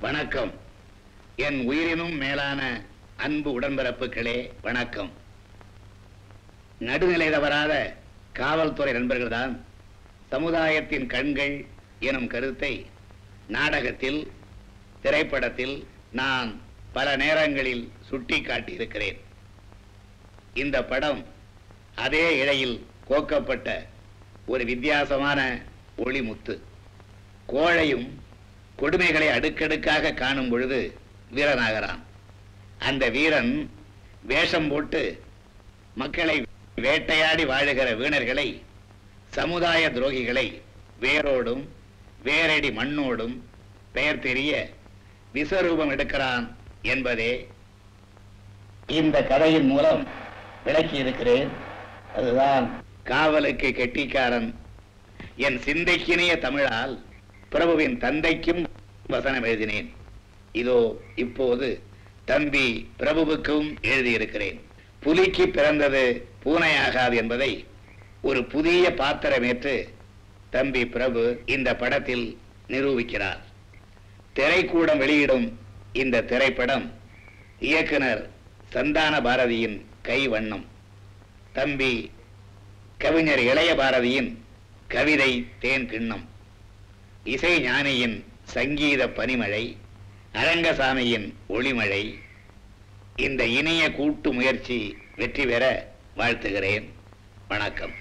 வணக்கம். என் உயிரினும் மேலான அன்பு உடன்பிறப்புகளே வணக்கம். நடுநிலை தவறாத காவல்துறை நண்பர்கள்தான் சமுதாயத்தின் கண்கள் எனும் கருத்தை நாடகத்தில், திரைப்படத்தில் நான் பல நேரங்களில் சுட்டி காட்டியிருக்கிறேன். இந்த படம் அதே இழையில் கோக்கப்பட்ட ஒரு வித்தியாசமான ஒளிமுத்து. கோழையும் கொடுமைகளை அடுக்கடுக்காக காணும் பொழுது வீரனாகிறான். அந்த வீரன் வேஷம் போட்டு மக்களை வேட்டையாடி வாழுகிற வீணர்களை, சமுதாய துரோகிகளை வேரோடும் வேரடி மண்ணோடும் பெயர் தெரிய விஸ்வரூபம் எடுக்கிறான் என்பதே இந்த கதையின் மூலம் விளக்கி இருக்கிறேன். அதுதான் காவலுக்கு கெட்டிக்காரன். என் சிந்தைக்கினிய தமிழால் பிரபுவின் தந்தைக்கும் வசனம் எழுதினேன். இதோ இப்போது தம்பி பிரபுவுக்கும் எழுதியிருக்கிறேன். புலிக்கு பிறந்தது பூனையாகாது என்பதை ஒரு புதிய பாத்திரமேற்று தம்பி பிரபு இந்த படத்தில் நிரூபிக்கிறார். திரைக்கூடம் வெளியிடும் இந்த திரைப்படம் இயக்குனர் சந்தான பாரதியின் கை வண்ணம், தம்பி கவிஞர் இளைய பாரதியின் கவிதை தேன் கிண்ணம், இசை ஞானியின் சங்கீத பனிமழை, அரங்கசாமியின் ஒளிமழை. இந்த இனிய கூட்டு முயற்சி வெற்றி பெற வாழ்த்துகிறேன். வணக்கம்.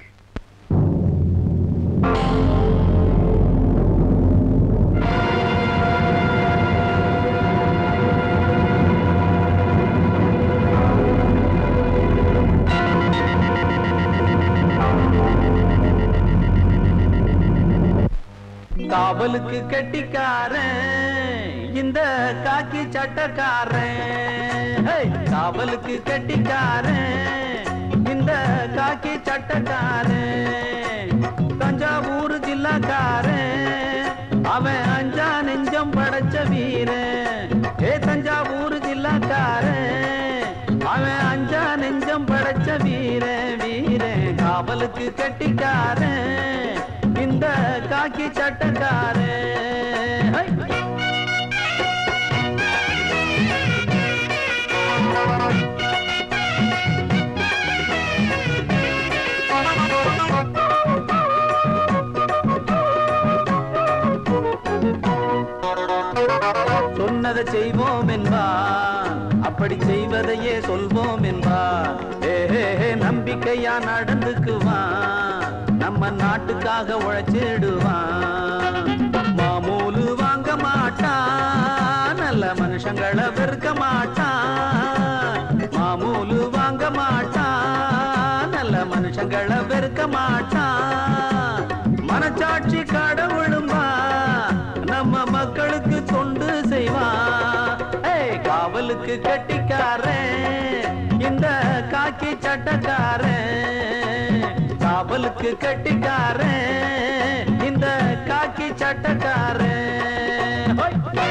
காவலுக்கு கெட்டிக்காரன் இந்த காக்கி சட்டக்காரன். காவலுக்கு கெட்டிக்காரன் இந்த காக்கி சட்டக்காரன். தஞ்சாவூர் ஜில்லாக்காரன் அவன் அஞ்சா நெஞ்சம் படைச்ச வீரன். தஞ்சாவூர் ஜில்லாக்காரன் அவன் அஞ்சா நெஞ்சம் படைச்ச வீரன். வீரன் காவலுக்கு கெட்டிக்காரன் இந்த காக்கி சட்டக்காரன். சொன்னதை செய்வோம் என்பார், அப்படி செய்வதையே சொல்வோம் என்பார். நம்பிக்கையா நடந்துக்குவான், நம்ம நாட்டுக்காக உழைச்சிடுவான். மாமூலு வாங்க மாட்டான், நல்ல மனுஷங்களை வெறுக்க மாட்டான். மாமூலு வாங்க மாட்டான், நல்ல மனுஷங்களை வெறுக்க மாட்டான். மனச்சாட்சி கடவுளும்பா, நம்ம மக்களுக்கு தொண்டு செய்வான். காவலுக்கு கெட்டிக்காரன் இந்த காக்கி சட்டக்காரன். காவலுக்கு கெட்டிக்காரன் இந்த காக்கி சட்டக்காரன்.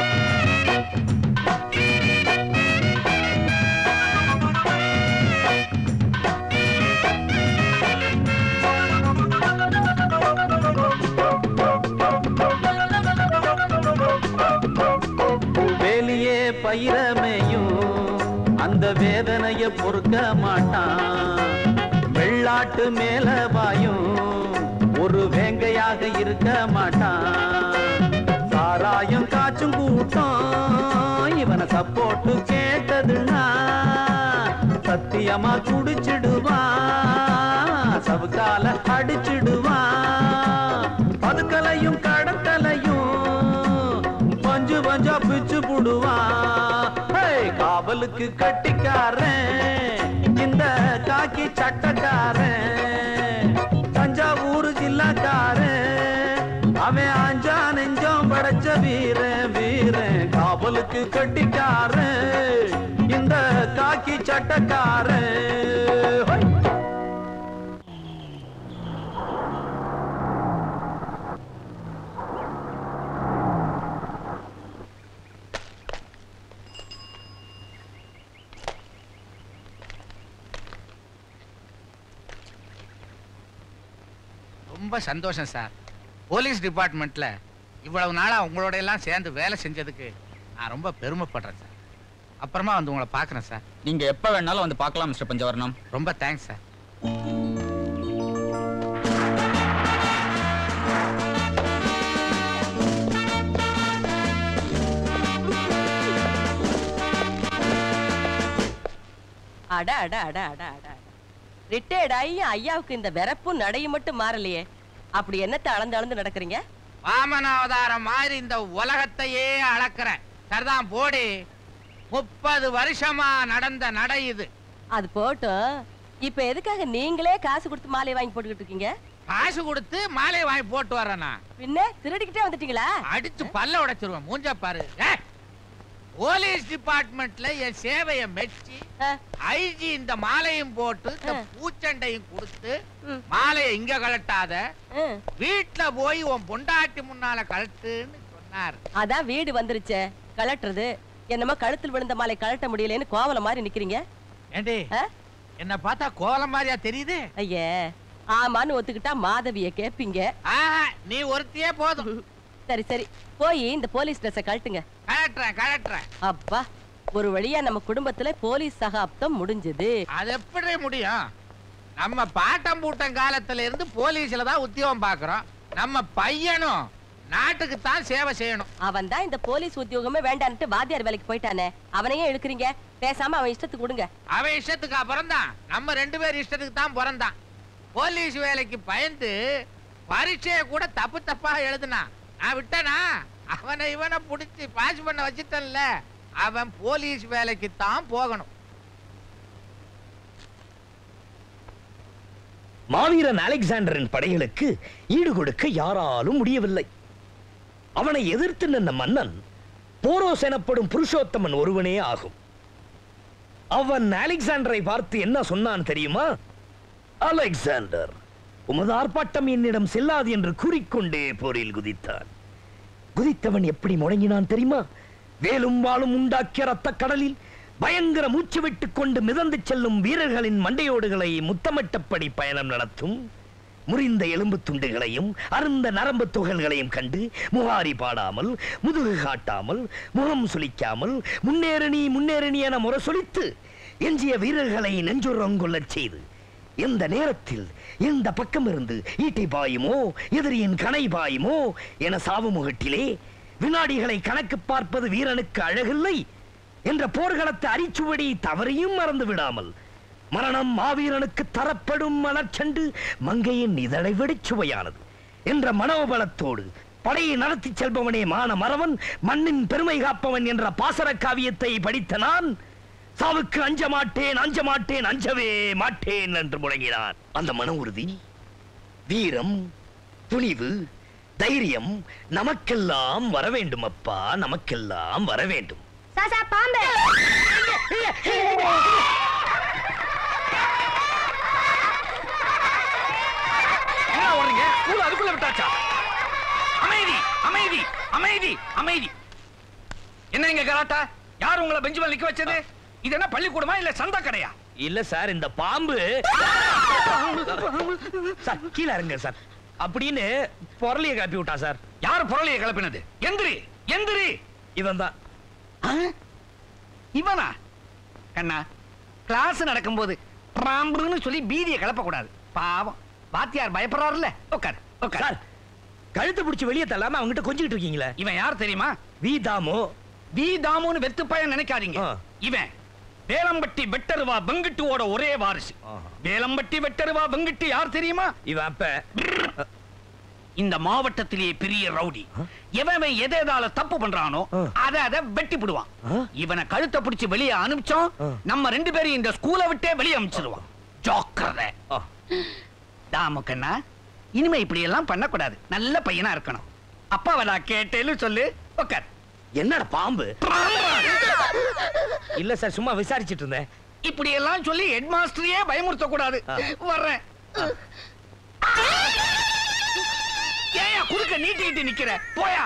வேலியே பயிரமையும் அந்த வேதனைய பொறுக்க மாட்டான். வெள்ளாட்டு மேல பாயும் ஒரு வேங்கையாக இருக்க மாட்டான். சாராயம் காச்சும் கூட்டம் இவனை சப்போட்டு கேட்டதுன்னா சத்தியமா குடிச்சிடுவான், சவுக்கால அடிச்சிடுவான். பதுக்கலையும் கடற்கலையும் பஞ்சு பஞ்சா பிச்சு புடுவான். காவலுக்கு கட்டிக்காரன் இந்த காக்கி சட்டக்காரன். தஞ்சாவூர் ஜில்லாக்காரன் அவன் அஞ்சா நெஞ்சம் படைச்ச வீரன். வீரன் காவலுக்கு கட்டிக்காரன் இந்த காக்கி சட்டக்காரன். ரொம்ப சந்தோஷம் சார். போலீஸ் டிபார்ட்மெண்ட்ல இவ்வளவு நாளா உங்களோட எல்லாம் சேர்ந்து வேலை செஞ்சதுக்கு நான் ரொம்ப பெருமைப்படுறேன் சார். அப்புறமா வந்து உங்களை பார்க்குறேன் சார். நீங்க எப்ப வேணாலும் வந்து பார்க்கலாம் மிஸ்டர் பஞ்சவர்ணம். ரொம்ப தேங்க்ஸ் சார். அட அட அட அட அட ரிட்டையர்ட் ஆகி ஐயாவுக்கு இந்த வெறப்பும் நடையும் மட்டும் மாறலையே. அப்படி என்னத்தை அளந்து அளந்து நடக்கிறீங்க? வாமனாவதாரம் மாதிரி இந்த உலகத்தையே அளக்கிறேன். சரிதான் போடி. 30 வருஷமா நடந்த நடை இது. அது போட்டும், இப்ப எதுக்காக நீங்களே காசு கொடுத்து மாலை வாங்கி போட்டுக்கிட்டு இருக்கீங்க? காசு கொடுத்து மாலையை வாங்கி போட்டு வரேனா? பின்ன திருடிக்கிட்டே வந்துட்டீங்களா? அடிச்சு பல்ல உடைச்சிருவேன். மூஞ்ச பாரு. போலீஸ் டிபார்ட்மெண்ட்ல என் சேவையை மெச்சி ஐஜி இந்த மாலையும் போட்டு இந்த பூச்சண்டையும் கொடுத்து மாலையை இங்க கலட்டாத, வீட்டுல போய் உன் பொண்டாட்டி முன்னால கலட்டுன்னு சொன்னார். அதான் வீடு வந்துருச்சே கலட்டுறது. என்னமோ கழுத்தில் விழுந்த மாலை கலட்ட முடியலன்னு கோவல மாதிரி நிக்கிறீங்க. ஏண்டி என்ன பார்த்தா கோலம் மாதிரியா தெரியுது? ஐயே, ஆமான்னு ஒத்துக்கிட்டா மாதவிய கேப்பீங்க. நீ ஒருத்தியே போதும். சரி சரி, போய் இந்த போலீஸ் ட்ரெஸ்ஸை கழட்டுங்க. கலட்டுறேன். அப்பா, ஒரு வழியா நம்ம குடும்பத்துல போலீஸ் சகாப்தம் முடிஞ்சது. அது எப்படி முடியும்? நம்ம பாட்டம் பூட்டம் காலத்துல இருந்து போலீஸ்ல தான் உத்தியோகம் பாக்குறோம். நம்ம பையனும் நாட்டுக்கு தான் சேவை செய்யணும். அவன் தான் இந்த போலீஸ் உத்தியோகமே வேண்டான்ட்டு வாத்தியார் வேலைக்கு போயிட்டானே, அவனையே இழுக்கிறீங்க. பேசாம அவன் இஷ்டத்துக்கு விடுங்க. அவன் இஷ்டத்துக்கு பிறந்தான், நம்ம 2 பேர் இஷ்டத்துக்கு தான் பிறந்தான். போலீஸ் வேலைக்கு பயந்து பரீட்சையை கூட தப்பா எழுதுனா. நான் விட்டனா? அவனை இவனை புடிச்சு பாஸ் பண்ண வச்சுட்டன்ல. அவன் போலீஸ் வேலைக்கு தான் போகணும். மாவீரன் அலெக்சாண்டரின் படைகளுக்கு ஈடு கொடுக்க யாராலும் முடியவில்லை. அவனை எதிர்த்து நின்ற மன்னன் போரோஸ் எனப்படும் புருஷோத்தமன் ஒருவனே ஆகும். அவன் அலெக்சாண்டரை பார்த்து என்ன சொன்னான் தெரியுமா? அலெக்சாண்டர், உமது ஆர்ப்பாட்டம் என்னிடம் செல்லாது என்று கூறிக்கொண்டே போரில் குதித்தான். குதித்தவன் எப்படி முழங்கினான் தெரியுமா? வேலும் வாளும் உண்டாக்கிய ரத்த கடலில் பயங்கர மூச்சு விட்டுக் கொண்டு மிதந்து செல்லும் வீரர்களின் மண்டையோடுகளை முத்தமிட்டபடி பயணம் நடத்தும் முறிந்த எலும்பு துண்டுகளையும் அருந்த நரம்பு துகள்களையும் கண்டு முகாரி பாடாமல், முதுகு காட்டாமல், முகம் சுளிக்காமல் முன்னேறி என முரசொலித்து எஞ்சிய வீரர்களை நெஞ்சுரங்கொள்ளச் செய்து எந்த நேரத்தில் எந்த பக்கம் இருந்து ஈட்டை பாயுமோ, எதிரியின் கணை பாயுமோ என சாவு முகட்டிலே வினாடிகளை கணக்கு பார்ப்பது வீரனுக்கு அழகில்லை என்ற போர்களத்து அரிச்சுவடி தவறையும் மறந்து விடாமல் மரணம் மாவீரனுக்கு தரப்படும் மலர்ச்சண்டு மங்கையின் இதழை விடச் சுவையானது என்ற மனோபலத்தோடு படையை நடத்தி செல்பவனே மான மறவன், மண்ணின் பெருமை காப்பவன் என்ற பாசர காவியத்தை படித்த நான் சாவுக்கு அஞ்ச மாட்டேன், அஞ்சவே மாட்டேன் என்று முழங்கினான். அந்த மன உறுதி, வீரம், துணிவு, தைரியம் நமக்கெல்லாம் வர வேண்டும் அப்பா, நமக்கெல்லாம் வர வேண்டும். அதுக்குள்ள விட்டாச்சா? அமைதி அமைதி அமைதி அமைதி. என்ன இங்க கலாட்டா? யார் உங்களை பெஞ்ச் மேல நிக்க வச்சது? இது என்ன பள்ளிக்கூடமா இல்ல சந்த கடையா? இல்ல சார், இந்த பாம்பு சார் கீழ இருங்க சார் அப்படின்னு பொருளிய கிளப்பி விட்டா சார். யார் பொருளிய கிளப்பினது? எந்திரி எந்திரி. இவன் தான். இவனா? கண்ணா, கிளாஸ் நடக்கும்போது பாம்புன்னு சொல்லி பீதியை கிளப்ப கூடாது. பாவம், வாத்தியார் பயப்படுறாருல்ல. உட்கார் உட்கார். கழுத்து பிடிச்சு வெளியே தள்ளாம அவங்கிட்ட கொஞ்சிட்டு இருக்கீங்களே. இவன் யார் தெரியுமா? வி தாமு. வி தாமுன்னு வெத்து பையன் நினைக்காதீங்க. இவன் வேலம்பட்டி வெட்டருவா வெங்கிட்டுவோட ஒரே வாரிசு. வேலம்பட்டி வெட்டருவா வெங்கிட்டு யார் தெரியுமா? இவன் அப்ப இந்த மாவட்டத்திலேயே பெரிய ரவுடி. எவன் எதால தப்பு பண்றானோ அத வெட்டி விடுவான். இவனை கழுத்தை பிடிச்சு வெளியே அனுப்பிச்சோம், நம்ம 2 பேரும் இந்த ஸ்கூலை விட்டே வெளியே அனுப்பிச்சிருவான். ஜாக்கிரதை. தாமுக்கண்ணா, இனிமே இப்படி எல்லாம் பண்ணக்கூடாது. நல்ல பையனா இருக்கணும். அப்பாவை நான் கேட்டேன்னு சொல்லு. உட்கார். என்னடா பாம்பு? இல்ல சார், சும்மா விசாரிச்சிட்டு இருந்தேன். இப்படி எல்லாம் சொல்லி ஹெட் மாஸ்டரையே பயமுறுத்த கூடாது. வர்றேன். ஏயா குறுக்க நீட்டிட்டு நிக்கிற? போயா.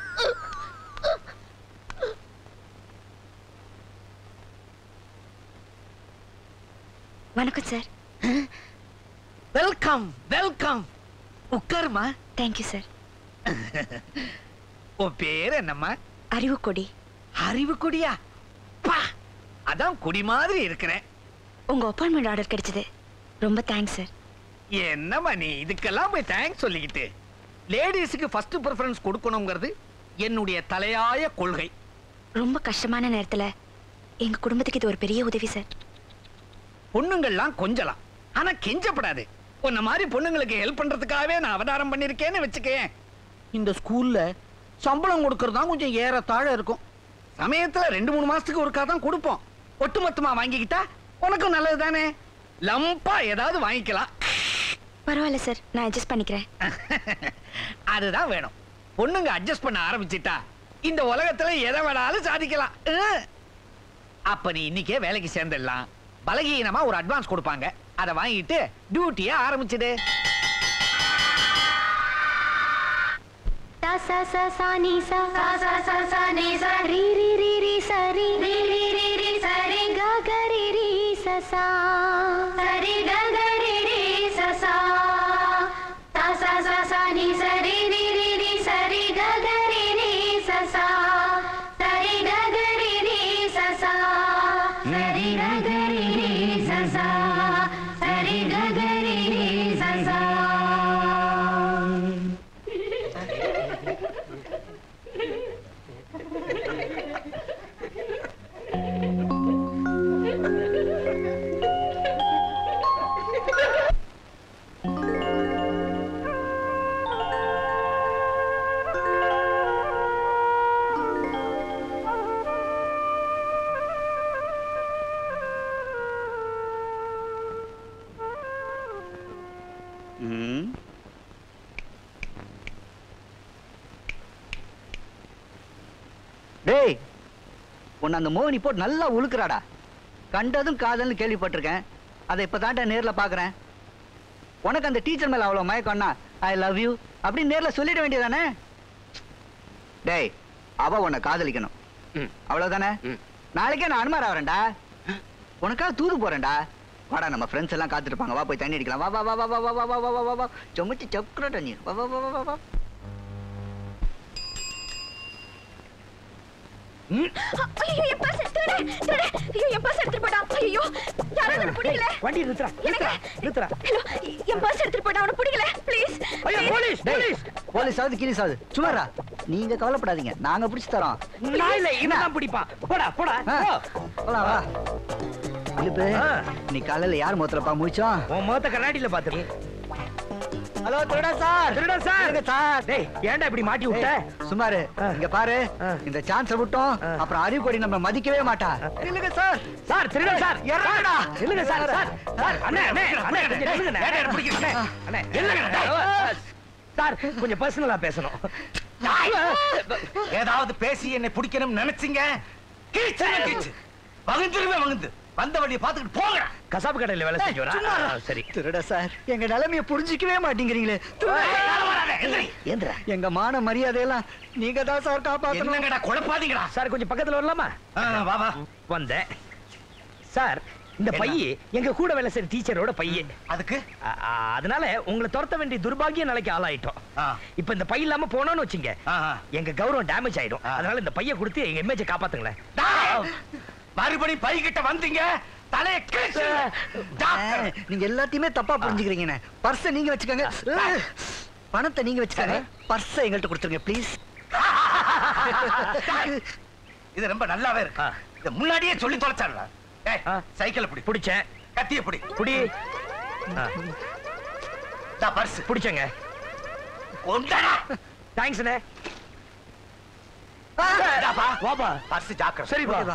வணக்கம் சார். Welcome welcome. உட்காருமா. Thank you sir. உன் பேர் என்னம்மா? அறிவுக்கொடி. அறிவு கொடியா? பா, அதான் குடி மாதிரி இருக்கிறேன். உங்க அப்பாயின்மெண்ட் ஆர்டர் கிடைச்சது. ரொம்ப தேங்க்ஸ் சார். என்னம்மா நீ இதுக்கெல்லாம் போய் தேங்க்ஸ் சொல்லிக்கிட்டு? லேடிஸுக்கு ஃபர்ஸ்ட் பிரெஃபரன்ஸ் கொடுக்கணுங்கிறது என்னுடைய தலையாய கொள்கை. ரொம்ப கஷ்டமான நேரத்துல எங்க குடும்பத்துக்கு இது ஒரு பெரிய உதவி சார். பொண்ணுங்கள்லாம் கொஞ்சலாம், ஆனா கெஞ்சப்படாது. உன்ன மாதிரி பொண்ணுங்களுக்கு ஹெல்ப் பண்றதுக்காகவே நான் அவதாரம் பண்ணிருக்கேன்னு வச்சுக்கேன். இந்த ஸ்கூல்ல சம்பளம் கொடுக்கறது தான் கொஞ்சம் ஏறத்தாழ இருக்கும். சமயத்துல 2-3 மாசத்துக்கு ஒருக்கா தான் கொடுப்போம். ஒட்டுமொத்தமா வாங்கிக்கிட்டா உனக்கும் நல்லது தானே. லம்பா ஏதாவது வாங்கிக்கலாம். பரவாயில்ல சார், நான் அட்ஜஸ்ட் பண்ணிக்கிறேன். அதுதான் வேணும். பொண்ணுங்க அட்ஜஸ்ட் பண்ண ஆரம்பிச்சிட்டா இந்த உலகத்துல எதை வேணாலும் சாதிக்கலாம். அப்ப நீ இன்னைக்கே வேலைக்கு சேர்ந்துடலாம். பலகீனமா ஒரு அட்வான்ஸ் கொடுப்பாங்க, அதை வாங்கிட்டு டியூட்டியை ஆரம்பிச்சுடு. டேய், உன்னை அந்த மோகினி போட்டு நல்லா உழுக்குறாடா. கண்டதும் காதல்னு கேள்விப்பட்டிருக்கேன். அதை இப்பதான்டா நேர்ல பாக்குறேன். உனக்கு அந்த டீச்சர் மேல அவ்வளவு மயக்கம்னா ஐ லவ் யூ அப்படின்னு நேர்ல சொல்லிட வேண்டியதானே? டேய், அவ உன்னை காதலிக்கணும், அவ்வளவுதானே? நாளைக்கே நான் அனுமாரா வரேன்டா. உனக்காக தூது போறேன்டா. வாடா, நம்ம ஃப்ரெண்ட்ஸ் எல்லாம் காத்துட்டு இருப்பாங்க. வா போய் தண்ணி அடிக்கலாம். வா வா வா வா வா வா வா வா வா வா. சொமிச்சு சக்கரட்ட நீ. வா வா வா வா வா. ஐயோ, என் பர்ஸ் எடுத்துடா. ஐயோ, என் பர்ஸ் எடுத்துட்டு போடா. ஐயோ, யாராவது என்ன பிடிக்கல. வண்டி நிறுத்துறா, நிறுத்துறா. ஹலோ, என் பர்ஸ் எடுத்துட்டு போடா. அவனை பிடிக்கல ப்ளீஸ். ஐயோ, போலீஸ், போலீஸ். போலீஸ் ஆகுது, கிளீஸ் ஆகுது. சும்மாரா, நீங்க கவலைப்படாதீங்க, நாங்க பிடிச்சு தரோம். நான் இல்ல, இவன் பிடிப்பா. போடா போடா. போலாம் வா. இழுப்பு, நீ காலையில யார் முகத்துல முழிச்சோம்? உன் முகத்தை கண்ணாடியில பாத்துரு. ஹலோ, திருடா சார். திருடா சார். சார், டேய், ஏன்டா இப்படி மாட்டி விட்ட? சுமாரு, இங்க பாரு. இந்த சான்ஸ் விட்டோம், அப்புறம் அறிவு கொடி நம்ம மதிக்கவே மாட்டா. இல்லங்க சார். சார், திருடா சார். ஏறடா. இல்லங்க சார். சார், சார், அண்ணே அண்ணே அண்ணே, கொஞ்சம் நில்லுங்க. ஏடா பிடிக்கிறீங்க? அண்ணே, இல்லங்க. சார், கொஞ்சம் பர்சனலா பேசணும். ஏதாவது பேசி என்னை பிடிக்கணும்னு நினைச்சீங்க, கிழிச்சு வகுந்துருவே வகுந்து வந்த வழியை பார்த்துக்கிட்டு போங்க. கசாப்பு கடையில வேலை செஞ்சோரா? சரி. திருடா சார், எங்க நிலைமைய புரிஞ்சிக்கவே மாட்டேங்கிறீங்களே. எங்க மான மரியாதையெல்லாம் நீங்க தான் சார் காப்பாத்தணும். என்னங்கடா குழப்பாதீங்கடா. சார், கொஞ்சம் பக்கத்துல வரலாமா? வா வா. வந்தேன். சார், இந்த பைய எங்க கூட வேலை செய்யற டீச்சரோட பைய. அதுக்கு அதனால உங்களை துரத்த வேண்டிய துர்பாகிய நாளைக்கு ஆளாயிட்டோம். இப்ப இந்த பை இல்லாம போனோம்னு வச்சுங்க, எங்க கௌரவம் டேமேஜ் ஆயிடும். அதனால இந்த பைய கொடுத்து எங்க இமேஜை காப்பாத்துங்களேன். மறுபடி பை கிட்ட வந்தீங்க, தலையை கிழிச்சு. நீங்க எல்லாத்தையுமே தப்பா புரிஞ்சுக்கிறீங்க. பர்ஸ நீங்க வச்சுக்கோங்க, பணத்தை நீங்க வச்சுக்கோங்க, பர்ஸ எங்கள்கிட்ட கொடுத்துருங்க ப்ளீஸ். இது ரொம்ப நல்லாவே இருக்கு. இத முன்னாடியே சொல்லி தொலைச்சாடா. ஏய், சைக்கிள் பிடி. பிடிச்சேன். கத்திய பிடி. புடி. டா பர்ஸ் பிடிச்சங்க. கொண்டடா. தேங்க்ஸ் அண்ணே. டாப்பா வாப்பா. பர்ஸ் ஜாக்கிரதை. சரி பா.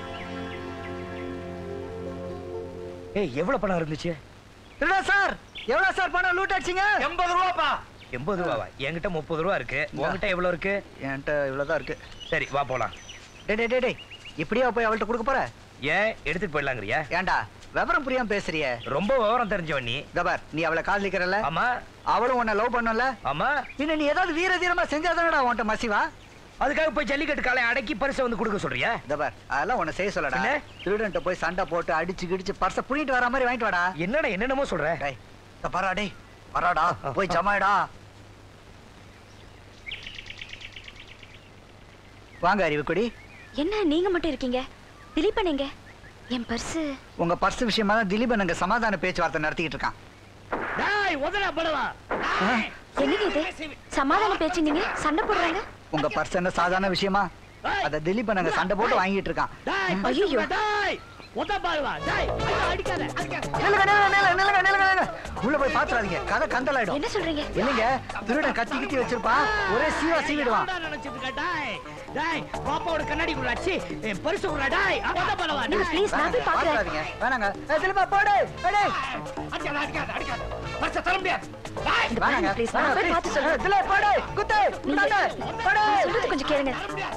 ஏய், எவ்வளவு பணம் இருந்துச்சு? சார், எவ்வளவு சார் பணம் லூட் ஆச்சுங்க? 80 ரூபாப்பா. 80 ரூபாவா? என்கிட்ட 30 ரூபா இருக்கு. உன்கிட்ட எவ்வளவு இருக்கு? என்கிட்ட இவ்வளவுதான் இருக்கு. சரி, வா போலாம். டேய், இப்படியா போய் அவள்கிட்ட கொடுக்க போற? ஏன், எடுத்துட்டு போயிடலாங்கறியா? ஏண்டா விவரம் புரியாம பேசுறிய? ரொம்ப விவரம் தெரிஞ்சவன் நீ. கபார், நீ அவளை காதலிக்கிறல்ல? ஆமா. அவளும் உன்னை லவ் பண்ணல? ஆமா. பின்ன நீ ஏதாவது வீர தீரமா செஞ்சாதானடா உன்கிட்ட மசிவா? அதுக்காக போய் ஜல்லிக்கட்டு காலை அடக்கி பரிசை வந்து கொடுக்க சொல்றியா? கபார், அதெல்லாம் உன்னை செய்ய சொல்லடா. திருடன்ட்ட போய் சண்டை போட்டு அடிச்சு கிடிச்சு பர்ஸ புடிட்டு வர மாதிரி வாங்கிட்டு வாடா. என்னடா என்னென்னமோ சொல்ற? டேய், பாரா டேய், வராடா, போய் ஜமாயிடா. வாங்க அறிவுக்குடி. என்ன நீங்க மட்டும் இருக்கீங்க? திலீபன் எங்க? என் பர்ஸ். உங்க பர்ஸ் விஷயமா தான் திலீபன் அங்க சமாதான பேச்சுவார்த்தை நடத்திக்கிட்டு இருக்கான். டேய் உதற படுவா. என்னங்க இது? சமாதான பேச்சுங்க, சண்டை போடுறாங்க. உங்க பர்ஸ் என்ன சாதாரண விஷயமா? அத திலீபன் அங்க சண்டை போட்டு வாங்கிட்டு இருக்கான். ஐயோ டேய் உத பாருவா. டேய் அடிக்காத அடிக்காத. நில்லுங்க. உள்ள போய் பாத்துறாதீங்க, கதை கந்தலாயிடும். என்ன சொல்றீங்க? இல்லைங்க, திருடன் கத்தி வச்சிருப்பான், ஒரே சீவிடுவான். நினைச்சிட்டு டேய் டேய் பாப்பாவோட கண்ணாடி குள்ள அடிச்சு பரிசு குள்ள டேய் உத பாருவா. நீங்க ப்ளீஸ் நான் போய் பாக்குறேன். பாத்துறாதீங்க, வேணாங்க. திலீபா போடு டேய். அடிக்காத பர்ஸ் தர முடியாது. வேணாங்க ப்ளீஸ் நான் போய் பார்த்து சொல்றேன். திலீப் போடு குத்து குத்தாத போடு. சொல்றது கொஞ்சம் கேளுங்க.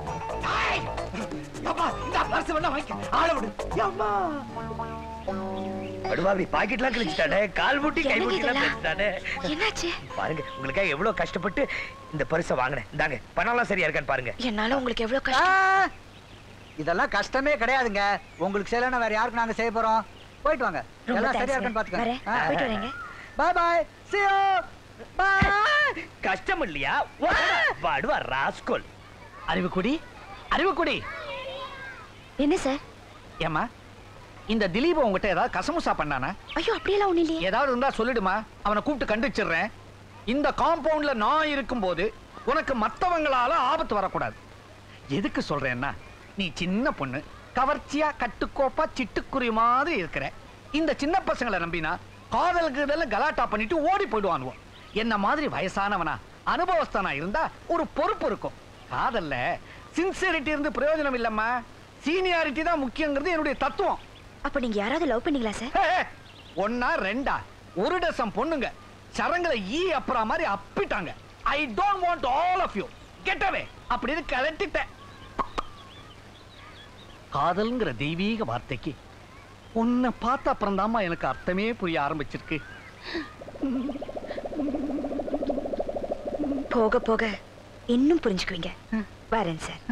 அப்பா இந்த பர்ஸ் வேணா வாங்கி ஆள விடு. அம்மா அடுவாவி பாக்கெட்லாம் கிழிச்சிட்டானே, கால் முட்டி கை முட்டிலாம் பேசிட்டானே. என்னாச்சு? பாருங்க உங்களுக்காக எவ்வளவு கஷ்டப்பட்டு இந்த பரிசை வாங்கினேன். இந்தாங்க பணம்லாம் சரியா இருக்கான்னு பாருங்க. என்னால உங்களுக்கு எவ்வளவு கஷ்டம். இதெல்லாம் கஷ்டமே கிடையாதுங்க. உங்களுக்கு செய்யலன்னா வேற யாருக்கு நாங்க செய்ய போறோம்? போயிட்டு வாங்க, ரொம்ப எல்லாம் சரியா தேங்க்ஸ். இருக்கான்னு வரேன். பாத்துக்கங்க. போயிட்டு வரேங்க. Bye bye, see you. Bye. கஷ்டம் இல்லையா? வாடுவா ராஸ்கோல். அறிவுக்குடி என்ன சார்? ஏமா இந்த திலீப் உங்ககிட்ட ஏதாவது கசமுசா பண்ணானா? ஐயோ அப்படியெல்லாம் ஒண்ணு இல்லையே. ஏதாவது இருந்தா சொல்லிடுமா, அவனை கூப்பிட்டு கண்டிச்சிடுறேன். இந்த காம்பவுண்ட்ல நான் இருக்கும்போது உனக்கு மத்தவங்களால ஆபத்து வரக்கூடாது. எதுக்கு சொல்றேன்னா, நீ சின்ன பொண்ணு, கவர்ச்சியா கட்டுக்கோப்பா சிட்டுக்குருவி மாதிரி இருக்கிற. இந்த சின்ன பசங்களை நம்பினா காதலுக்கு கலாட்டா பண்ணிட்டு ஓடி போயிடுவானுவோம். என்ன மாதிரி வயசானவனா அனுபவஸ்தானா இருந்தா ஒரு பொறுப்பு இருக்கும். காதல்ல சின்சியரிட்டி இருந்து பிரயோஜனம் இல்லம்மா, சீனியாரிட்டி தான் முக்கியங்கிறது என்னுடைய தத்துவம். அப்ப நீங்க யாராவது லவ் பண்ணீங்களா சார்? ஒன்னா ரெண்டா, ஒரு டசன் பொண்ணுங்க சரங்களை அப்புறம் மாதிரி அப்பிட்டாங்க. I don't want all of you, get away அப்படின்னு கலட்டிட்டேன். காதல்ங்கிற தெய்வீக வார்த்தைக்கு உன்னை பார்த்த அப்புறம் தாம்மா எனக்கு அர்த்தமே புரிய ஆரம்பிச்சிருக்கு. போக போக இன்னும் புரிஞ்சுக்குவீங்க. வரேன் சார்.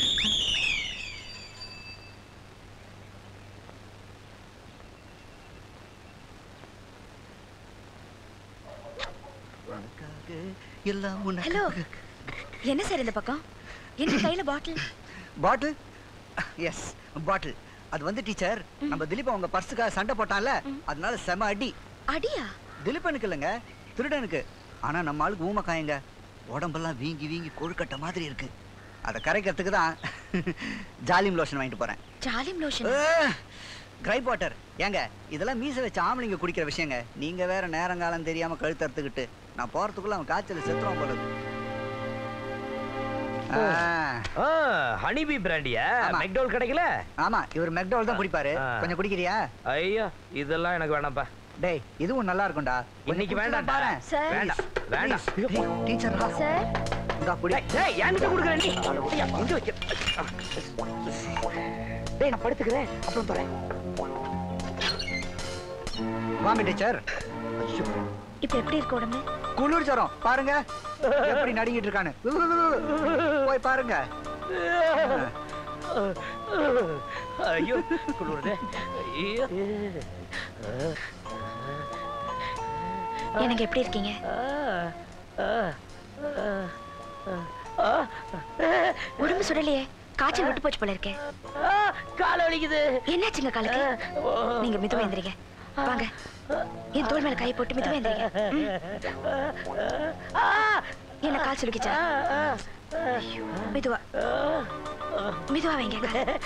ஹலோ, என்ன சார் இந்த பக்கம்? என்ன கையில பாட்டில்? பாட்டில்? எஸ் பாட்டில். அது வந்து டீச்சர், நம்ம திலீப் உங்க பர்ஸுக்காக சண்டை போட்டான்ல, அதனால செம அடி. அடியா? திலீபனுக்கு இல்லைங்க, திருடனுக்கு. ஆனா நம்ம ஆளுக்கு ஊமக்காயங்க, உடம்பெல்லாம் வீங்கி வீங்கி கொழுக்கட்டை மாதிரி இருக்கு. அதை கரைக்கிறதுக்கு தான் ஜாலிம் லோஷன் வாங்கிட்டு போறேன். ஜாலிம் லோஷன்? Gripe water. ஏங்க இதெல்லாம் மீச வச்ச ஆம்பளைங்க குடிக்கிற விஷயங்க. நீங்க வேற நேரங்காலம் தெரியாம கழுத்தறுத்துக்கிட்டு நான் போறதுக்குள்ள அவன் காய்ச்சல் செத்துறோம் போறது. ஹனிபி பிராண்டியா? மெக்டோல் கிடைக்கல? ஆமா, இவர் மெக்டோல் தான் குடிப்பாரு. கொஞ்சம் குடிக்கிறியா? ஐயா இதெல்லாம் எனக்கு வேணாம்ப்பா. டேய் இதுவும் நல்லா இருக்கும்டா. இன்னைக்கு வேண்டாம் பாரு. வேண்டாம் வேண்டாம். டீச்சர் சார் இந்தா குடி. டேய் என்கிட்ட குடுக்குற நீ. ஐயா இங்க வைக்க. டேய் நான் படுத்துக்கிறேன், அப்புறம் தரேன். வாங்க டீச்சர். இப்ப எப்படி இருக்கு உடம்பு? குளிர் ஜரம் பாருங்க எப்படி நடுங்கிட்டு இருக்கானு. போய் பாருங்க. ஐயோ குளிருதே. ஐயோ எனக்கு எப்படி இருக்கீங்க? உடம்பு சுடலையே, காய்ச்சல் விட்டு போச்சு போல இருக்கே. கால வலிக்குது. என்னாச்சுங்க காலுக்கு? நீங்க மெதுவா எந்திரிங்க. வாங்க, என் தோள் மேல கையை போட்டு மெதுவா எந்திரிங்க. என்ன கால் சுலுக்கிச்சா? மெதுவா மெதுவா வைங்க.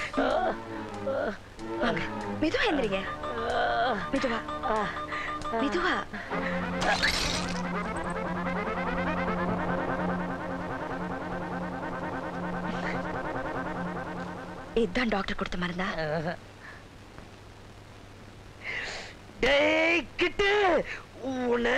வாங்க மெதுவா எந்திரிங்க. மெதுவா மெதுவா. இதுதான் டாக்டர் கொடுத்த மருந்தா? டேய் கிட்டு உன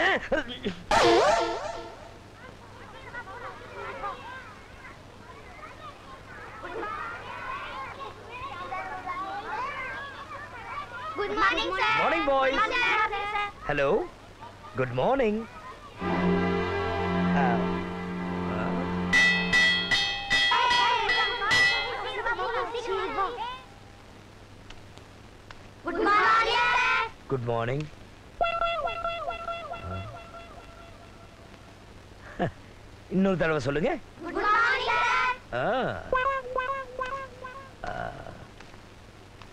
Good morning, sir. Morning, boys. Hello. Good morning. Good morning. Good morning. இன்னொரு தடவை சொல்லுங்க. Good morning, sir.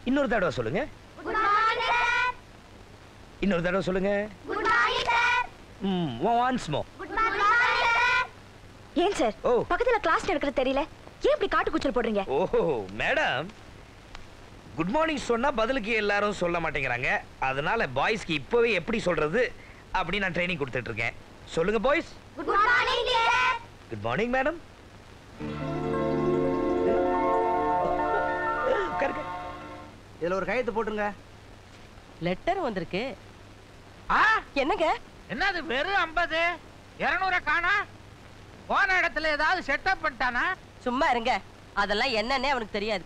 இன்னொரு தடவை சொல்லுங்க. இன்னொரு தடவை சொல்லுங்க. once more. ஏன் சார் பக்கத்துல கிளாஸ் நடக்கிறது தெரியல, ஏன் இப்படி காட்டு கூச்சல் போடுறீங்க? ஓஹோ மேடம், குட் மார்னிங் சொன்னா பதிலுக்கு எல்லாரும் சொல்ல மாட்டேங்கிறாங்க. அதனால பாய்ஸ்க்கு இப்பவே எப்படி சொல்றது அப்படி நான் ட்ரைனிங் கொடுத்துட்டு இருக்கேன். சொல்லுங்க boys. Good morning dear. Good morning madam. இதுல ஒரு கையெழுத்து போட்டுருங்க. லெட்டர் வந்திருக்கு. என்னங்க? என்னது வெறும் 50 200 காணா? போன இடத்துல ஏதாவது செட்டப் பண்ணிட்டானா? சும்மா இருங்க, அதெல்லாம் என்னன்னே அவனுக்கு தெரியாது.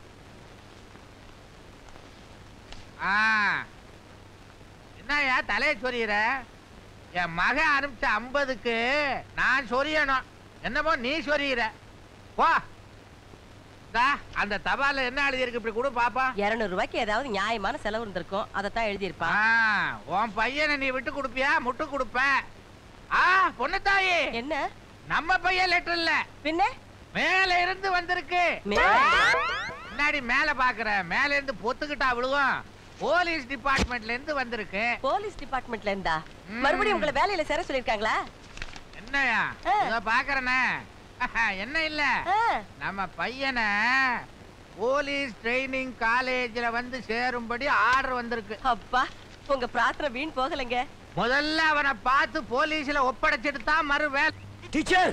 என்னயா தலையை சொறியிற? என் மகன் அனுப்பிச்ச 50க்கு நான் சொரியணும், என்னமோ நீ சொறியிற. வா, அந்த தபால என்ன எழுதி இருக்கு இப்படி கூட பாப்பா. 200 ரூபாய்க்கு ஏதாவது நியாயமான செலவு இருந்திருக்கும், அதைத்தான் எழுதியிருப்பா. உன் பையனை நீ விட்டு கொடுப்பியா முட்டு கொடுப்ப? பொண்ணு தாயி, என்ன நம்ம பையன் லெட்டர் இல்ல பின்ன மேல இருந்து வந்திருக்கு. முன்னாடி மேல பாக்குற, மேல இருந்து பொத்துக்கிட்டா விழுவும். போலீஸ் டிபார்ட்மெண்ட்ல இருந்து வந்திருக்கு. போலீஸ் டிபார்ட்மெண்ட்ல இருந்தா மறுபடியும் உங்களை வேலையில சேர சொல்லிருக்காங்களா? என்னயா பாக்குறேனே? என்ன இல்ல, நம்ம பையனை போலீஸ் ட்ரைனிங் காலேஜ்ல வந்து சேரும்படி ஆர்டர் வந்திருக்கு. அப்பா, உங்க பிரார்த்தனை வீண் போகலைங்க. முதல்ல அவனை பார்த்து போலீஸ்ல ஒப்படைச்சிட்டு தான் மறு வேலை. Teacher,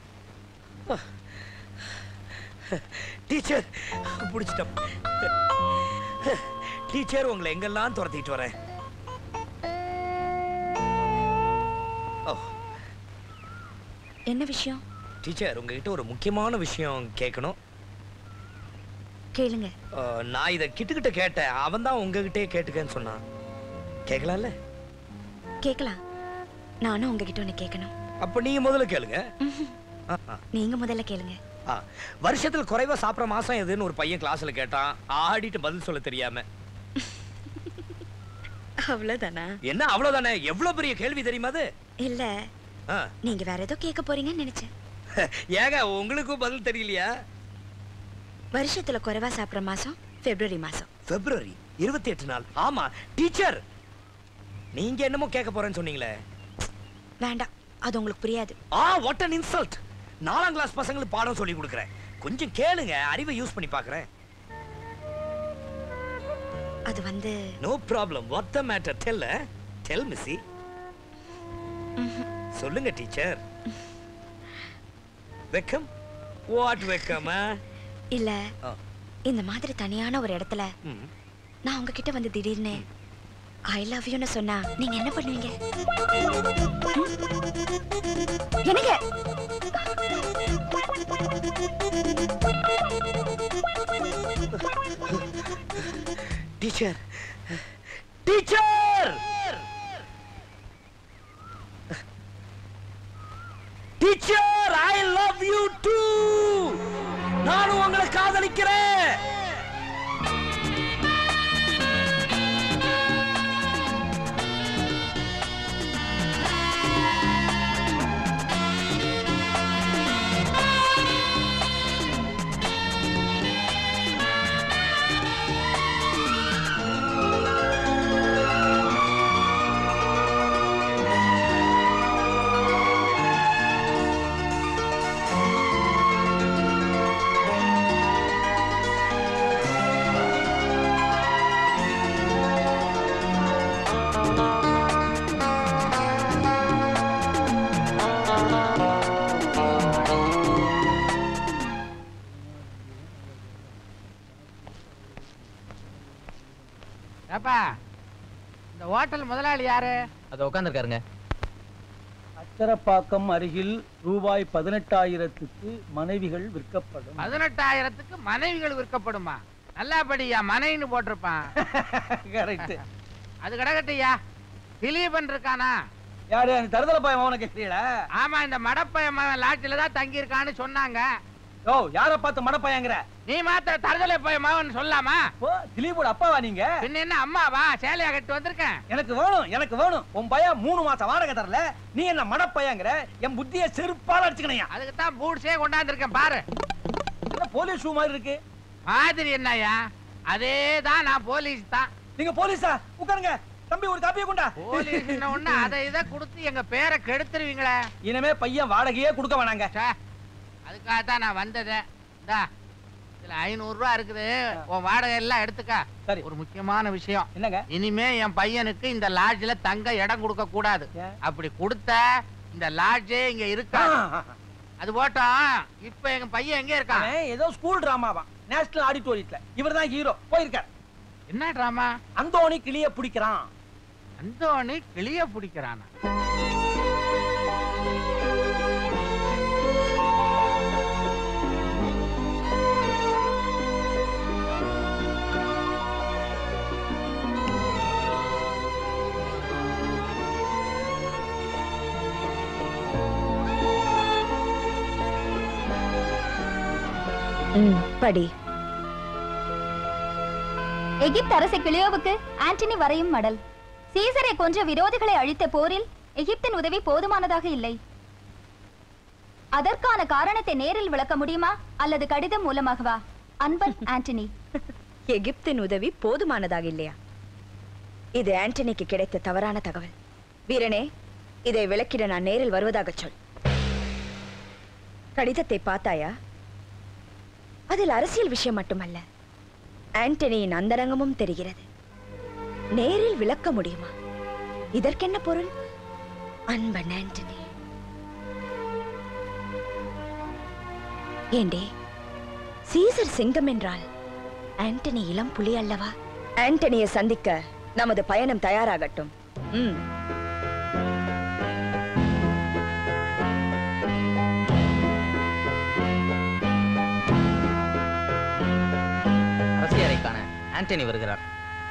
teacher புடிச்சிட்டோம். டீச்சர், உங்களை எங்கெல்லாம் துரத்திட்டு வரேன். என்ன விஷயம்? டீச்சர், உங்ககிட்ட ஒரு முக்கியமான விஷயம் கேட்கணும். கேளுங்க. நான் இத கிட்ட கேட்டேன், அவன் தான் உங்ககிட்டே கேட்டுக்கன்னு சொன்னான். கேட்கலாம்ல? கேட்கலாம். நானும் உங்ககிட்ட ஒண்ணு கேட்கணும். அப்ப நீங்க முதல்ல கேளுங்க. நீங்க முதல்ல கேளுங்க. வருஷத்துல குறைவா சாப்பிடுற மாசம் எதுன்னு ஒரு பையன் கிளாஸ்ல கேட்டான், ஆடிட்டு பதில் சொல்ல தெரியாம. அவ்வளவுதானா? என்ன அவ்வளவுதானே? எவ்வளவு பெரிய கேள்வி தெரியுமா அது? இல்ல, நீங்க வேற ஏதோ கேட்க போறீங்கன்னு நினைச்சேன். ஏங்க, உங்களுக்கும் பதில் தெரியலையா? வருஷத்துல குறைவா சாப்பிடுற மாசம் பிப்ரவரி மாசம். பிப்ரவரி 28 நாள். ஆமா டீச்சர், நீங்க என்னமோ கேட்க போறேன்னு சொன்னீங்களே. வேண்டாம், அது உங்களுக்கு புரியாது. What an insult. 4ஆம் கிளாஸ் பசங்களுக்கு பாடம் சொல்லி கொடுக்கிறேன், கொஞ்சம் கேளுங்க, அறிவை யூஸ் பண்ணி பார்க்கறேன். அது வந்து no problem. What the matter? Tell missy. சொல்லுங்க டீச்சர். வெக்கம்? வாட் வெக்கம்? இல்ல, இந்த மாதிரி தனியான ஒரு இடத்துல நான் உங்ககிட்ட வந்து திடீர்னு ஐ லவ் யூன்னு சொன்னா நீங்க என்ன பண்ணுவீங்க? என்னங்க? Teacher, teacher, teacher, I love you too. நானும் உங்களை காதலிக்கிறேன். இந்த ஹோட்டல் முதலாளி யாரு? அது உட்கார்ந்திருக்காருங்க. அச்சரப்பாக்கம் அருகில் ரூபாய் 18,000க்கு மனைவிகள் விற்கப்படும். 18,000க்கு மனைவிகள் விற்கப்படுமா? நல்லபடியா மனைன்னு போட்டிருப்பான். கரெக்ட். அது கிடக்கட்டியா. திலீபன் இருக்கானா? யாரு? தருதல பையன் மகனை கேட்கிறீங்களா? ஆமா, இந்த மடப்பையன் மகன் லாட்ஜில தான் தங்கி இருக்கான்னு சொன்னாங்க. ஓ, யார பார்த்து மடப்பையங்கிற? நீ மாத்திர தருதலை பையன் மகன் சொல்லாமா? ஓ, திலீபோட அப்பாவா நீங்க? பின்ன என்ன அம்மாவா? சேலையா கட்டு வந்திருக்கேன். எனக்கு வேணும், எனக்கு வேணும். உன் பையன் 3 மாசம் வாடகை தரல, நீ என்ன மடப்பையங்கிற? என் புத்தியை செருப்பால அடிச்சுக்கணையா? அதுக்கு தான் பூட்ஸே கொண்டாந்துருக்கேன் பாரு. என்ன போலீஸ் ஷூ மாதிரி இருக்கு? மாதிரி என்னயா? அதேதான், நான் போலீஸ் தான். நீங்க போலீஸா? உட்காருங்க. தம்பி ஒரு காப்பியை கொண்டா. போலீஸ் ஒண்ணு அதை இதை கொடுத்து எங்க பேரை கெடுத்துருவீங்களே. இனிமே பையன் வாடகையே கொடுக்க வேணாங்க. அதுக்காக தான் நான் வந்ததேன். இந்தா இதுல 500 ரூபா இருக்குது, உன் வாடகை எல்லாம் எடுத்துக்க. சரி. ஒரு முக்கியமான விஷயம் என்னங்க? இனிமே என் பையனுக்கு இந்த லாட்ஜ்ல தங்க இடம் கொடுக்க கூடாது. அப்படி கொடுத்த இந்த லாட்ஜே இங்க இருக்கா. அது போட்டோம். இப்ப எங்க பையன் எங்க இருக்கான்? ஏதோ ஸ்கூல் டிராமாவா, நேஷனல் ஆடிட்டோரியத்துல. இவர்தான் ஹீரோ. போயிருக்கார். என்ன டிராமா? அந்தோணி கிளிய பிடிக்கிறான். அந்தோணி கிளிய பிடிக்கிறானா? படி. எகிப்து அரச கிளியோவுக்கு ஆண்டனி வரையும் மடல். சீசரை கொன்ற விரோதிகளை அழித்த போரில் எகிப்தின் உதவி போதுமானதாக இல்லை. அதற்கான காரணத்தை நேரில் விளக்க முடியுமா அல்லது கடிதம் மூலமாகவா? அன்பன் ஆண்டனி. எகிப்தின் உதவி போதுமானதாக இல்லையா? இது ஆண்டனிக்கு கிடைத்த தவறான தகவல். வீரனே, இதை விளக்கிட நான் நேரில் வருவதாக சொல். கடிதத்தை பார்த்தாயா? அதில் அரசியல் விஷயம் மட்டுமல்ல, ஆண்டனியின் அந்தரங்கமும் தெரிகிறது. நேரில் விளக்க முடியுமா? இதற்கென்ன பொருள்? அன்பன் ஆண்டனி. ஏண்டே, சீசர் சிங்கம் என்றால் ஆண்டனி இளம் புலி அல்லவா? ஆண்டனியை சந்திக்க நமது பயணம் தயாராகட்டும். அரசியலைக்கான ஆண்டனி வருகிறார்.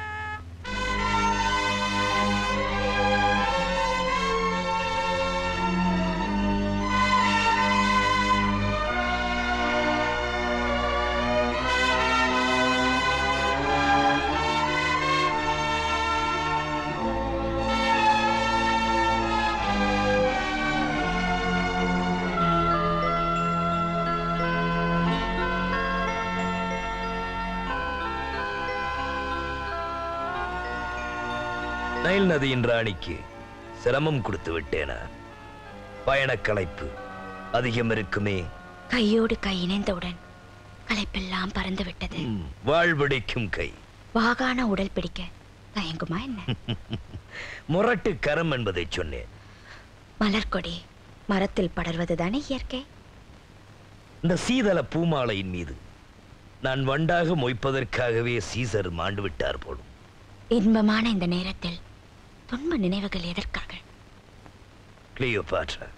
நைல் நதியின் ராணிக்கு சிரமம் கொடுத்து விட்டேனா? பயணக் களைப்பு அதிகம் இருக்குமே. கையோடு கை இணைந்தவுடன் களைப்பெல்லாம் பறந்து விட்டது. வாழ்பிடிக்கும் கை வாகான உடல் பிடிக்க தயங்குமா என்ன? முரட்டு கரம் என்பதை சொன்னேன். மலர்கொடி மரத்தில் படர்வதுதானே இயற்கை. இந்த சீதள பூமாலையின் மீது நான் வண்டாக மொய்ப்பதற்காகவே சீசர் மாண்டு விட்டார் போலும். இன்பமான இந்த நேரத்தில் துன்ப நினைவுகள் எதற்காக? கிளியோபாட்ரா,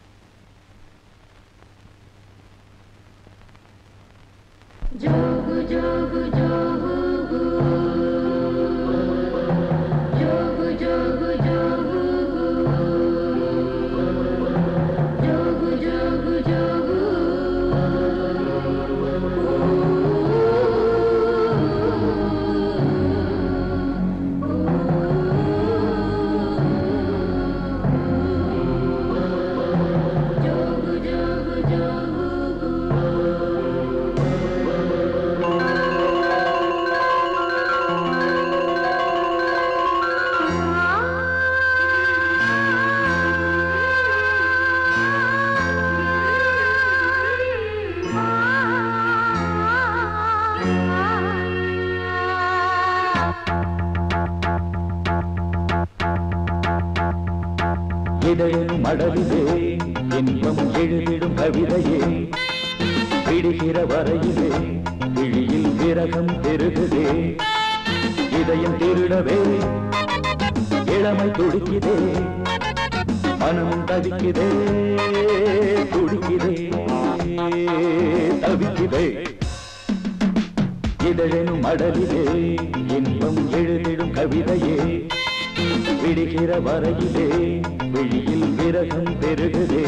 ஜோகு ஜோகு ஜோகு ஜோகு ஜோகு ஜோகு ஜோகு ஜோகு ஜோகு இதழின் மடலிலே இன்பம் எழுதிடும் கவிதையே, விடுகிற வரையிலே விழியில் விரகம் பெருகுதே. இதயம் திருடவே இளமை துடிக்குதே, மனம் தவிக்குதே, துடிக்குதே, தவிக்குதே. இதழெனும் மடலிலே இன்பம் எழுதிடும் கவிதையே, விடுகிற வரையிலே விழியில் விரகம் பெருகுதே.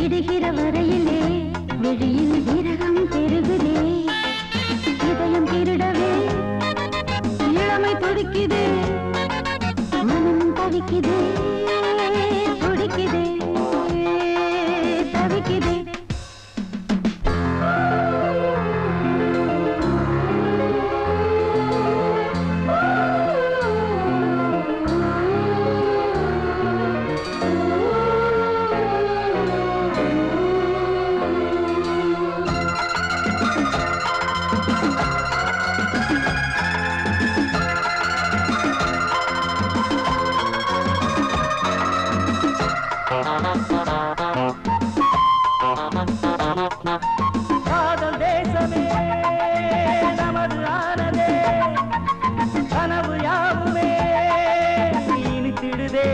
விடுகிற வரையிலே விழியில் விரகம் பெருகுதே இதயம் திருடவே இளமை துடிக்குதே மனம் தவிக்குதே துடிக்குதே தவிக்குதே காதல் தேசமே நமது ஆனதே கனவு யாவுமே இனித்திடுதே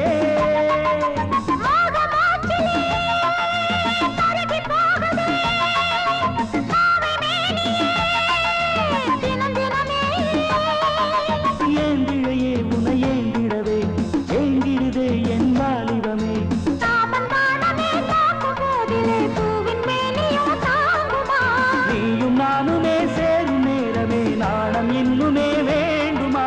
ஏந்திழையே உனை ஏந்திடவே ஏங்கிடுதே என் வாலிபமே நீயும் நானுமே சேரும் நேரமே நாணம் இன்னுமே வேண்டுமா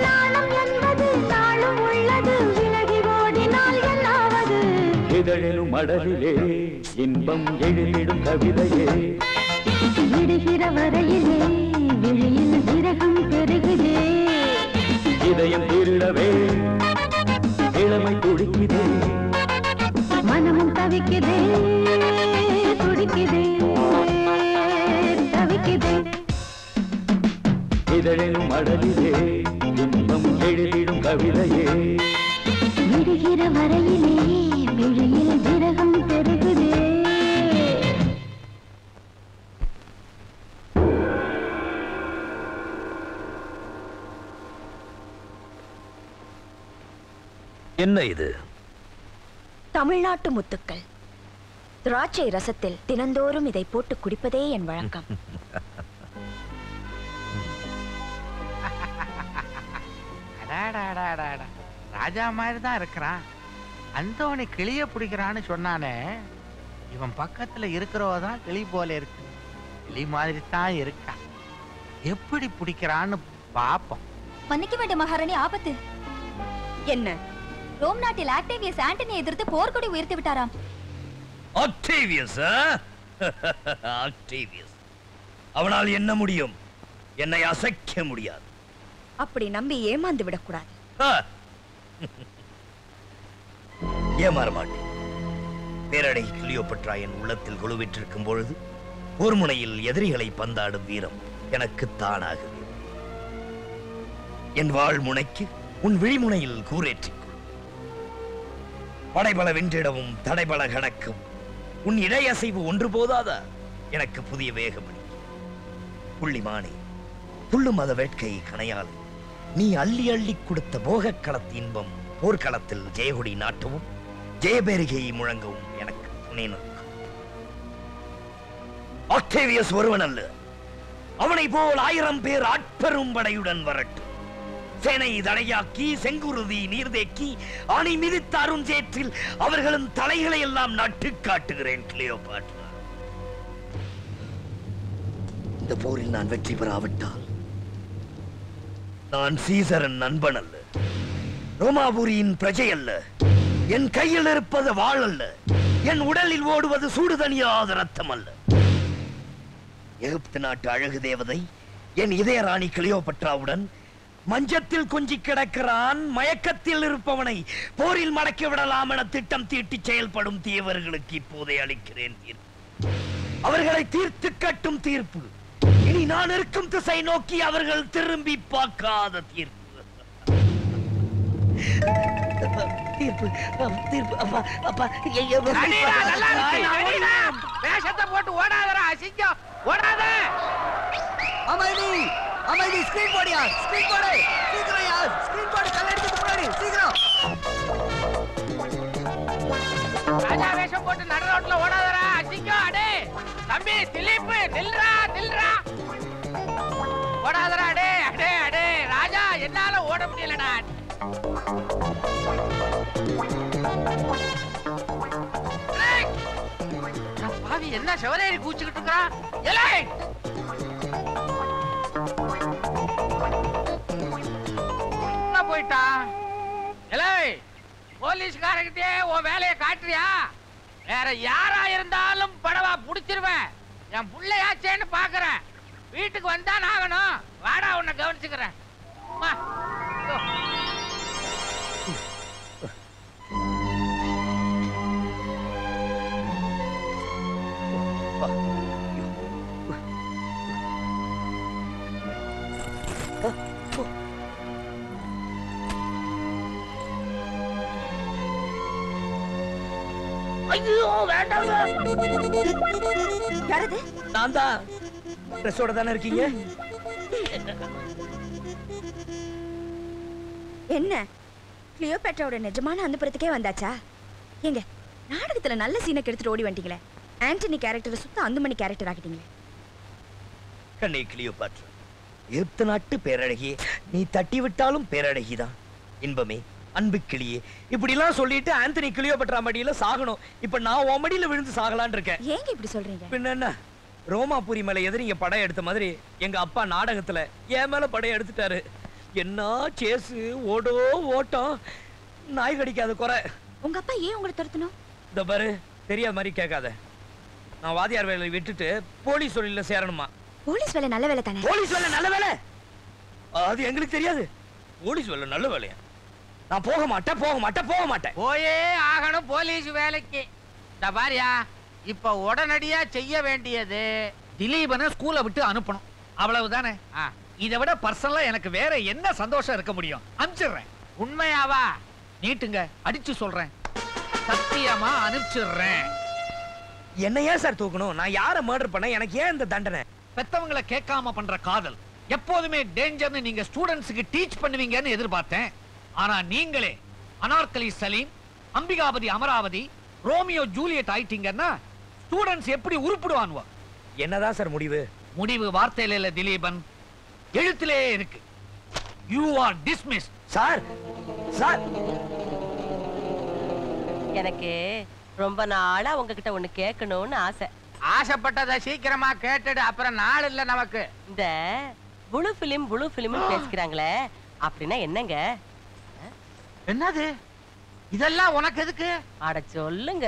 இதழிலும் மடலிலே இன்பம் எழுதிடும் கவிதையே விடுகிற வரையிலே விழியில் விரகம் பெருகுதே இதயம் திருடவே இளமை துடிக்குதே மனமும் தவிக்குதே துடிக்குதே தவிக்குதே இதழிலும் மடலிலே இன்பம் எழுதிடும் கவிதையே விடுகிற வரையிலே விழியில் விரகம் பெருகுதே என்ன இது? தமிழ்நாட்டு முத்துக்கள். திராட்சை ரசத்தில் தினந்தோறும் இதை போட்டு குடிப்பதே என் வழக்கம். ராஜா மாதிரி தான் இருக்கிறான். அந்தோனி கிளிய பிடிக்கிறான்னு சொன்னானே, இவன் பக்கத்துல இருக்கிறவதான் கிளி போல இருக்கு. கிளி மாதிரி தான் இருக்கா. எப்படி பிடிக்கிறான்னு பாப்போம். மன்னிக்க வேண்டிய மகாராணி, ஆபத்து. என்ன? ரோம் நாட்டில் ஆக்டேவியஸ் ஆண்டனியை எதிர்த்து போர்க்கொடி உயர்த்தி விட்டாராம். ஆக்டேவியஸ்? ஆக்டேவியஸ் அவனால் என்ன முடியும்? என்னை அசைக்க முடியாது. அப்படி நம்பி ஏமாந்து விடக்கூடாது. ஏமாற மாட்டேன். பேரடை கிளியோபட்ரா என் உள்ளத்தில் குழுவிற்றிருக்கும் பொழுது ஒரு முனையில் எதிரிகளை பந்தாடும் வீரம் எனக்கு தானாகவே. என் வாழ் முனைக்கு உன் விழிமுனையில் கூரேற்றிக்கொள். படைபல வென்றிடவும் தடைபல கணக்கும் உன் இடையசைவு ஒன்று போதாதா எனக்கு புதிய வேகமணி. புள்ளிமானே, துள்ளும் மத வேட்கை கணையால் நீ அள்ளி அள்ளி கொடுத்த போகக்களத்து இன்பம் போர்க்களத்தில் ஜெயகுடி நாட்டவும் ஜெயபேரிகையை முழங்கவும் எனக்கு துணை நிற்கும். ஆக்டேவியஸ் ஒருவன் அல்ல, அவனை போல் 1000 பேர் ஆட்பெரும் படையுடன் வரட்டும். சேனை தடையாக்கி செங்குருதி நீர்தேக்கி அணி மிதித்த அருஞ்சேற்றில் அவர்களும் தலைகளை எல்லாம் நட்டு காட்டுகிறேன் கிளியோபாட்ரா. இந்த போரில் நான் வெற்றி பெறாவிட்டால் நான் சீசரன் நண்பன் அல்ல, ரோமாபுரியின் பிரஜை அல்ல. என் கையில் இருப்பது வாழ் அல்ல, என் உடலில் ஓடுவது சூடுதணியாத ரத்தம் அல்ல. எகிப்து நாட்டு அழகு தேவதை என் இதய ராணி கிளியோபட்ராவுடன் மஞ்சத்தில் கொஞ்சி கிடக்கிறான். மயக்கத்தில் இருப்பவனை போரில் மடக்கி விடலாம் என திட்டம் தீட்டி செயல்படும் தீவர்களுக்கு இப்போதே அளிக்கிறேன் தீர்ப்பு. அவர்களை தீர்த்து கட்டும் தீர்ப்பு. இனி நான் இருக்கும் திசை நோக்கி அவர்கள் திரும்பி பார்க்காத தீர்ப்பு. தீர்ப்பு தீர்ப்பு. அப்பா அப்பா வேஷத்தை போட்டு ஓடாதடா, அசிங்கம், ஓடாத. அமைதி அமைதி. ஸ்கிரீன் போடியா, ஸ்கிரீன் போடு சீக்கிரம். யார் ஸ்கிரீன் போடு, கல்லடிக்கு முன்னாடி சீக்கிரம். ராஜா வேஷம் போட்டு நடு ரோட்ல ஓடாதடா, அசிங்கம். அடே தம்பி திலீப், நில்றா நில்றா, ஓடாதடா. அடே அடே அடே ராஜா, என்னால ஓட முடியலடா. பாவி என்ன செவரேறி கூச்சிக்கிட்டு இருக்கிறான். எலே எங்க போயிட்டான்? எலே போலீஸ்காரங்கிட்டே உன் வேலையை காட்டுறியா? வேற யாரா இருந்தாலும் படவா புடிச்சிருவேன். என் புள்ளையாச்சேன்னு பாக்குறேன். வீட்டுக்கு வந்தான் ஆகணும். வாடா உன்னை கவனிச்சுக்கிறேன். ஐயோ வேண்டாங்க. யாரது? நான் தான். ட்ரெஸ்ஸோட தானே இருக்கீங்க? என்ன கிளியோபேட்ராவோட நிஜமான அந்தப்புறத்துக்கே வந்தாச்சா? எங்க நாடகத்துல நல்ல சீனை கெடுத்துட்டு ஓடி வந்துட்டீங்களே. ஆண்டனி கேரக்டர் சுத்த அந்துமணி கேரக்டர் ஆக்கிட்டீங்களே. கண்ணே கிளியோபாட்ரா, எப்து நாட்டு பேரழகியே, நீ தட்டி விட்டாலும் பேரழகிதான். இன்பமே, அன்பு கிளியே, இப்படி எல்லாம் சொல்லிட்டு ஆண்டனி கிளியோபாட்ரா மடியில சாகணும். இப்ப நான் உன் மடியில விழுந்து சாகலான்னு இருக்கேன். ஏங்க இப்படி சொல்றீங்க? பின்ன என்ன, ரோமாபுரி மேல எதிரிங்க படம் எடுத்த மாதிரி எங்க அப்பா நாடகத்துல என் மேல படம் எடுத்துட்டாரு. என்ன சேசு, ஓடோ ஓட்டம், நாய் கடிக்காத குறை. உங்க அப்பா ஏன் உங்களை துரத்தணும்? இந்த பாரு, தெரியாத மாதிரி கேட்காத. நான் வாதியார் வேலையை விட்டுட்டு போலீஸ் தொழில சேரணுமா? போலீஸ் வேலை நல்ல வேலை தானே? போலீஸ் வேலை நல்ல வேலை அது எங்களுக்கு தெரியாது. போலீஸ் வேலை நல்ல வேலையா? நான் போக மாட்டேன், போக மாட்டேன், போக மாட்டேன். போயே ஆகணும் போலீஸ் வேலைக்கு. இந்த பாரியா, இப்ப உடனடியா செய்ய வேண்டியது திலீபனை ஸ்கூலை விட்டு அனுப்பணும். அவ்வளவுதானே? இதை விட பர்சனலா எனக்கு வேற என்ன சந்தோஷம் இருக்க முடியும்? அனுப்பிச்சிடுறேன். உண்மையாவா? நீட்டுங்க, அடிச்சு சொல்றேன். சத்தியமா அனுப்பிச்சிடுறேன். என்ன ஏன் சார் தூக்கணும்? நான் யாரை மர்டர் பண்ண? எனக்கு ஏன் இந்த தண்டனை? பெத்தவங்களை கேட்காம பண்ற காதல் எப்போதுமே டேஞ்சர்னு நீங்க ஸ்டூடண்ட்ஸுக்கு டீச் பண்ணுவீங்கன்னு எதிர்பார்த்தேன். ஆனா நீங்களே அனார்கலி சலீம், அம்பிகாபதி அமராவதி, ரோமியோ ஜூலியட் ஆயிட்டீங்கன்னா ஸ்டூடண்ட்ஸ் எப்படி உருப்பிடுவானுவா? என்னதான் சார் முடிவு? முடிவு வார்த்தையில இல்ல திலீபன், எழுத்திலே இருக்கு. You are dismissed. Sir sir, எனக்கு ரொம்ப நாளா உங்ககிட்ட ஒண்ணு கேட்கணும்னு ஆசை. ஆசைப்பட்டதை சீக்கிரமா கேட்டுடு, அப்புறம் நாள் இல்ல நமக்கு. இந்த புளு பிலிம் பேசிக்கிறாங்களே, அப்படின்னா என்னங்க? என்னது இதெல்லாம் உனக்கு எதுக்கு? அட சொல்லுங்க.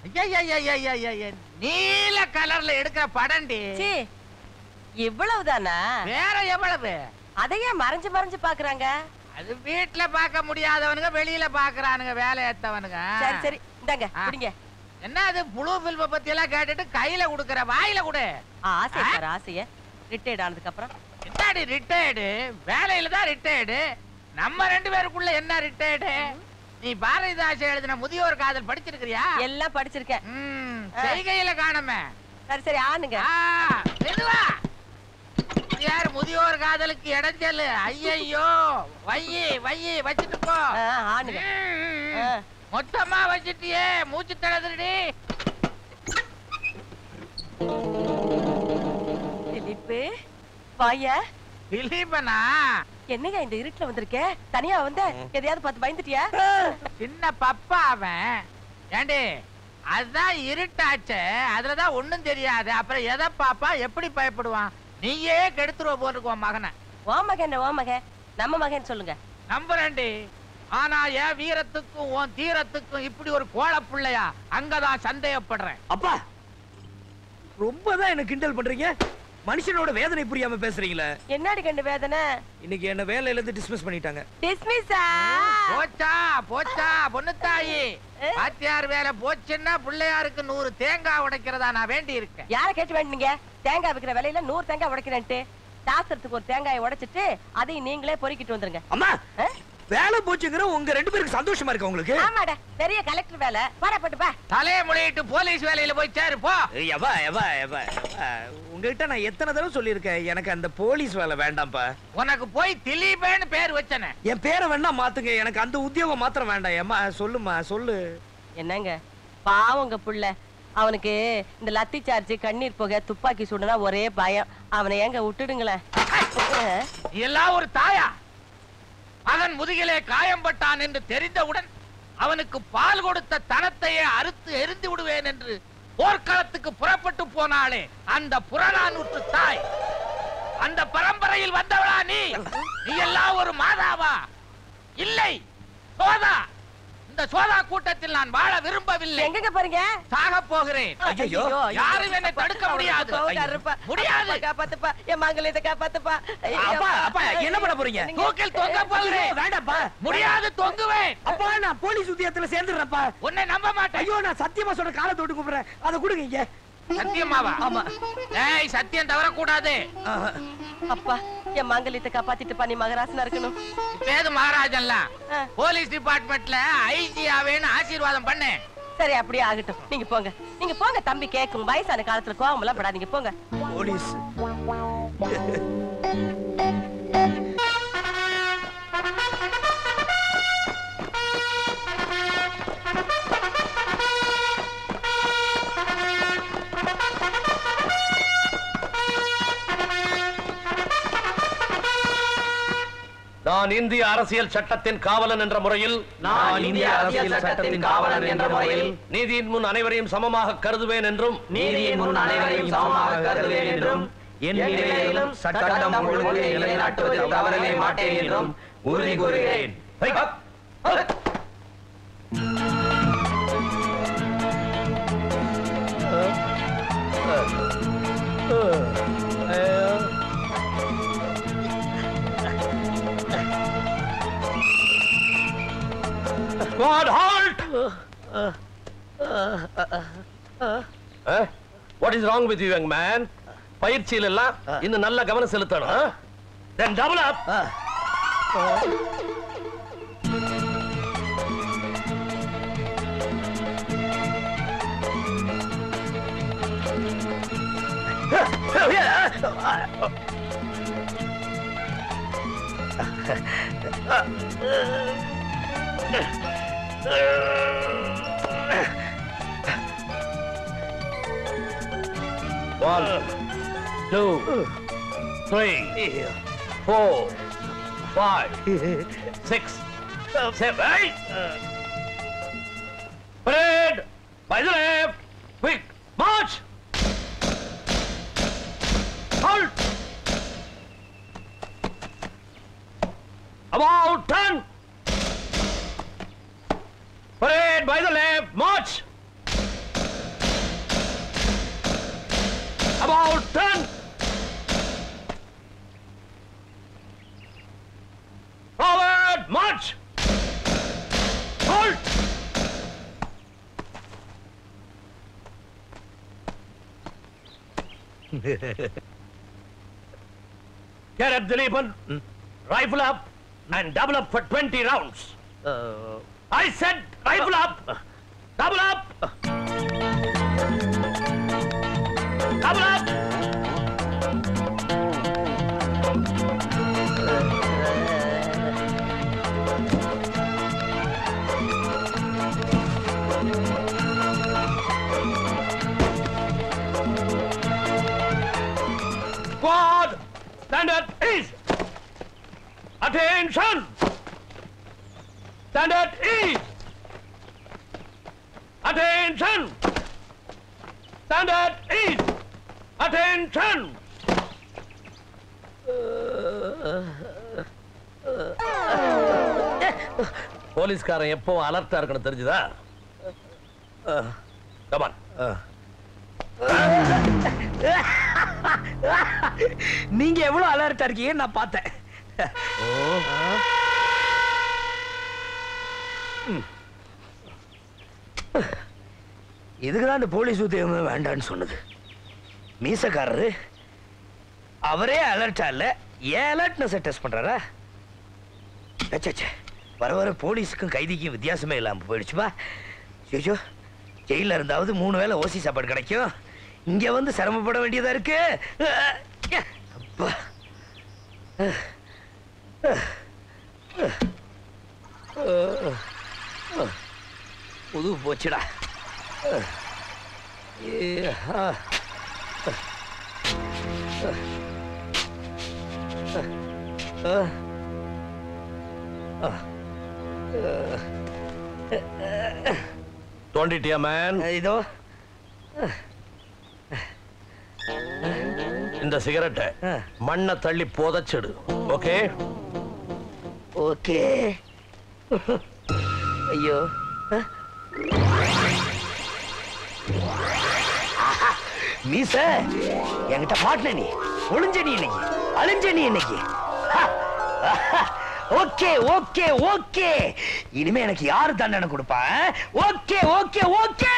நீல கலர்ல எடுக்கிற படண்டி. இவ்வளவுதானா? வேற எவ்வளவு? அதையே மறைஞ்சு மறைஞ்சு பாக்குறாங்க. அது வீட்டுல பார்க்க முடியாதவனுங்க வெளியில பாக்குறானுங்க, வேலை ஏத்தவனுங்க. சரி சரி, இந்தாங்க குடிங்க. என்ன அது புளூ பில்ப பத்தி எல்லாம் கேட்டுட்டு கையில குடுக்கற, வாயில குடு. ஆசை சார், ஆசைய. ரிட்டையர்ட் ஆனதுக்கு அப்புறம் என்னடி ரிட்டையர்டு? வேலையில தான் ரிட்டையர்டு. நம்ம ரெண்டு பேருக்குள்ள என்ன ரிட்டையர்டு? நீ பாரதிதாசன் எழுதின முதியோர் காதல் படிச்சிருக்கிறியா? எல்லாம் படிச்சிருக்கேன். செய்கையில காணமே. சரி சரி, ஆனுங்க. மெதுவா. யார் முதியோர் காதலுக்கு இடைஞ்சல்? ஐயையோ, வையி வையி வச்சிட்டு போ. ஆனுங்க. மொத்தமா வச்சிட்டியே, மூச்சு தடதுடி. திலீப் வாயா. திலீபனா? என்னங்க இந்த இருட்டுல வந்திருக்க? தனியா வந்த? எதையாவது பார்த்து பயந்துட்டியா? சின்ன பப்பா அவன். ஏண்டி, அதுதான் இருட்டாச்சே, அதுலதான் ஒண்ணும் தெரியாது. அப்புறம் எதை பாப்பா, எப்படி பயப்படுவான்? நீயே கெடுத்துருவ போட்டுக்குவான் மகனை. ஓ மகன், ஓ மகன், நம்ம மகன் சொல்லுங்க. நம்புறேன்டி. ஆனா என் வீரத்துக்கும் உன் தீரத்துக்கும் இப்படி ஒரு கோழ பிள்ளையா? அங்கதான் சந்தேகப்படுறேன். அப்பா, ரொம்பதான் என்ன கிண்டல் பண்றீங்க. மனுஷனோட வேதனை புரியாம பேசுறீங்களே. என்னடி கண்டு வேதனை? இன்னைக்கு என்ன வேலையில இருந்து டிஸ்மிஸ் பண்ணிட்டாங்க. டிஸ்மிஸா? போச்சா போச்சா பொண்ணுத்தாயி. பாத்தியார் வேலை போச்சுன்னா பிள்ளையாருக்கு 100 தேங்காய் உடைக்கிறதா நான் வேண்டி இருக்கேன். யார கேட்டு வேண்டீங்க? தேங்காய் விக்கிற விலையில 100 தேங்காய் உடைக்கிறேன்ட்டு சாஸ்திரத்துக்கு ஒரு தேங்காயை உடைச்சிட்டு அதையும் நீங்களே பொறுக்கிட்டு வந்துருங்க. அம்மா, வேலை போச்சுங்கிற உங்க 2 பேருக்கு சந்தோஷமா இருக்கு உங்களுக்கு? ஆமாடா, பெரிய கலெக்டர் வேலை. பாடா போட்டு பா. தலைய முளையிட்டு போலீஸ் வேலையில போய் சேரு போ. எவா எவா எவா, உங்ககிட்ட நான் எத்தனை தடவை சொல்லியிருக்கேன், எனக்கு அந்த போலீஸ் வேலை வேண்டாம்ப்பா. உனக்கு போய் திலீபேன்னு பேர் வச்சனே. என் பேரை வேணா மாத்துங்க, எனக்கு அந்த உத்தியோகம் மாத்திரம் வேண்டாம். ஏமா சொல்லுமா, சொல்லு. என்னங்க பாவங்க புள்ள, அவனுக்கு இந்த லத்தி சார்ஜ், கண்ணீர் புகை, துப்பாக்கி சூடுனா ஒரே பயம். அவனை எங்க விட்டுடுங்களேன். எல்லாம் ஒரு தாயா? மகன் முதுகிலே காயம்பட்டான் என்று தெரிந்தவுடன் அவனுக்கு பால் கொடுத்த தனத்தையே அறுத்து எரிந்து விடுவேன் என்று போர்க்களத்துக்கு புறப்பட்டு போனாலே அந்த புறநானூற்று தாய், அந்த பரம்பரையில் வந்தவளா நீ? நீ எல்லாம் ஒரு மாதாவா? இல்லை, சோதா. இந்த சோதா கூட்டத்தில் நான் வாழ விரும்பவில்லை. எங்க பாருங்க, சாக போகிறேன். ஐயோ, யாரும் என்னை தடுக்க முடியாது. முடியாது. காப்பாத்துப்பா, என் மங்களத்தை காப்பாத்துப்பா. அப்பா என்ன பண்ண போறீங்க? தூக்கில் தொங்க போகிறேன். வேண்டாப்பா, முடியாது, தொங்குவேன். அப்பா நான் போலீஸ் உத்தியோகத்துல சேர்ந்துடுறேன்ப்பா. உன்னை நம்ப மாட்டேன். ஐயோ, நான் சத்தியமா சொல்ற காலை தொட்டு கூப்பிடுறேன், அதை கொடுங்க இங்க. சத்தியமாவா? ஆமா. ஏய், சத்தியம் தவறக்கூடாது. அப்பா, என் மங்களத்தை காப்பாத்திட்டுப்பா, நீ மகராசனா இருக்கணும். பேது மகாராஜன்லாம் போலீஸ் டிபார்ட்மெண்ட்ல ஐஜி ஆவேன்னு ஆசீர்வாதம் பண்ணு. சரி, அப்படியே ஆகட்டும். நீங்க போங்க, நீங்க போங்க. தம்பி கேக்கும், வயசான காலத்துல கோவம் எல்லாம் படாதீங்க, போங்க. போலீஸ் நான் இந்திய அரசியல் சட்டத்தின் காவலன் என்ற முறையில் நீதியின் முன் அனைவரையும் சமமாக கருதுவேன் என்றும் சட்டம் ஒழுங்கை நிலைநாட்டுவதில் தவறவே மாட்டேன் என்றும் உறுதி கூறுகிறேன். Squad, halt! What is wrong with you, young man? பயிற்சியில் எல்லாம் இன்னும் நல்ல கவனம் செலுத்தணும். Then double up. One, 2, 3, 4, 5, 6, 7, 8. Parade by the left. Quick march. Halt. About 10. Parade by the left. March. About 10. Forward. March. Halt. Get up, Dileepan. Rifle up and double up for 20 rounds. I said rifle up. Double up. Double up. Squad, stand at ease. Attention. Stand at ease. Attention. Stand at ease. Attention. போலீஸ்காரன் எப்போ அலர்ட்டா இருக்கணும் தெரிஞ்சுதா? Come on. நீங்க எவ்வளவு அலர்ட்டா இருக்கீங்க நான் பார்த்தேன். இதுக்குதான் இந்த போலீஸ் உத்தியோகம் வேண்டான்னு சொன்னது. மீசக்காரரு அவரே அலர்ட்டா இல்ல, ஏன் அலர்ட்னஸ் டெஸ்ட் பண்றாரா? வர வர போலீஸுக்கும் கைதிக்கும் வித்தியாசமே இல்லாம போயிடுச்சுப்பா. ஐயோ, ஜெயில இருந்தாவது 3 வேளை ஓசி சாப்பாடு கிடைக்கும், இங்க வந்து சிரமப்பட வேண்டியதா இருக்கு. அப்பா, புது போச்சுடா. தோண்டிட்டியா மேன்? இதோ இந்த சிகரெட்டை மண்ணை தள்ளி புதைச்சிடு. Okay okay. ஐயோ மீச என்கிட்ட மாட்டின நீ, ஒளிஞ்ச நீ இன்னைக்கு, அழிஞ்ச நீ இன்னைக்கு. ஓகே ஓகே ஓகே, இனிமே எனக்கு யாரு தண்டனை கொடுப்பா? Okay okay okay.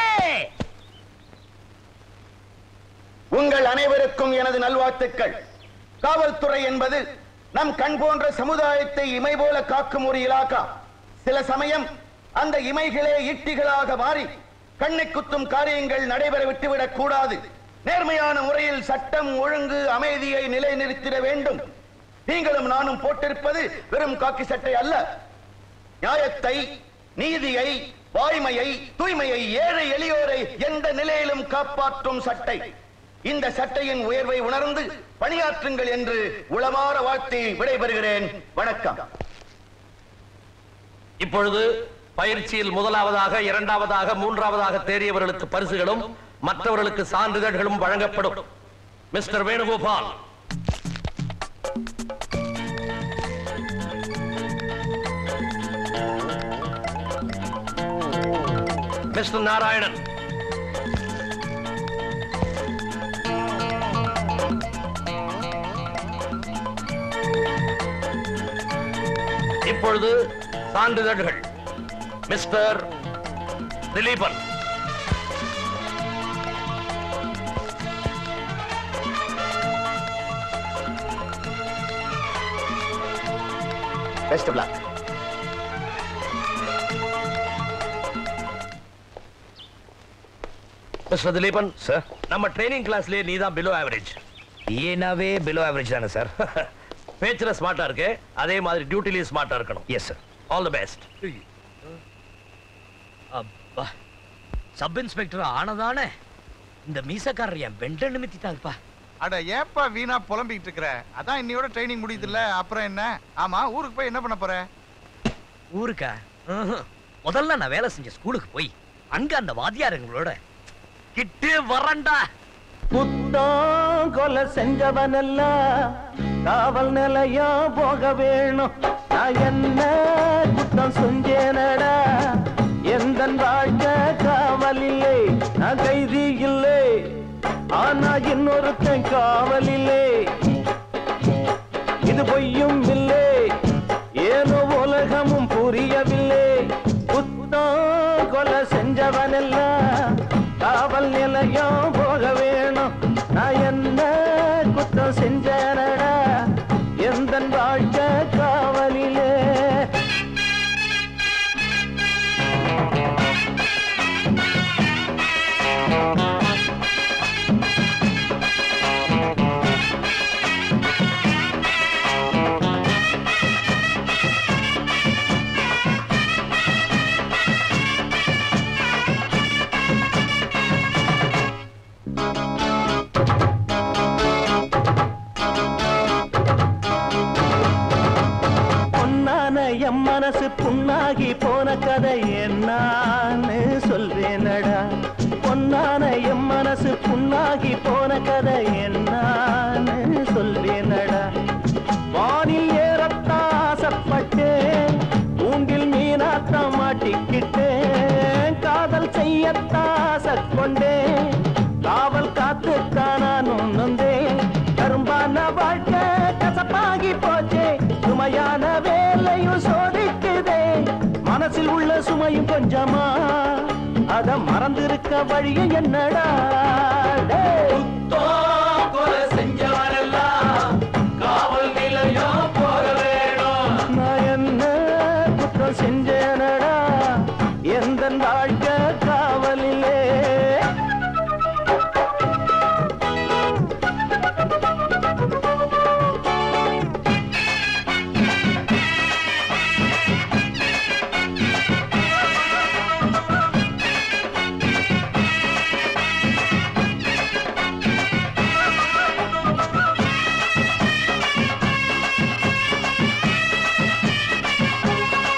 உங்கள் அனைவருக்கும் எனது நல்வாழ்த்துக்கள். காவல்துறை என்பது நம் கண் போன்ற சமுதாயத்தை இமை போல காக்கும் ஒரு இலாக்கா. சில சமயம் அந்த இமைகளே ஈட்டிகளாக மாறி கண்ணை குத்தும் காரியங்கள் நடைபெற விட்டுவிடக் கூடாது. நேர்மையான முறையில் சட்டம் ஒழுங்கு அமைதியை நிலைநிறுத்திட வேண்டும். நீங்களும் நானும் போட்டிருப்பது வெறும் காக்கி சட்டை அல்ல. நியாயத்தை, நீதியை, வாய்மையை, தூய்மையை, ஏழை எளியோரை எந்த நிலையிலும் காப்பாற்றும் சட்டை. இந்த சட்டையின் உயர்வை உணர்ந்து பணியாற்றுங்கள் என்று உளமாற வாழ்த்தி விடைபெறுகிறேன். வணக்கம். இப்பொழுது பயிற்சியில் முதலாவதாக, இரண்டாவதாக, மூன்றாவதாக தேறியவர்களுக்கு பரிசுகளும் மற்றவர்களுக்கு சான்றிதழ்களும் வழங்கப்படும். மிஸ்டர் வேணுகோபால், மிஸ்டர் நாராயணன், இப்பொழுது சான்றிதழ்கள். Mister Dileepan, best of luck. Mister Dileepan sir, நம்ம ட்ரைனிங் கிளாஸ்லயே நீ தான் பிலோ ஆவரேஜ். ஏனாவே பிலோ ஆவரேஜ் தானே சார்? பேச்சுல ஸ்மார்ட்டா இருக்கு, அதே மாதிரி டியூட்டிலையும் ஸ்மார்ட்டா இருக்கணும். Yes sir. All the best. அப்பா, சப் இன்ஸ்பெக்டர் ஆனதானே இந்த மீசக்காரர் என் பெண்ட நிமித்திட்டாங்கப்பா. அட ஏப்பா வீணா புலம்பிக்கிட்டு இருக்கிற? அதான் இன்னையோட ட்ரைனிங் முடியுதுல்ல, அப்புறம் என்ன? ஆமா, ஊருக்கு போய் என்ன பண்ண போற? ஊருக்கா? முதல்ல நான் வேலை செஞ்ச ஸ்கூலுக்கு போய் அங்க அந்த வாத்தியாரங்களோட கிட்டு வரண்டா. குத்தம் கொலை செஞ்சவனெல்லாம் காவல் நிலையம் போக வேணும். நான் என்ன குத்தம் செஞ்சேனடா? எந்த வாழ்க்கை காவலில்லை, நான் கைதி இல்லை, ஆனா இன்னொருத்தன் காவலில்லை. இது பொய்யும் இல்லை, ஏனோ உலகமும் புரியவில்லை. குத்தம் கொலை செஞ்சவனெல்லாம் காவல் நிலையம் போக வேணும். நான் என்ன குத்தம் செஞ்சேனடா? எந்த வாழ்க்கை காவலிலே. என் மனசு புண்ணாகி போன கதை என்னான்னு சொல்வேனடா. பொன்னான என் மனசு புண்ணாகி போன கதை என்னான்னு சொல்வேனடா. வானில் ஏறத்தான் ஆசைப்பட்டேன், ஊண்டில் மீனாத்தான் மாட்டிக்கிட்டேன். காதல் செய்யத்தான் ஆசை கொண்டேன், காவல் காத்துத்தான் நானும் நொந்தேன். கரும்பான வாழ்க்கை கசப்பாகி போச்சே, சுமையான வேலையும் சோதிக்குதே. மனசில் உள்ள சுமையும் கொஞ்சமா, அத மறந்திருக்க வழிய என்னடா? கொலை செஞ்சவரெல்லாம் காவல் நிலையம் போக வேணும். நான் என்ன குற்றம் செஞ்சேனடா? எந்த வாழ்க்கை காவலிலே.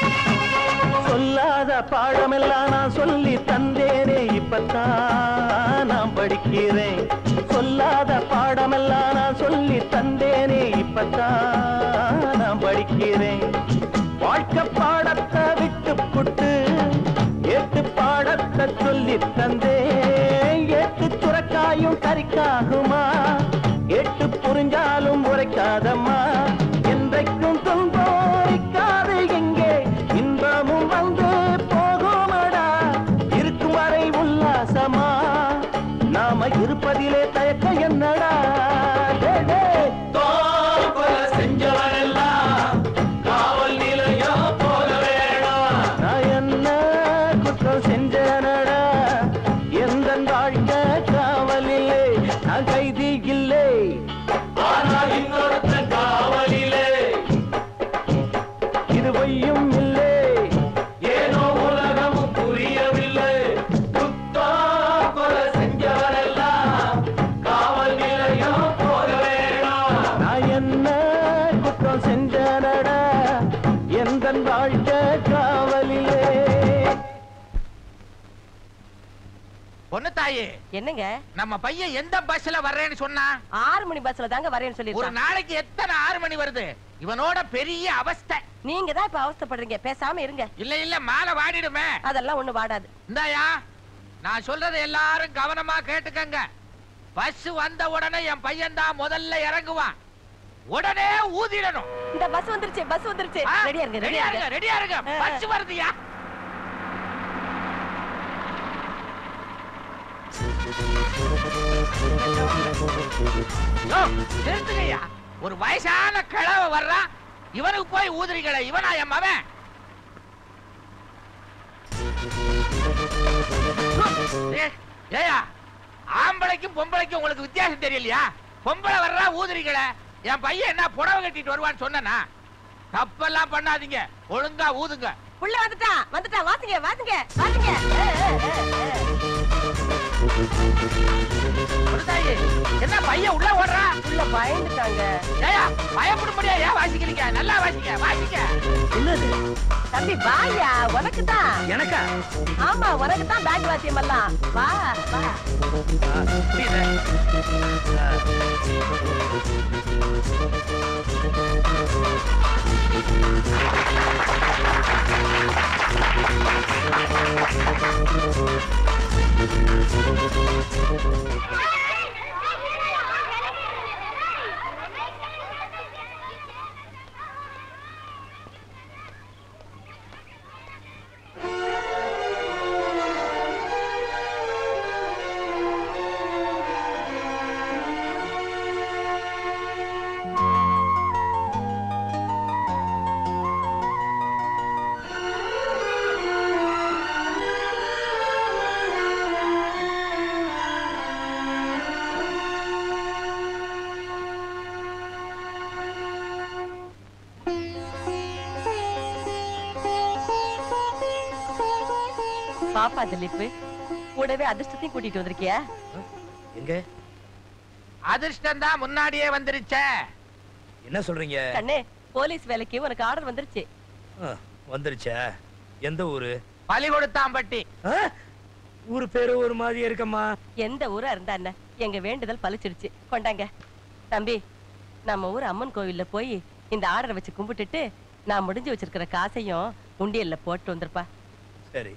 பாடமெல்லாம் நான் சொல்லி தந்தேனே இப்பத்தான் படிக்கிறேன். சொல்லாத பாடமெல்லாம் நான் சொல்லி தந்தேனே, இப்பத்தான் நான் படிக்கிறேன். வாழ்க்கை பாடத்தை விட்டு புட்டு ஏட்டு பாடத்தை சொல்லி தந்தேன். ஏட்டு சுரக்காயும் கறிக்காகுமா, ஏட்டு புரிஞ்சாலும் உரைக்காதம்மா. என்றைக்கும் துன்போரிக்காது எங்கே, இன்பமும் வந்து போகுமடா. இருக்கும் வரை உல்லாசமா, நாம இருப்பதிலே தயக்க என்னடா. செஞ்சவரெல்லாம் காவல் நிலையம் போக வேணாம். நான் என்ன குற்றம் செஞ்சனடா, எந்த வாழ்க்கை காவலிலே நான் கைதி இல்லை, ஆனால் இன்னொருத்த காவலிலே இது பொய்யும் இல்லை. ஏனோ உலகமும் புரியவில்லை. குத்தா கொலை செஞ்சவரெல்லாம் காவல் நிலையம் போக வேணாம். நான் என்ன குற்றம் செஞ்சனடா, எந்த வாழ்க்கை காவலிலே. பொண்ணு தாயே, என்னங்க நம்ம பையன் எந்த பஸ்ல வர்றேன்னு சொன்னா? 6 மணி பஸ்ல தாங்க வரேன்னு சொல்லி. ஒரு நாளைக்கு எத்தனை 6 மணி வருது? இவனோட பெரிய அவஸ்தை. நீங்க தான் இப்ப அவஸ்தைப்படுறீங்க, பேசாம இருங்க. இல்ல இல்ல, மாலை வாடிடுமே. அதெல்லாம் ஒண்ணு வாடாது. இந்தாயா, நான் சொல்றதை எல்லாரும் கவனமா கேட்டுக்கங்க. பஸ் வந்த உடனே என் பையன் தான் முதல்ல இறங்குவான். உடனே ஊதிடணும். இந்த பஸ் வந்துருச்சு, பஸ் வந்துருச்சு. ரெடியா இருங்க, ரெடியா இருங்க, ரெடியா இருங்க. பஸ் வருதுயா. நிறுத்துங்கய்யா. ஒரு வயசான கிழவ வர்றான், இவனுக்கு போய் ஊதுறீங்களே, இவனா என் மவன்? ஏயா, ஆம்பளைக்கும் பொம்பளைக்கும் உங்களுக்கு வித்தியாசம் தெரியலையா? பொம்பளை வர்றா ஊதுறீங்களே, என் பையன் என்ன புடவை கட்டிட்டு வருவான்னு சொன்னா? தப்பெல்லாம் பண்ணாதீங்க, ஒழுங்கா ஊதுங்க. உள்ள வந்துட்டான், வந்துட்டான். வாசிங்க, வாசிங்க, வாசிங்க. என்ன பையன் உள்ள ஓடுறா? உள்ள பயந்துட்டாங்க. ஏயா, பயப்பட முடியாது. ஏன் வாசிக்கிறீங்க? நல்லா வாசிங்க, வாசிங்க. என்னது தம்பி வாயா, உனக்கு தான். எனக்கா? ஆமா, உனக்கு தான் பேண்ட் வாத்தியம் எல்லாம். வா வா. பாப்பா திலீப், கூடவே அதிர்ஷ்டத்தையும் கூட்டிட்டு வந்திருக்கியா? எங்க அதிர்ஷ்டம் தான் முன்னாடியே வந்துருச்சே. என்ன சொல்றீங்க? கண்ணே, போலீஸ் வேலைக்கு உனக்கு ஆர்டர் வந்துருச்சு. வந்துருச்சா? எந்த ஊரு? பள்ளிகொடுத்தாம்பட்டி. ஊரு பேரு ஒரு மாதிரி இருக்கம்மா. எந்த ஊரா இருந்தா என்ன, எங்க வேண்டுதல் பலிச்சிருச்சு. கொண்டாங்க தம்பி, நம்ம ஊர் அம்மன் கோவில்ல போய் இந்த ஆர்டரை வச்சு கும்பிட்டுட்டு நான் முடிஞ்சு வச்சிருக்கிற காசையும் உண்டியல்ல போட்டு வந்திருப்பா. சரி.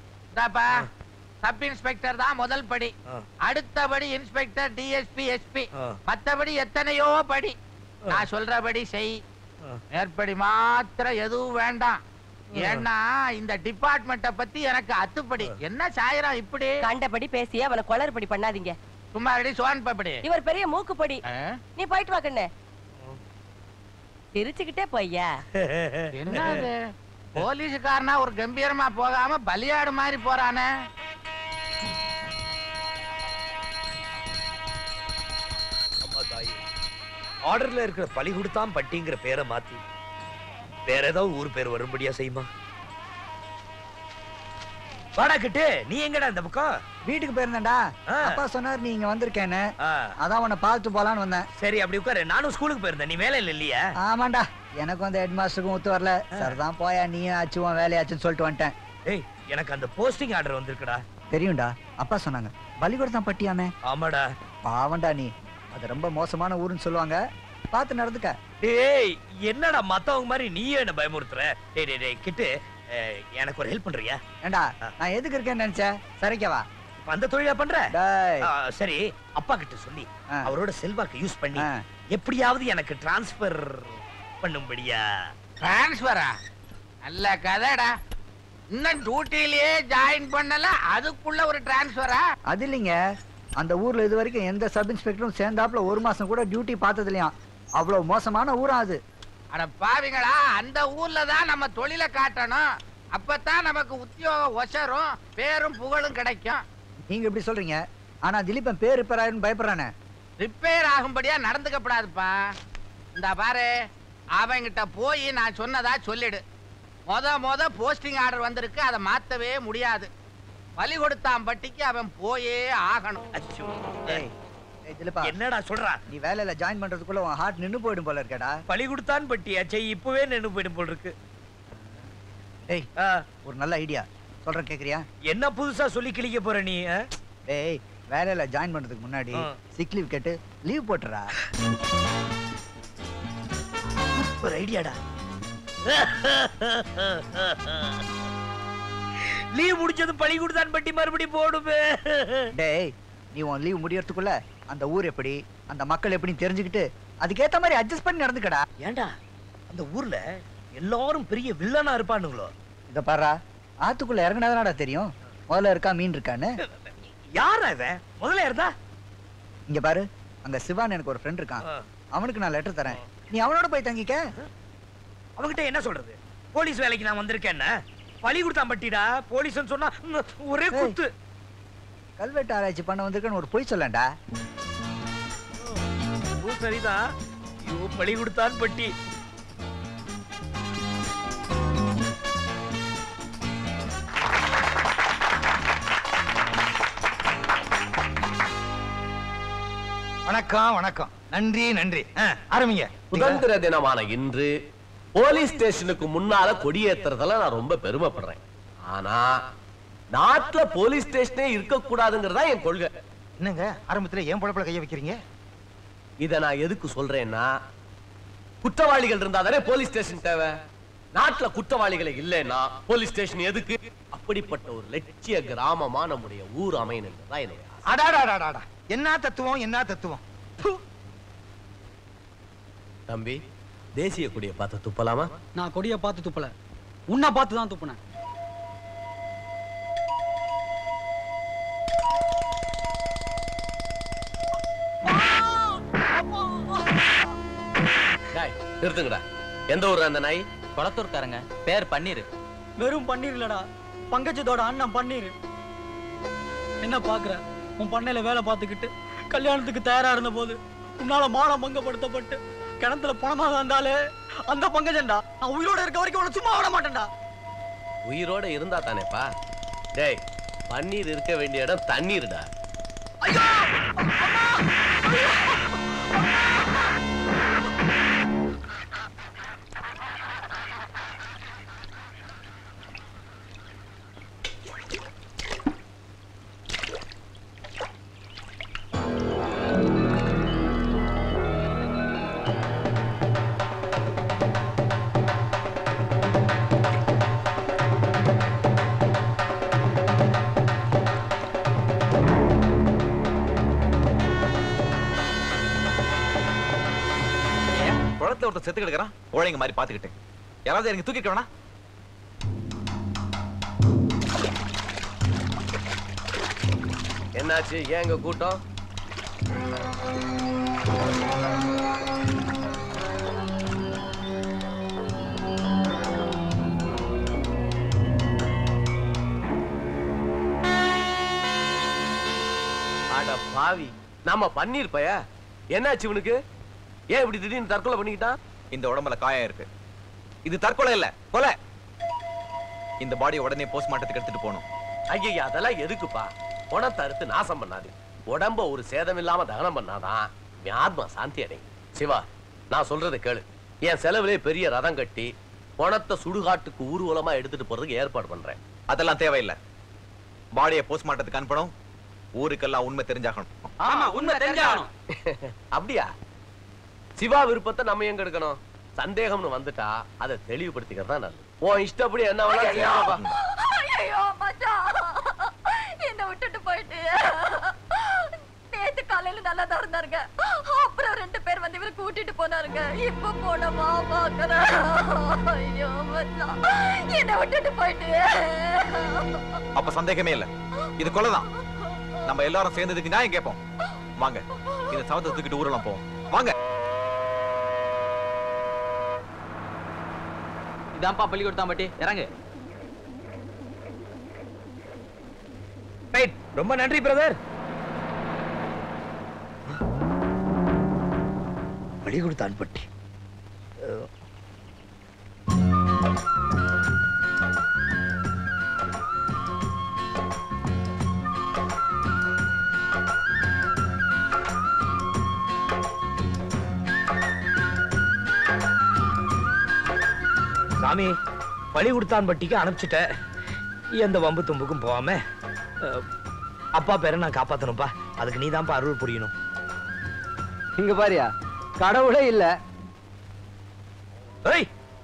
சப் இன்ஸ்பெக்டர் தான் முதல் படி, அடுத்தபடி இன்ஸ்பெக்டர், டிஎஸ்பி, எஸ்பி, மத்தபடி எத்தனையோ படி. நான் சொல்றபடி செய், மேற்படி மாத்திரம் எதுவும் வேண்டாம். ஏன்னா இந்த டிபார்ட்மெண்ட்ட பத்தி எனக்கு அத்துப்படி. என்ன சாயரம் இப்படி கண்டபடி பேசி அவனை கொளறுபடி பண்ணாதீங்க. சும்மா ரெடி சோன் பப்படி. இவர் பெரிய மூக்குப்படி. நீ போயிட்டு வா கண்ணு. சிரிச்சுக்கிட்டே போய்யா. என்ன போலீஸ்காரனா ஒரு கம்பீரமா போகாம பலியாடு மாதிரி போறானே. ஆர்டர்ல இருக்கிற பள்ளிகொடுத்தாம் பட்டிங்கிற பேரை மாத்தி வேற ஏதாவது ஊர் பேர் வரும்படியா செய்யுமா? வாடா கிட்டு, நீ எங்கடா இந்த பக்கம்? வீட்டுக்கு போயிருந்தேன்டா. அப்பா சொன்னார் நீ இங்க வந்திருக்கேன்னு, அதான் உன்னை பார்த்து போலான்னு வந்தேன். சரி, அப்படி உட்காரு. நானும் ஸ்கூலுக்கு போயிருந்தேன். நீ வேலையில இல்லையா? ஆமாண்டா, எனக்கு வந்து ஹெட் மாஸ்டருக்கும் ஒத்து வரல. சார் தான் போயா, நீயும் ஆச்சு உன் வேலையாச்சுன்னு சொல்லிட்டு வந்துட்டேன். ஏய், எனக்கு அந்த போஸ்டிங் ஆர்டர் வந்திருக்குடா. தெரியும்டா, அப்பா சொன்னாங்க. பலிகொடுத்தான் பட்டியாமே. ஆமாடா. பாவண்டா நீ. அது ரொம்ப மோசமான ஊருன்னு சொல்லுவாங்க. பார்த்து நடந்துக்க. டேய், என்னடா மத்தவங்க மாதிரி நீயே என்ன பயமுறுத்துற? டேய் டேய் டேய் கிட்டு, எனக்கு ஒரு ஹெல்ப் பண்றியா? ஏண்டா, நான் எதுக்கு இருக்கேன்னு நினைச்சேன்? சரிக்கவா? அந்த தொழிலா பண்ற? டேய். சரி, அப்பா கிட்ட சொல்லி அவரோட செல்வாக்கு யூஸ் பண்ணி எப்படியாவது எனக்கு டிரான்ஸ்ஃபர் பண்ணும்படியா? டிரான்ஸ்ஃபரா? நல்ல கதைடா. இன்னும் டியூட்டிலேயே ஜாயின் பண்ணல, அதுக்குள்ள ஒரு டிரான்ஸ்ஃபரா? அது இல்லைங்க, அந்த ஊர்ல இது வரைக்கும் எந்த சப் இன்ஸ்பெக்டரும் சேர்ந்தாப்புல ஒரு மாசம் கூட டியூட்டி பார்த்தது இல்லையா. அவ்வளவு மோசமான ஊரா அது. அட பாவிங்களா, அந்த ஊர்ல தான் நம்ம தொழிலை காட்டணும். அப்பதான் நமக்கு உத்தியோகம் ஒசரும், பேரும் புகழும் கிடைக்கும். நீங்க எப்படி சொல்றீங்க? ஆனா திலீபன் பேர் ரிப்பேர் ஆயிரும் பயப்படுறானே. ரிப்பேர் ஆகும்படியா நடந்துக்கப்படாதுப்பா. இந்த பாரு, அவங்கிட்ட போய் நான் சொன்னதா சொல்லிடு. மொத போஸ்டிங் ஆர்டர் வந்திருக்கு, அதை மாத்தவே முடியாது. பலி கொடுத்தான் பட்டிக்கு அவன் போயே ஆகணும். என்னடா சொல்றா? நீ வேலையில ஜாயின் பண்றதுக்குள்ள உன் ஹார்ட் நின்னு போயிடும் போல இருக்கடா. பலி கொடுத்தான் பட்டியா? இப்பவே நின்னு போயிடும் போல இருக்கு. டேய், ஒரு நல்ல ஐடியா சொல்றேன், கேக்குறியா? என்ன புதுசா சொல்லி கிழிக்க போற நீ? டேய், வேலையில ஜாயின் பண்றதுக்கு முன்னாடி சிக் லீவ் கேட்டு லீவ் போட்டுறா. ஒரு ஐடியாடா. லீவ் முடிச்சது பலி கொடுத்தான் பட்டி மறுபடியும் போடுவே. டேய், நீ உன் லீவ் முடியறதுக்குள்ள அந்த ஊர் எப்படி, அந்த மக்கள் எப்படி தெரிஞ்சுக்கிட்டு அதுக்கேத்த மாதிரி அட்ஜஸ்ட் பண்ணி நடந்துக்கடா. ஏண்டா, அந்த ஊர்ல எல்லாரும் பெரிய வில்லனா இருப்பானுங்களோ? இத பாரா, ஆத்துக்குள்ள இறங்குனாதானடா தெரியும் முதல்ல இருக்கா மீன் இருக்கான்னு. யாரா இவன்? முதல்ல இருந்தா இங்க பாரு, அங்க சிவான் எனக்கு ஒரு ஃப்ரெண்ட் இருக்கான். அவனுக்கு நான் லெட்டர் தரேன், நீ அவனோட போய் தங்கிக்க. அவங்கிட்ட என்ன சொல்றது? போலீஸ் வேலைக்கு நான் வந்திருக்கேன். பலி கொடுத்தான் பட்டிடா. போலீஸ் சொன்னா ஒரே குத்து. கல்வெட்டு ஆராய்ச்சி பண்ண வந்திருக்கேன்னு ஒரு பொய் சொல்லண்டா. சரிதான். பலி கொடுத்தான் பட்டி. வணக்கம் வணக்கம். நன்றி நன்றி. ஆரம்பிங்க. சுதந்திர தினமான இன்று போலீஸ் ஸ்டேஷனுக்கு முன்னால கொடியேத்துறதுல நான் ரொம்ப பெருமைப்படுறேன். ஆனா நாட்டுல போலீஸ் ஸ்டேஷனே இருக்க கூடாதுங்கிறதா என் கொள்கை. என்னங்க ஆரம்பத்துல ஏன் பொழப்புல கைய வைக்கிறீங்க? இத நான் எதுக்கு சொல்றேன்னா, குற்றவாளிகள் இருந்தா தானே போலீஸ் ஸ்டேஷன் தேவை. நாட்டுல குற்றவாளிகளை இல்லைன்னா போலீஸ் ஸ்டேஷன் எதுக்கு? அப்படிப்பட்ட ஒரு லட்சிய கிராமமா நம்முடைய ஊர் அமையணுங்கிறதா என்னுடைய ஆசை. அடாடாடாடா, என்ன தத்துவம் என்ன தத்துவம். தம்பி, தேசிய கொடியை பார்த்து துப்பலாமா? நான் கொடியை பார்த்து துப்பல, உன்னை பார்த்து தான் துப்புனேன். நிறுத்துங்கடா. எந்த ஊர் அந்த நாய்? குளத்தூர்காரங்க, பேர் பன்னீர். வெறும் பன்னீர் இல்லடா, பங்கஜத்தோட அண்ணன் பன்னீர். என்ன பாக்குற? உன் பண்ணையில வேலை பார்த்துக்கிட்டு கல்யாணத்துக்கு தயாரா இருந்த போது உன்னால மானம் பங்கப்படுத்தப்பட்டு கிணத்துல பணமாக வந்தாலே அந்த பங்கஜன்டா. நான் உயிரோட இருக்க வரைக்கும் உன சும்மா விட மாட்டேன்டா. உயிரோட இருந்தா தானேப்பா. டேய், பன்னீர் இருக்க வேண்டிய இடம் தண்ணீர்டா. ஒருத்தர் செத்து கிடக்குறான், ஓழைங்க மாதிரி பாத்துக்கிட்டு யாராவது எனக்கு தூக்கிக்க வேணா? என்னாச்சு? ஏங்க கூட்டம்? அட பாவி, நம்ம பன்னீர் பைய. என்னாச்சு இவனுக்கு? ஏன் இப்படி திடீர்னு தற்கொலை பண்ணிக்கிட்டான்? இந்த உடம்புல காயம் இருக்கு. இது தற்கொலை இல்ல, கொலை. இந்த பாடியை உடனே போஸ்ட்மார்ட்டத்துக்கு எடுத்துட்டு போகணும். ஐயா, அதெல்லாம் எதுக்குப்பா? உணத்தை அறுத்து நாசம் பண்ணாது. உடம்ப ஒரு சேதம் இல்லாம தகனம் பண்ணாதான் ஆத்மா சாந்தி அடையும். சிவா, நான் சொல்றதை கேளு. என் செலவுலே பெரிய ரதம் கட்டி பணத்தை சுடுகாட்டுக்கு ஊர்வலமா எடுத்துட்டு போறதுக்கு ஏற்பாடு பண்றேன். அதெல்லாம் தேவையில்லை. பாடியை போஸ்ட்மார்ட்டத்துக்கு அனுப்பணும். ஊருக்கெல்லாம் உண்மை தெரிஞ்சாகணும். ஆமா, உண்மை தெரிஞ்சாகணும். அப்படியா? சிவா விருப்பத்தை நம்ம எங்க எடுக்கணும்? சந்தேகம்னு வந்துட்டா அதை தெளிவுபடுத்திக்கிறது தான் நல்லது. உன் இஷ்டப்படி என்ன வேணாலும் செய்யலாம்ப்பா. ஐயோ மச்சான், என்ன விட்டுட்டு போயிட்டு நேத்து காலையில நல்லா தான் இருந்தாருங்க. அப்புறம் 2 பேர் வந்து இவரை கூட்டிட்டு போனாருங்க. இப்ப போனமா பாக்குறேன். ஐயோ மச்சான், என்ன விட்டுட்டு போயிட்டு. அப்ப சந்தேகமே இல்ல, இது கொலைதான். நம்ம எல்லாரும் சேர்ந்ததுக்கு நியாயம் கேட்போம். வாங்க, இந்த சவத்தை தூக்கிட்டு ஊரெல்லாம் போவோம். வாங்க. இதான்ப்பா பள்ளிக்கூடம் பாட்டி, இறங்கு. ரைட், ரொம்ப நன்றி பிரதர். பள்ளிக்கூடத்தான் பட்டி. சாமி, பள்ளிக்கூடத்தான் பட்டிக்கு அனுப்பிச்சிட்ட. எந்த வம்பு தும்புக்கும் போகாம அப்பா பேரை நான் காப்பாத்தணும்பா. அதுக்கு நீதான்ப்பா அருள் புரியணும். இங்க பாரியா, கடவுளே இல்ல. ஏய்,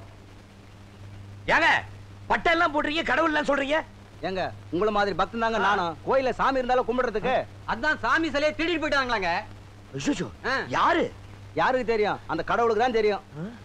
ஏங்க பட்டை எல்லாம் போடுறீங்க, கடவுள் எல்லாம் சொல்றீங்க? ஏங்க, உங்கள மாதிரி பக்தன் தாங்க நானும். கோயில சாமி இருந்தாலும் கும்பிடுறதுக்கு. அதான் சாமி சிலையை திருடிட்டு போயிட்டாங்களாங்க. ஐயோ, யாரு? யாருக்கு தெரியும்? அந்த கடவுளுக்கு தான் தெரியும்.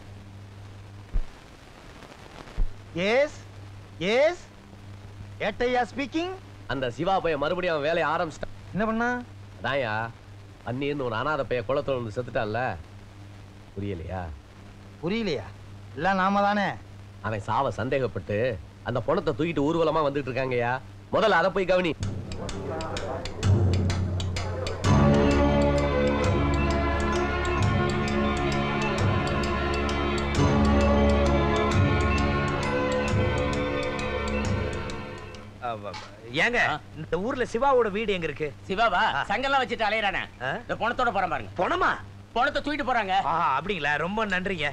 எஸ் எஸ் ஏட்டையா ஸ்பீக்கிங். அந்த சிவா பைய மறுபடியும் அவன் வேலையை ஆரம்பிச்சிட்டான். என்ன பண்ணா? அதான்யா, அன்னின்னு ஒரு அனாதை பைய குளத்துல வந்து செத்துட்டான்ல. புரியலையா? புரியலையா? எல்லாம் நாம தானே. அவன் சாவ சந்தேகப்பட்டு அந்த பணத்தை தூக்கிட்டு ஊர்வலமா வந்துட்டு இருக்காங்கயா. முதல்ல அதை போய் கவனி. ஏங்க, இந்த ஊர்ல சிவாவோட வீடு எங்க இருக்கு? சிவாவா சங்கெல்லாம் வச்சுட்டு அலையறானே. இந்த பணத்தோட போறான் பாருங்க. பணமா? பணத்தை தூக்கிட்டு போறாங்க. அப்படிங்களா? ரொம்ப நன்றிங்க.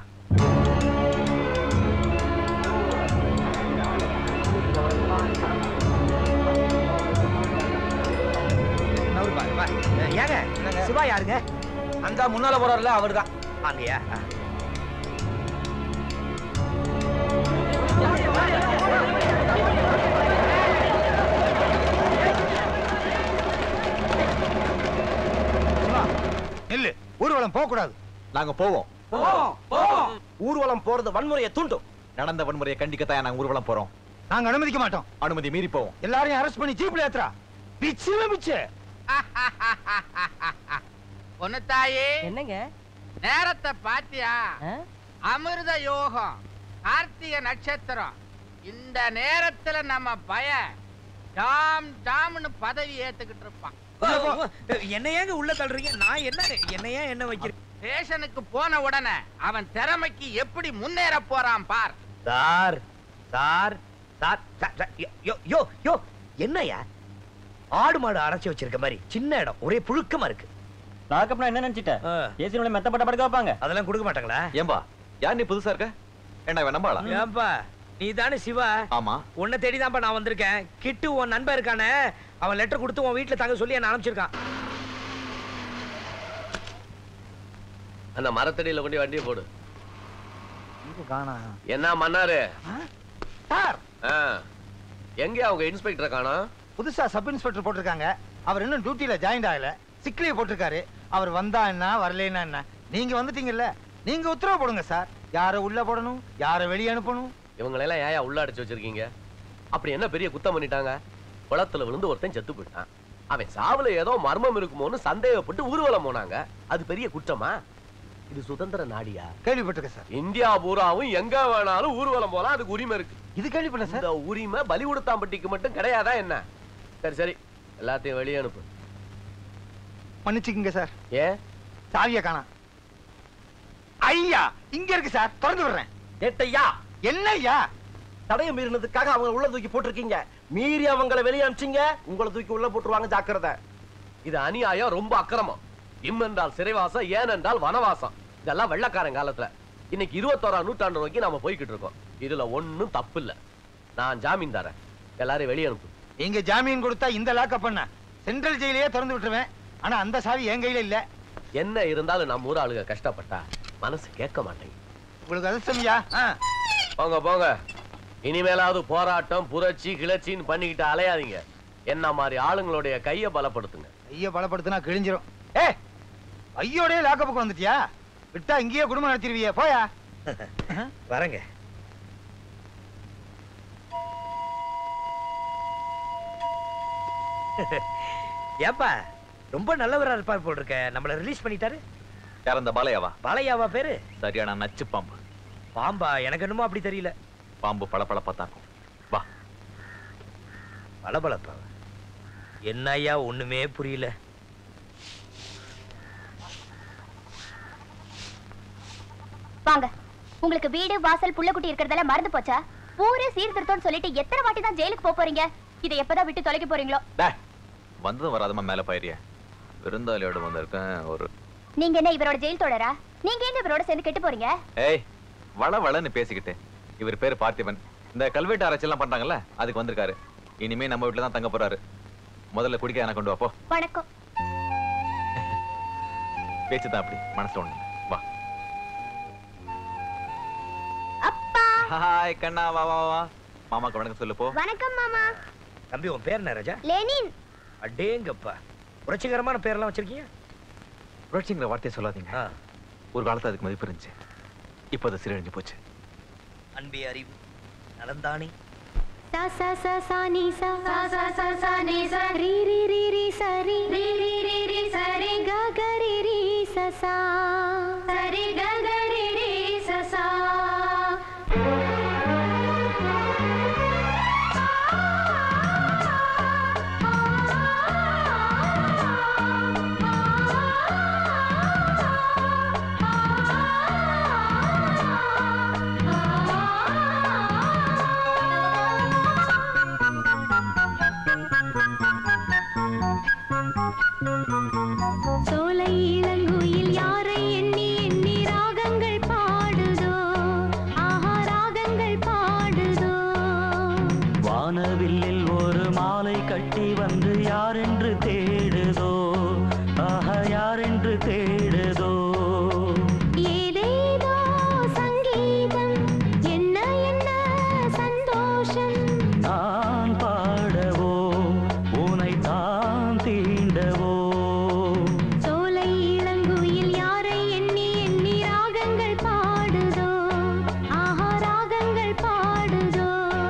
ஏங்க, சிவா யாருங்க? அந்த முன்னால போறாருல அவர்தான். வாங்கயா. இல்ல, ஊர்வலம் போக கூடாது. நாங்க போவோம். ஊர்வலம் போறது வன்முறையை தூண்டும். நடந்த வன்முறையை கண்டிக்கத்தான் நாங்க ஊர்வலம் போறோம். நாங்க அனுமதிக்க மாட்டோம். அனுமதி மீறி போவோம். எல்லாரையும் அரெஸ்ட் பண்ணி ஜீப்ல ஏத்துறா. பிச்சுவே பிச்சு. பொண்ணுத்தாயே, என்னங்க நேரத்தை பாத்தியா? அமிர்த யோகம், கார்த்திகை நட்சத்திரம். இந்த நேரத்துல நம்ம பய டாம் டாம்னு பதவி ஏத்துக்கிட்டு இருப்பான். என்ன ஏங்க உள்ள தள்ளுறீங்க? நான் என்ன ஏன் என்ன வைக்கிறேன்? ஸ்டேஷனுக்கு போன உடனே அவன் திறமைக்கு எப்படி முன்னேற போறான் பார். சார் சார் சார், யோ யோ, என்னையா ஆடு மாடு அரைச்சி வச்சிருக்க மாதிரி சின்ன இடம், ஒரே புழுக்கமா இருக்கு. நாக்கப்புறம் என்ன நினைச்சிட்ட? ஏசினோட மெத்தப்பட்ட படுக்க வைப்பாங்க. அதெல்லாம் கொடுக்க மாட்டாங்களா? ஏம்பா, யார் நீ புதுசா இருக்க? என்ன இவன் நம்பாளா? ஏன்பா, நீ தானே சிவா? ஆமா. உன்னை தேடிதான்ப்பா நான் வந்திருக்கேன். கிட்டு உன் நண்பன் இருக்கானே, அவன் லெட்டர் கொடுத்து உன் வீட்டுல தங்க சொல்லி என்ன அனுப்பிச்சிருக்கான். அந்த மரத்தடியில கொண்டு வண்டியை போடு. என்ன மன்னாரு? எங்க அவங்க இன்ஸ்பெக்டர் காணா? புதுசா சப் இன்ஸ்பெக்டர் போட்டிருக்காங்க. அவர் இன்னும் டியூட்டில ஜாயின் ஆகல. சிக் லீவ் போட்டிருக்காரு. அவர் வந்தா என்ன, வரலைன்னா என்ன? நீங்க வந்துட்டீங்கல்ல, நீங்க உத்தரவு போடுங்க சார். யாரை உள்ள போடணும், யாரை வெளியே அனுப்பணும்? இவங்களெல்லாம் ஏயா உள்ள அடிச்சு வச்சிருக்கீங்க? அப்படி என்ன பெரிய குத்தம் பண்ணிட்டாங்க? குளத்துல விழுந்து ஒருத்தன் செத்து போயிட்டான். அவன் சாவுல ஏதோ மர்மம் இருக்குமோன்னு சந்தேகப்பட்டு ஊர்வலம் போனாங்க. அது பெரிய குற்றமா? இது சுதந்திர நாடியா? கேள்விப்பட்டிருக்கேன் சார். இந்தியா பூராவும் எங்க வேணாலும் ஊர்வலம் போலாம், அதுக்கு உரிமை இருக்கு. இது கேள்விப்பட்ட சார். இந்த உரிமை பலிவுடுத்தாம்பட்டிக்கு மட்டும் கிடையாதா என்ன? சரி சரி, எல்லாத்தையும் வெளியே அனுப்பு. மன்னிச்சுக்கங்க சார். ஏன்? சாவிய காணா. ஐயா, இங்க இருக்கு சார், திறந்து விடுறேன். ஏட்டையா, என்னய்யா? தடைய மீறினதுக்காக அவங்க உள்ள தூக்கி போட்டிருக்கீங்க. மீறி அவங்களை வெளியே அனுப்பிச்சீங்க, உங்களை தூக்கி உள்ள போட்டுருவாங்க, ஜாக்கிரதை. இது அநியாயம், ரொம்ப அக்கிரமம். இம் என்றால் சிறைவாசம், ஏன் என்றால் வனவாசம். இதெல்லாம் வெள்ளக்காரன் காலத்துல. இன்னைக்கு 21ஆம் நூற்றாண்டு நோக்கி நாம போய்கிட்டு இருக்கோம். இதுல ஒண்ணும் தப்பு இல்ல. நான் ஜாமீன் தரேன். எல்லாரும் வெளியே அனுப்பு. நீங்க ஜாமீன் கொடுத்தா இந்த லாக்கப் பண்ண சென்ட்ரல் ஜெயிலையே திறந்து விட்டுருவேன். ஆனா அந்த சாவி என் கையில இல்ல. என்ன இருந்தாலும் நம்ம ஊர் ஆளுங்க கஷ்டப்பட்டா மனசு கேட்க மாட்டேங்குது. உங்களுக்கு அதிர்ஷ்டம்யா. போங்க போங்க, இனிமேலாவது போராட்டம் புரட்சி கிளர்ச்சின்னு பண்ணிக்கிட்டு அலையாதீங்க. என்ன மாதிரி ஆளுங்களுடைய கைய பலப்படுத்துங்க. கைய பலப்படுத்தினா கிழிஞ்சிரும். ஐயோடே லாக்கப்புக்கு வந்துட்டியா? விட்டா இங்கேயே குடும்பம் நடத்திடுவியே, போயா. வரங்க. ஏப்பா ரொம்ப நல்லவரா இருப்பார் போல் இருக்க. நம்மள ரிலீஸ் பண்ணிட்டாரு. யார் அந்த பாலையாவா? பாலையாவா பேரு? சரியான நச்சு பாம்பு. பாம்பா? எனக்கு என்னமோ அப்படி தெரியல. பாம்பு பளபளப்பா தாக்கும். வா. பளபளப்பா? என்ன ஐயா ஒண்ணுமே புரியல. வாங்க. உங்களுக்கு வீடு வாசல் புள்ளக்குட்டி இருக்கிறதெல்லாம் மறந்து போச்சா? ஊரே சீர்திருத்தம்னு சொல்லிட்டு எத்தனை வாட்டி தான் ஜெயிலுக்கு போறீங்க? இதை எப்பதான் விட்டு தொலைக்க போறீங்களோ? வந்ததும் வராதமா மேல போயிரியா? விருந்தாளியோட வந்திருக்கேன். ஒரு நீங்க என்ன இவரோட ஜெயில் தொடரா? நீங்க எங்க இவரோட சேர்ந்து கெட்டு போறீங்க? ஏய், வளன்னு பேசிக்கிட்டு. இவர் பேரு பார்த்திபன். இந்த கல்வெட்டு ஆராய்ச்சி எல்லாம் பண்றாங்கல்ல, அதுக்கு வந்திருக்காரு. இனிமே நம்ம வீட்டுல தான் தங்க போறாரு. முதல்ல குடிக்க எனக்கு கொண்டு வா போ. வணக்கம். பேச்சுதான் அப்படி, மனசு ஒண்ணு. வா. அப்பா. ஹாய் கண்ணா, வா வா வா. மாமாக்கு வணக்கம் சொல்லு போ. வணக்கம் மாமா. தம்பி உன் பேர் என்ன ராஜா? லெனின். அடேங்கப்பா, புரட்சிகரமான பேர்லாம் வச்சிருக்கீங்க. புரட்சிங்கிற வார்த்தையை சொல்லாதீங்க. ஒரு காலத்துல அதுக்கு மதிப்பு இருந்துச்சு. இப்போ அது சிறழிஞ்சு போச்சு. அன்பே அறிவு நலந்தானே. சா சா சா சா நீ சா சா சா சா சா நீ சா ரி ரி ரி ரி சா ரி ரி ரி ரி ரி சா ரி க க ரி ரி சா சா சா ரி க க ரி ரி சா சா. சோலை இளங்குயில் யாரை எண்ணி எண்ணி ராகங்கள் பாடுதோ, ஆஹா ராகங்கள் பாடுதோ. வானவில்லில் ஒரு மாலை கட்டி வந்து யாரென்று தேடுதோ, ஆஹா யாரென்று தேடுதோ. ஏதேதோ சங்கீதம், என்ன என்ன சந்தோஷம். நான் பாடவோ உனை தான் தீண்டவோ. சோலை இளங்குயில் யாரை எண்ணி எண்ணி ராகங்கள் பாடுதோ, ஆஹா ராகங்கள் பாடுதோ.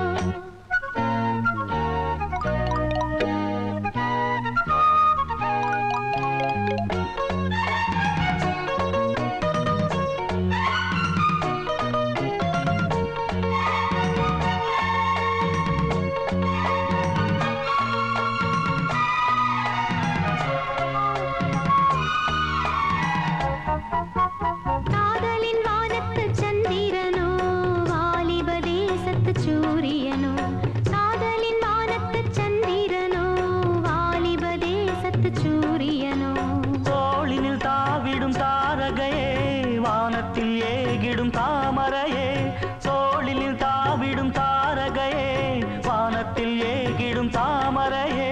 காதலின் வானத்து சந்திரனோ, வாலிப தேசத்து சூரியனோ. காதலின் வானத்து சந்திரனோ, வாலிப தேசத்து சூரியனோ. தோளினில் தாவிடும் தாரகையே, வானத்தில் ஏகிடும் தாமரையே. தோளினில் தாவிடும் தாரகையே, வானத்தில் ஏகிடும் தாமரையே.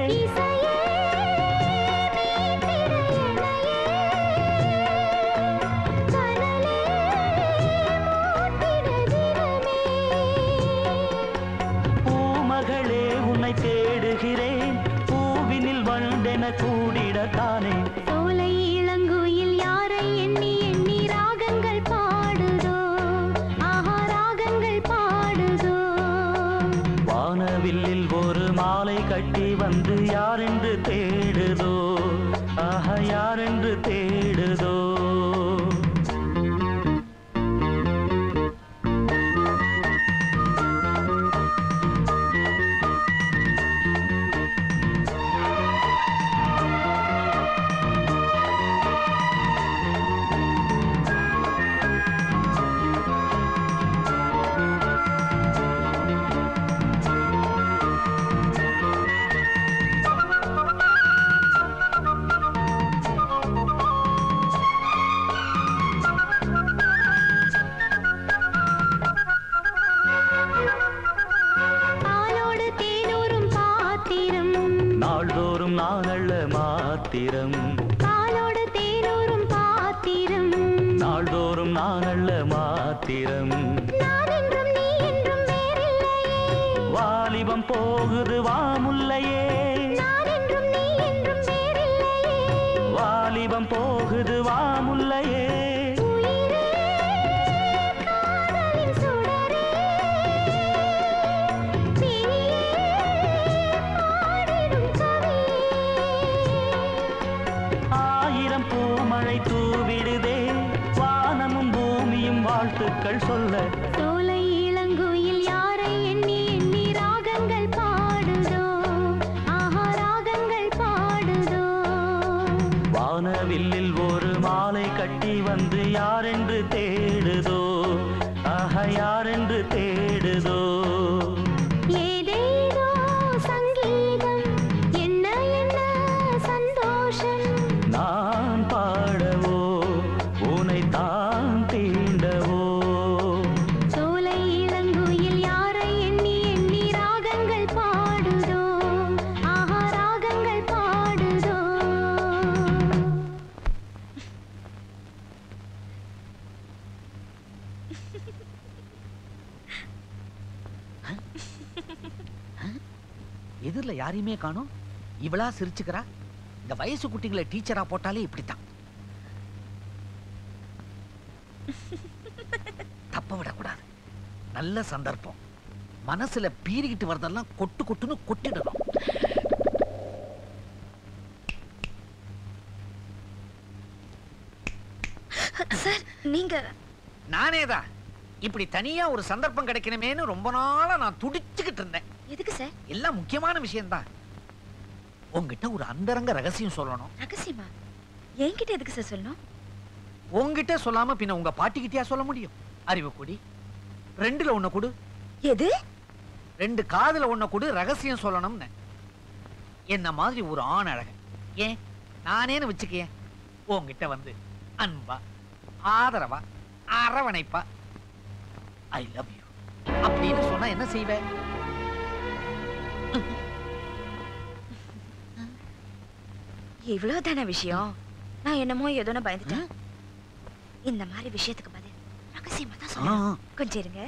பூமகளே உன்னை தேடுகிறேன், பூவினில் வண்டென கூடிடத்தானே. சோலை இளங்குயில் யாரை எண்ணி எண்ணி ராகங்கள் பாடுதோ, ஆஹா ராகங்கள் பாடுதோ. வானவில்லில் ஒரு மாலை கட்டி வந்து யாரென்று தேடுதோ, ஆஹா யாரென்று தேடுதோ. பாத்திரம் காலோடு தேனூரும் பாத்திரம் நாள்தோறும் நான் அல்ல மாத்திரம் நான் என்றும் நீ என்றும் வேறில்லையே வாலிபம் போகுது வாமுல்லையே நான் என்றும் நீ என்றும் வேறில்லையே வாலிபம் போகுது வாமுல்லையே காதலின் சுடரே பாடிடும் கவியே ஆயிரம் பூமழை தூவிடுதே வானமும் பூமியும் வாழ்த்துக்கள் சொல்ல சோலை இளங்குயில் யாரை எண்ணி எண்ணி ராகங்கள் பாடுதோ ஆஹா ராகங்கள் பாடுதோ வானவில்லில் ஒரு மாலை கட்டி வந்து யாரென்று தேடுதோ ஆஹா யாரென்று தேடுதோ ஏதேதோ சங்கீதம் என்ன என்ன சந்தோஷம் நான் பாடவோ உனை தான் தீண்டவோ சோலை இளங்குயில் யாரை எண்ணி எண்ணி ராகங்கள் பாடுதோ ஆஹா ராகங்கள் பாடுதோ எதிரில் யாரையுமே காணோம். இவளா சிரிச்சுக்கிறா. இந்த வயசு குட்டிகளை டீச்சரா போட்டாலே இப்படித்தான். தப்ப விடக்கூடாது. நல்ல சந்தர்ப்பம். மனசுல பீறிக்கிட்டு வரதெல்லாம் கொட்டு கொட்டுன்னு கொட்டிடணும். சார் நீங்க நானேதான். இப்படி தனியா ஒரு சந்தர்ப்பம் கிடைக்கணுமேன்னு ரொம்ப நாளா நான் துடிச்சுக்கிட்டு இருந்தேன். எதுக்கு சார்? எல்லாம் முக்கியமான விஷயம்தான். உங்ககிட்ட ஒரு அந்தரங்க ரகசியம் சொல்லணும். ரகசியமா? என்கிட்ட எதுக்கு சார் சொல்லணும்? உங்ககிட்ட சொல்லாம பின்ன உங்க பாட்டிக்கிட்டயா சொல்ல முடியும்? அறிவு கொடி. ரெண்டுல ஒண்ணு கொடு. எது? ரெண்டு காதுல ஒண்ணு கொடு. ரகசியம் சொல்லணும்னு. என்ன மாதிரி ஒரு ஆண் அழகன் ஏன் நானேன்னு வச்சுக்கேன் உங்ககிட்ட வந்து அன்பா ஆதரவா அரவணைப்பா ஐ லவ் யூ அப்படின்னு சொன்னா என்ன செய்வே? இவ்வளவுதான விஷயம்? நான் என்னமோ ஏதோன்னு பயந்துட்டேன். இந்த மாதிரி விஷயத்துக்கு பதில் ரகசியமா தான் சொல்லணும். கொஞ்சம் இருங்க.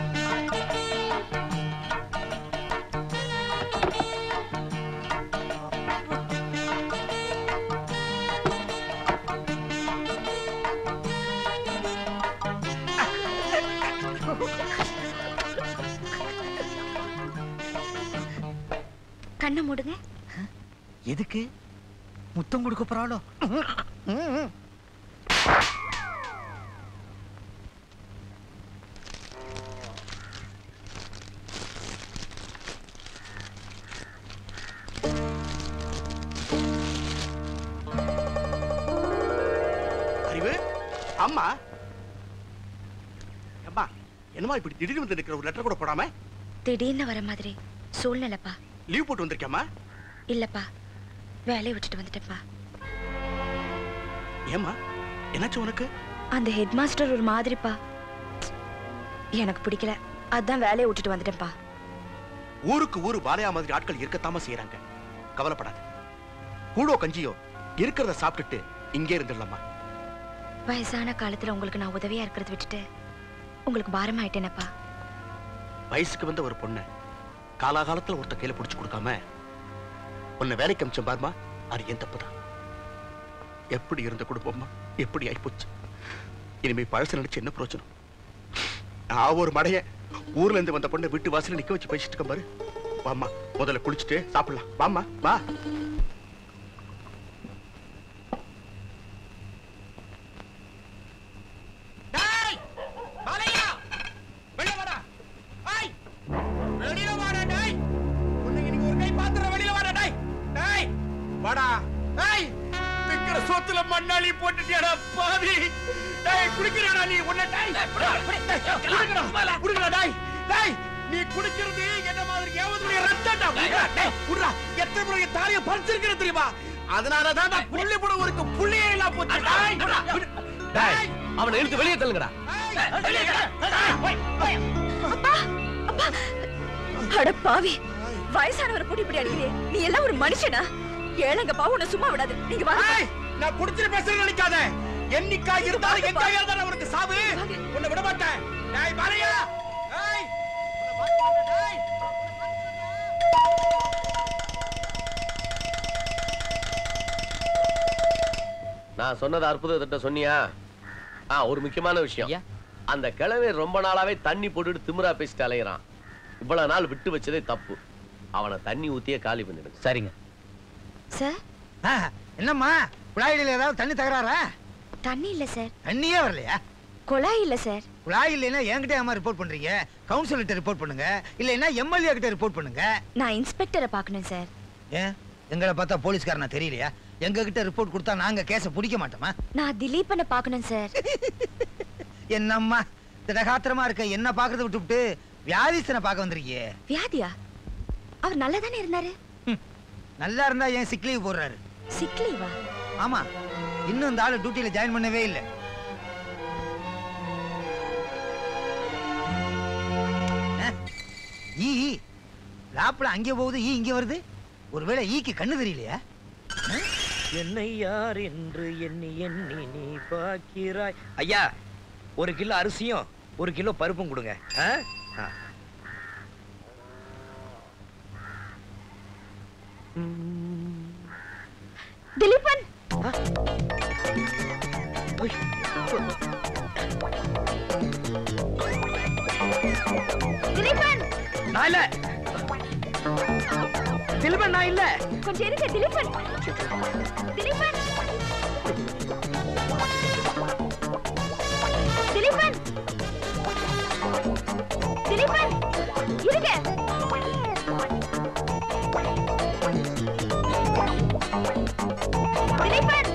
கண்ணை மூடுங்க. எதுக்கு? முத்தம் கொடுக்க போறாளோ? அறிவு அம்மா அம்மா என்னமா இப்படி திடீர்னு வந்து நிக்கிற? ஒரு லெட்டர் கூட போடாம? திடீர்னு வர மாதிரி சூழ்நிலைப்பா. லீவ் போட்டு வந்திருக்கியாமா? இல்லப்பா, வேலையை விட்டுட்டு வந்துட்டேன்ப்பா. ஏமா என்னாச்சு உனக்கு? அந்த ஹெட் மாஸ்டர் ஒரு மாதிரிப்பா. எனக்கு பிடிக்கல, அதான் வேலையை விட்டுட்டு வந்துட்டேன்ப்பா. ஊருக்கு ஊரு பாலையா மாதிரி ஆட்கள் இருக்கத்தாம செய்யறாங்க. கவலைப்படாத. கூடோ கஞ்சியோ இருக்கிறத சாப்பிட்டுட்டு இங்கே இருந்துடலாமா? வயசான காலத்துல உங்களுக்கு நான் உதவியா இருக்கிறத விட்டுட்டு உங்களுக்கு பாரம் ஆயிட்டேனப்பா. வயசுக்கு வந்த ஒரு பொண்ணு காலாகாலத்துல ஒருத்த கையில புடிச்சு கொடுக்காம உன்னை வேலைக்கு அமிச்சம் பாருமா. அது என் தப்புதான். எப்படி இருந்த குடும்பமா எப்படி ஆயிப்போச்சு. இனிமே பழசு நினைச்சு என்ன பிரயோஜனம்? நான் ஒரு மடைய ஊர்ல இருந்து வந்த பொண்ணை வீட்டு வாசல நிக்க வச்சு பேசிட்டு இருக்க பாரு. வாமா, முதல்ல குளிச்சுட்டு சாப்பிடலாம். வாமா வா. சோத்துல மண்ணாளி போட்டுட்டியாடா பாவி. டேய் குடிக்கறடா நீ உன்ன டேய். குடிக்கறடா டேய். டேய் நீ குடிக்கிறது என்ன மாதிரி ஏவதுடைய ரத்தம்டா. டேய் குடுடா. எத்தனை முறை தாலிய பறிச்சிருக்கிற தெரியுமா? அதனால தான் நான் புள்ளி புட ஒருக்கு புள்ளியே இல்ல போச்சு. டேய் டேய் அவனை இழுத்து வெளியே தள்ளுங்கடா. அப்பா அப்பா, அட பாவி, வயசானவரை போட்டு இப்படி அடிக்கிறே. நீ எல்லாம் ஒரு மனுஷனா? ஏழைங்கப்பா உன்னை சும்மா விடாது. நீங்க வாங்க. நான் குடிச்சிட்டு பேசுறேன்னு நினைக்காத. என்னைக்கா இருந்தாலும் எங்க இருந்தாலும் அவருக்கு சாவு. உன்னை விட மாட்டேன். டேய் பாரியா. டேய். நான் சொன்னது அற்புத திட்டம் சொன்னியா? ஒரு முக்கியமான விஷயம். அந்த கிழமை ரொம்ப நாளாவே தண்ணி போட்டுட்டு திமிரா பேசிட்டு அலையிறான். இவ்வளவு நாள் விட்டு வச்சதே தப்பு. அவனை தண்ணி ஊத்தியே காலி பண்ணிடுங்க. சரிங்க சார். என்னம்மா குழாயில ஏதாவது தண்ணி தகராறா? தண்ணி இல்ல சார். தண்ணியே வரலையா? குழாய் இல்ல சார். குழாய் இல்லைன்னா என்கிட்ட ஏமா ரிப்போர்ட் பண்றீங்க? கவுன்சிலர்கிட்ட ரிப்போர்ட் பண்ணுங்க, இல்லைன்னா எம்எல்ஏ கிட்ட ரிப்போர்ட் பண்ணுங்க. நான் இன்ஸ்பெக்டரை பார்க்கணும் சார். ஏன் எங்களை பார்த்தா போலீஸ்காரனா தெரியலையா? எங்க கிட்ட ரிப்போர்ட் கொடுத்தா நாங்க கேஸ பிடிக்க மாட்டோமா? நான் திலீப்பனை பார்க்கணும் சார். என்னம்மா திடகாத்திரமா இருக்க என்ன பாக்குறத விட்டுவிட்டு வியாதிஸ்தனை பார்க்க வந்திருக்கியே. வியாதியா? அவர் நல்லா தானே இருந்தாரு. நல்லா இருந்தா ஏன் சிக் லீவ் போடுறாரு? சிக் லீவா? ஆமா, இன்னும் இந்த ஆளு டியூட்டில ஜாயின் பண்ணவே இல்லை. ஈ லாப்ல அங்கே போகுது, ஈ இங்கே வருது. ஒருவேளை ஈக்கு கண்ணு தெரியலையா? என்னை யார் என்று எண்ணி எண்ணி நீ பார்க்கிறாய். ஐயா, 1 கிலோ அரிசியும் 1 கிலோ பருப்பும் கொடுங்க. திலீபன். திலீபன். நான் இல்ல. திலீபன் நான் இல்ல. கொஞ்சம் இருங்க திலீபன். திலீபன். திலீபன். திலீபன். இருங்க. திலீபன்.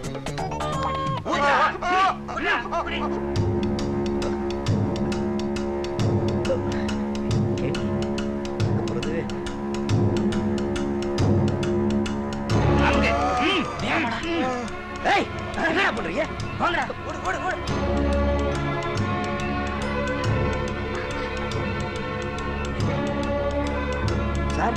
என்ன பண்றீங்க? வாங்கடா, ஓடு ஓடு ஓடு. சார்.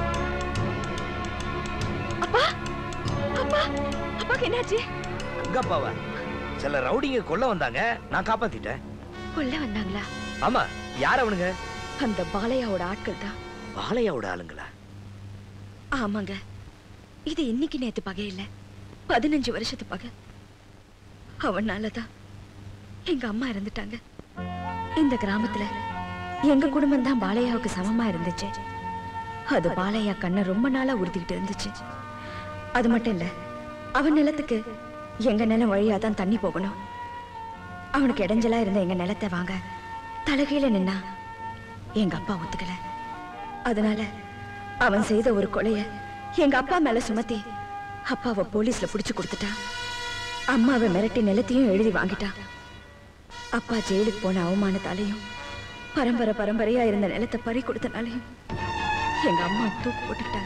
அப்பா அப்பா அப்பாக்கு என்னாச்சு? அங்க அப்பாவா? சில ரவுடிங்க கொல்ல வந்தாங்க, நான் காப்பாத்திட்டேன். கொல்ல வந்தாங்களா? ஆமா. யார் அவனுங்க? அந்த பாலையாவோட ஆட்கள் தான். பாலையாவோட ஆளுங்களா? ஆமாங்க. இது இன்னைக்கு நேத்து பகை இல்ல, 15 வருஷத்து பகை. அவனாலதான் எங்க அம்மா இறந்துட்டாங்க. இந்த கிராமத்துல எங்க குடும்பம் தான் பாலையாவுக்கு சமமா இருந்துச்சு. அது பாலையா கண்ணை ரொம்ப நாளா உறுத்திக்கிட்டு இருந்துச்சு. அது மட்டும் இல்ல, அவன் நிலத்துக்கு எங்க நிலம் வழியாதான் தண்ணி போகணும். அவனுக்கு இடைஞ்சலா இருந்த எங்க நிலத்தை வாங்க தலகையில நின்னா எங்க அப்பா ஒத்துக்கல. அதனால அவன் செய்த ஒரு கொலைய எங்க அப்பா மேல சுமத்தி அப்பாவை போலீஸ்ல புடிச்சு கொடுத்துட்டான். அம்மாவை மிரட்டி நிலத்தையும் எழுதி வாங்கிட்டான். அப்பா ஜெயிலுக்கு போன அவமானத்தாலையும் பரம்பரை பரம்பரையா இருந்த நிலத்தை பறி கொடுத்தனாலையும் எங்க அம்மா தூக்கு போட்டுக்கிட்டாங்க.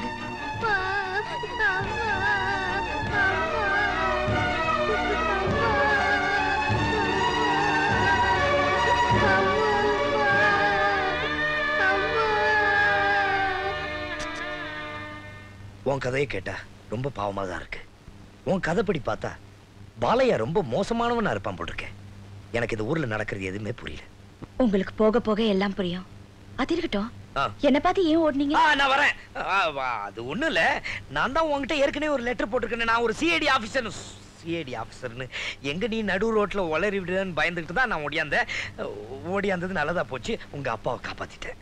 உன் கதையை கேட்டா ரொம்ப பாவமா தான் இருக்கு. உன் கதைப்படி பார்த்தா பாலையா ரொம்ப மோசமானவனா இருப்பான் போட்டிருக்கேன். எனக்கு இந்த ஊர்ல நடக்கிறது எதுவுமே புரியல. உங்களுக்கு போக போக எல்லாம் புரியும். அது இருக்கட்டும், என்ன பார்த்து ஏன் ஓடுனீங்க? நான் வரேன். அது ஒண்ணும் இல்ல, நான் தான் உன்கிட்ட ஏற்கனவே ஒரு லெட்டர் போட்டிருக்கேன். நான் ஒரு சிஐடி ஆபீசர். சிஐடி ஆபீசர்னு எங்க நீ நடு ரோட்ல உளறி விடுன்னு பயந்துகிட்டு தான் நான் ஓடியாந்தது நல்லதா போச்சு. உங்க அப்பாவை காப்பாத்திட்டேன்.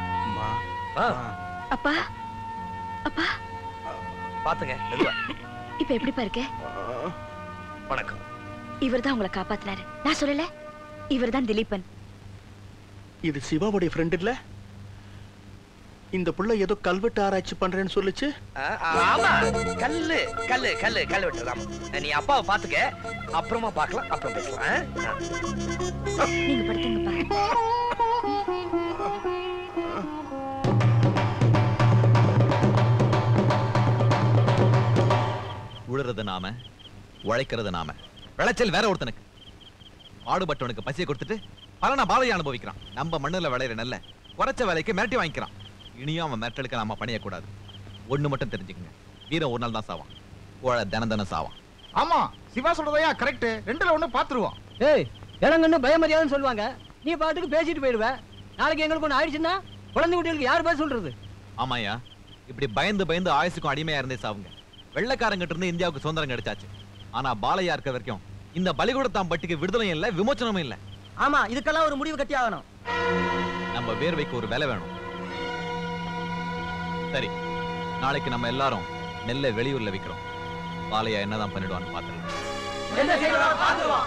அப்பா அப்பா பாத்துங்க மெதுவா. இப்ப எப்படி பாருக்க? வணக்கம். இவர்தான் உங்களை காப்பாத்தினாரு. நான் சொல்லல, இவர்தான் திலீபன். இது சிவாவுடைய ஃப்ரெண்ட் இல்ல? இந்த புள்ள ஏதோ கல்வெட்டு ஆராய்ச்சி பண்றேன்னு சொல்லுச்சு. ஆமா, கல்லு கல்லு கல்லு கல்வெட்டுதான். நீ அப்பாவை பாத்துக்க, அப்புறமா பார்க்கலாம், அப்புறம் பேசலாம். நீங்க படுத்துங்கப்பா. உழுறது நாம, உழைக்கிறது நாம. விளைச்சல் வேற ஒருத்தனுக்கு. ஆடுபட்டவனுக்கு பசியை கொடுத்துட்டு பலனா பாலையை அனுபவிக்கிறான். நம்ம மண்ணுல விளையிற நெல்ல குறைச்ச வேலைக்கு மிரட்டி வாங்கிக்கிறான். இனியும் அவன் மிரட்டலுக்கு நாம பணியக்கூடாது. ஒண்ணு மட்டும் தெரிஞ்சுக்கங்க, வீரம் ஒரு நாள் தான் சாவான். கோழை தினம் சாவான். ஆமா சிவா சொல்றதையா கரெக்ட். 2ல 1 பாத்துருவோம். ஏய் இளங்கன்னு பயமரியாதைன்னு சொல்லுவாங்க. நீ பாட்டுக்கு பேசிட்டு போயிடுவ. நாளைக்கு எங்களுக்கு ஒன்று ஆயிடுச்சுன்னா குழந்தை குட்டிகளுக்கு யார் பேச சொல்றது? ஆமாயா, இப்படி பயந்து ஆயுசுக்கும் அடிமையா இருந்தே சாவுங்க. வெள்ளைக்காரங்கிட்ட இருந்து இந்தியாவுக்கு சுதந்திரம் கிடைச்சாச்சு. ஆனா பாலையா இருக்க வரைக்கும் இந்த பலிகூடத்தாம் பட்டிக்கு விடுதலையும் இல்ல, விமோச்சனமும் இல்ல. ஆமா, இதுக்கெல்லாம் ஒரு முடிவு கட்டி ஆகணும். நம்ம வேர்வைக்கு ஒரு விலை வேணும். சரி, நாளைக்கு நம்ம எல்லாரும் நெல்லை வெளியூர்ல விக்கிறோம். பாலையா என்னதான் பண்ணிடுவான்னு பாத்துக்கலாம். என்ன செய்யலாம் பாத்துருவோம்.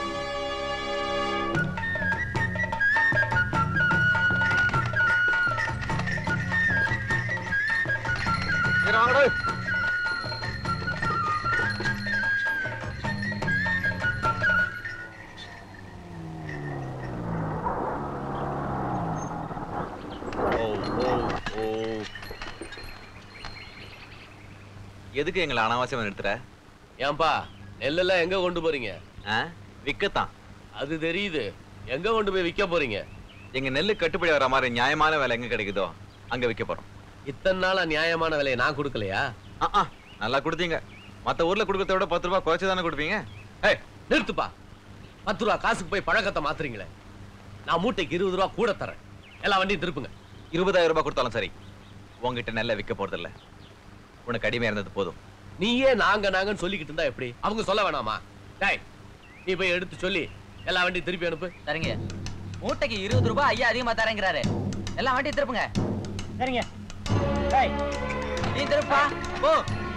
எதுக்கு எங்களை அனாவசியமா நிறுத்துற? ஏன்பா நெல்லெல்லாம் எங்க கொண்டு போறீங்க? விக்கத்தான். அது தெரியுது. எங்க கொண்டு போய் விற்க போறீங்க? எங்க நெல்லு கட்டுப்படி வர மாதிரி நியாயமான விலை எங்க கிடைக்குதோ அங்க விற்க போறோம். இத்தனை நாளா நியாயமான விலையை நான் கொடுக்கலையா? நல்லா கொடுத்தீங்க. மத்த ஊர்ல கொடுக்கறத விட 10 ரூபாய் குறைச்சு தானே கொடுப்பீங்க. ஏய் நிறுத்துப்பா. 10 ரூபா காசுக்கு போய் பழக்கத்தை மாத்துறீங்களே. நான் மூட்டைக்கு 20 ரூபா கூட தரேன். எல்லா வண்டியும் திருப்புங்க. 20,000 ரூபாய் கொடுத்தாலும் சரி, உங்ககிட்ட நெல்லை விற்க போறது இல்ல. உனக்கு அடிமையா இருந்தது போதும். நீயே நாங்கன்னு சொல்லிக்கிட்டு இருந்தா எப்படி? அவங்க சொல்ல வேணாமா? டேய் நீ போய் எடுத்து சொல்லி எல்லா வண்டியும் திருப்பி அனுப்பு. சரிங்க. மூட்டைக்கு 20 ரூபாய் ஐயா அதிகமா தரேங்கிறாரு. எல்லா வண்டியும் திருப்புங்க. சரிங்க. டேய் நீ திருப்பா போ.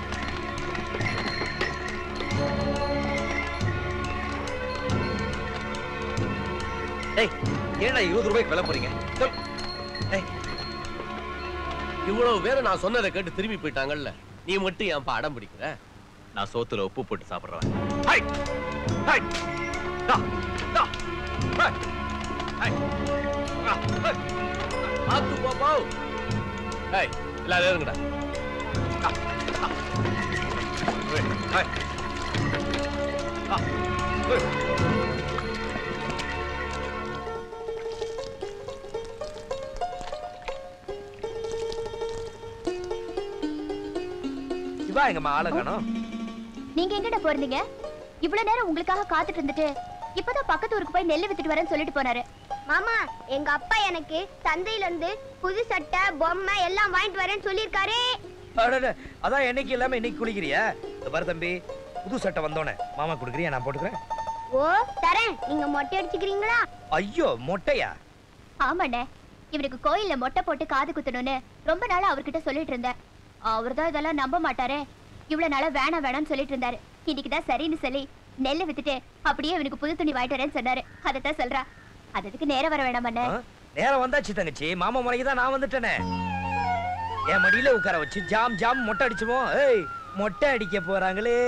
டேய் ஏன்டா 20 ரூபாய்க்கு விலை போறீங்க? இவ்வளவு பேரை நான் சொன்னதை கேட்டு திரும்பி போயிட்டாங்கல்ல, நீ மட்டும் ஏன்பா அடம் பிடிக்கிற? நான் சோத்துல உப்பு போட்டு சாப்பிடுறேன். பார்த்து போப்போ. ஏய் எல்லாரும் இருங்கடா. சிவா எங்கம்மா ஆளை காணோம். நீங்க எங்கடா போறீங்க? இவ்வளவு நேரம் உங்களுக்காக காத்துட்டு இருந்துட்டு இப்பதான் பக்கத்து ஊருக்கு போய் நெல்லு வித்துட்டு வரேன்னு சொல்லிட்டு போனாரு. மாமா, எங்க அப்பா எனக்கு சந்தையில இருந்து புது சட்டை பொம்மை எல்லாம் வாங்கிட்டு வரேன்னு சொல்லிருக்காரு. அதான் என்னைக்கு இல்லாம இன்னைக்கு குளிக்கிறியா? பாரு தம்பி, புது சட்டை வந்தோனே மாமா குடுக்குறியா? நான் போட்டுக்கிறேன். ஓ தரேன். நீங்க மொட்டை அடிச்சுக்கிறீங்களா? ஐயோ மொட்டையா? ஆமாண்ணே, இவனுக்கு கோயில்ல மொட்டை போட்டு காது குத்தணும்னு ரொம்ப நாளா அவர்கிட்ட சொல்லிட்டு இருந்தேன். அவர்தான் இதெல்லாம் நம்ப மாட்டாரே. இவ்வளவு நாளா வேணாம்னு சொல்லிட்டு இருந்தாரு. இன்னைக்குதான் சரின்னு சொல்லி நெல்லை வித்துட்டு அப்படியே இவனுக்கு புது துணி வாங்கிட்டு வரேன்னு சொன்னாரு. அதைத்தான் சொல்றா. அதுக்கு நேரம் வர வேணாமண்ணே. நேரம் வந்தாச்சு தங்கச்சி. மாமா முறைக்கு தான் நான் வந்துட்டேனே. என் மடியில உட்கார வச்சு ஜாம் மொட்டை அடிச்சுவோம். ஏய் மொட்டை அடிக்க போறாங்களே.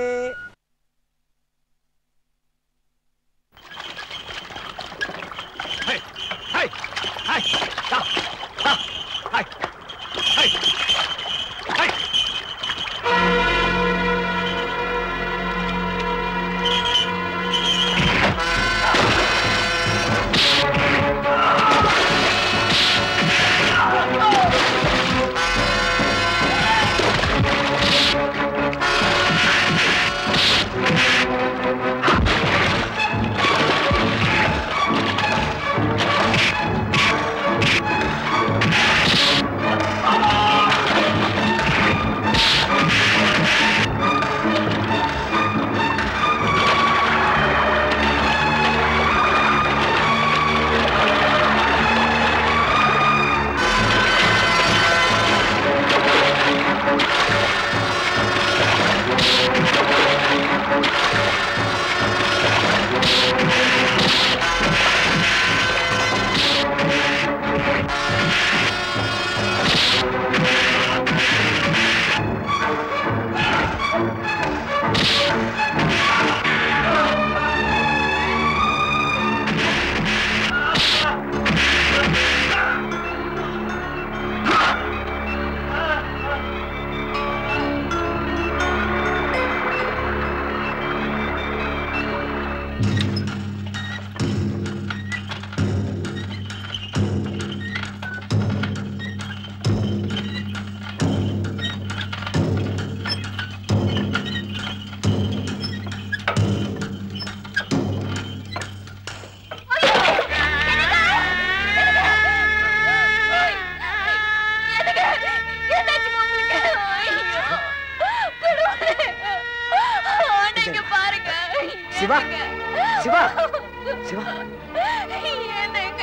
சிவா சிவா சிவா என்னங்க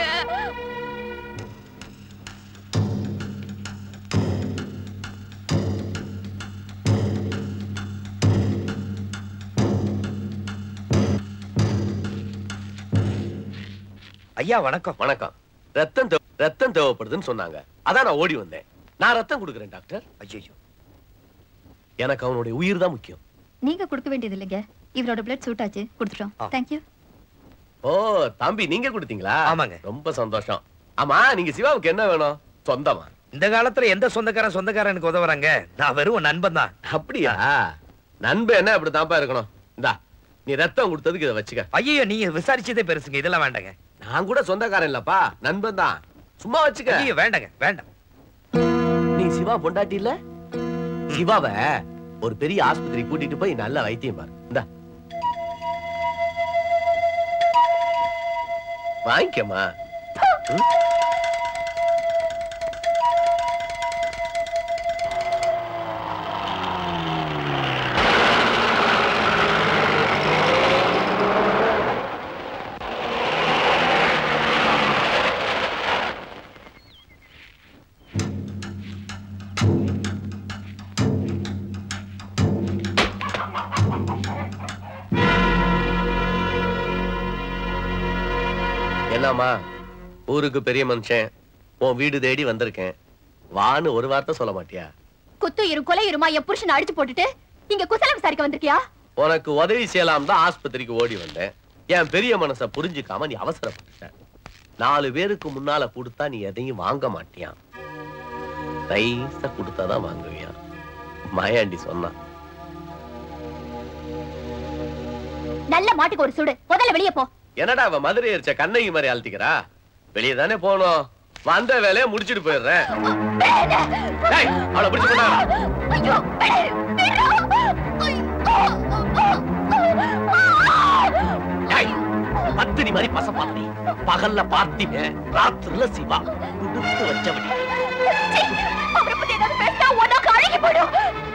ஐயா வணக்கம். வணக்கம். ரத்தம் தேவைப்படுதுன்னு சொன்னாங்க. அதான் நான் ஓடி வந்தேன். நான் ரத்தம் கொடுக்குறேன் டாக்டர். ஐயோ, எனக்கு அவனுடைய உயிர் தான் முக்கியம். நீங்க கொடுக்க வேண்டியது இல்லைங்க. இவரோட பிளட் சூட் ஆச்சு, கொடுத்துட்டோம். Thank you. ஓ தம்பி, நீங்க கொடுத்தீங்களா? ஆமாங்க. ரொம்ப சந்தோஷம். ஆமா, நீங்க சிவாவுக்கு என்ன வேணும்? சொந்தமா? இந்த காலத்துல எந்த சொந்தக்காரனுக்கு உதவுறாங்க? நான் வெறும் நண்பன் தான். அப்படியா? நண்பன் என்ன அப்படி தான்ப்பா இருக்கணும். இந்தா, நீ ரத்தம் கொடுத்ததுக்கு இதை வச்சுக்க. ஐயோ, நீங்க விசாரிச்சதே பெருசுங்க, இதெல்லாம் வேண்டாங்க. நான் கூட சொந்தக்காரன் இல்லப்பா, நண்பன் தான். சும்மா வச்சுக்க. ஐயோ வேண்டாங்க, வேண்டாம். நீ சிவா பொண்டாட்டி இல்ல? சிவாவை ஒரு பெரிய ஆஸ்பத்திரி கூட்டிட்டு போய் நல்ல வைத்தியம் பாரு. இந்தா வாங்கிக்கமா. என்னம்மா, ஊருக்கு பெரிய மனுஷன், உன் வீடு தேடி வந்திருக்கேன், வான்னு ஒரு வார்த்தை சொல்ல மாட்டியா? குத்து இரும் கொலை இருமா என் புருஷனை அடிச்சு போட்டுட்டு இங்க குசலம் விசாரிக்க வந்திருக்கியா? உனக்கு உதவி செய்யலாம் தான் ஆஸ்பத்திரிக்கு ஓடி வந்தேன். என் பெரிய மனசை புரிஞ்சுக்காம நீ அவசரப்பட்ட. 4 பேருக்கு முன்னால கொடுத்தா நீ எதையும் வாங்க மாட்டியா, நைஸா கொடுத்தாதான் வாங்குவியா. மாயாண்டி சொன்னா. நல்ல மாட்டுக்கு ஒரு சுடு, முதல்ல வெளியே போ. என்னடா அவ மதுரை எரிச்ச கண்ணகி மாதிரி அழுத்திக்கிறா? வெளியே தானே போனோம், வந்த வேலையை முடிச்சிட்டு போயிடுறேன். அவளை பிடிச்சு போனா பத்தினி மாதிரி பசப்பாத்தி. பகல்ல பார்த்திமே, ராத்திரில சிவா குடுத்து வச்சபடி. அவரை பத்தி ஏதாவது பேசினா உனக்கு அழகி போயிடும்.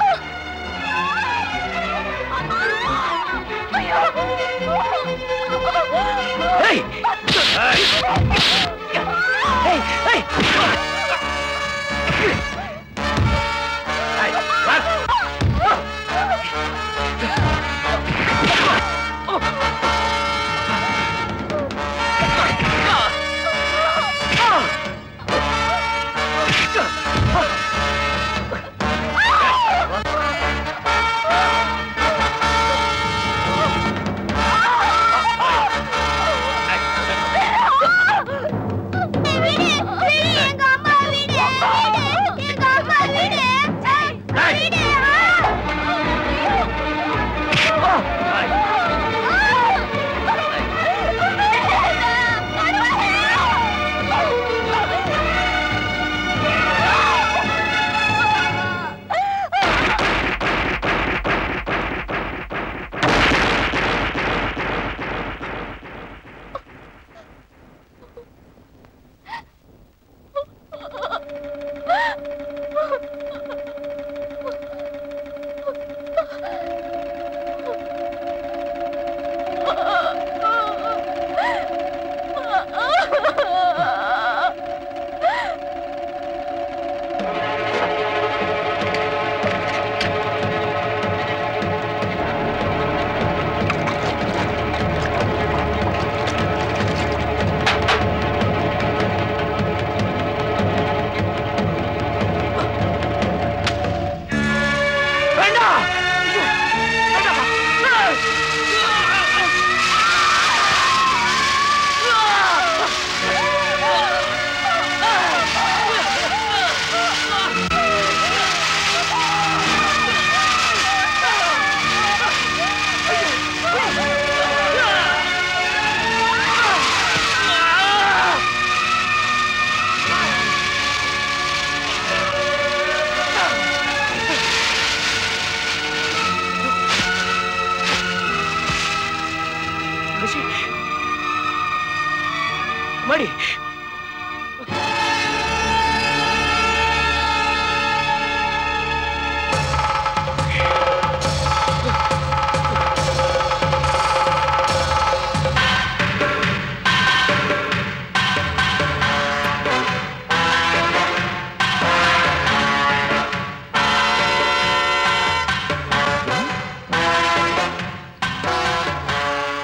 மடி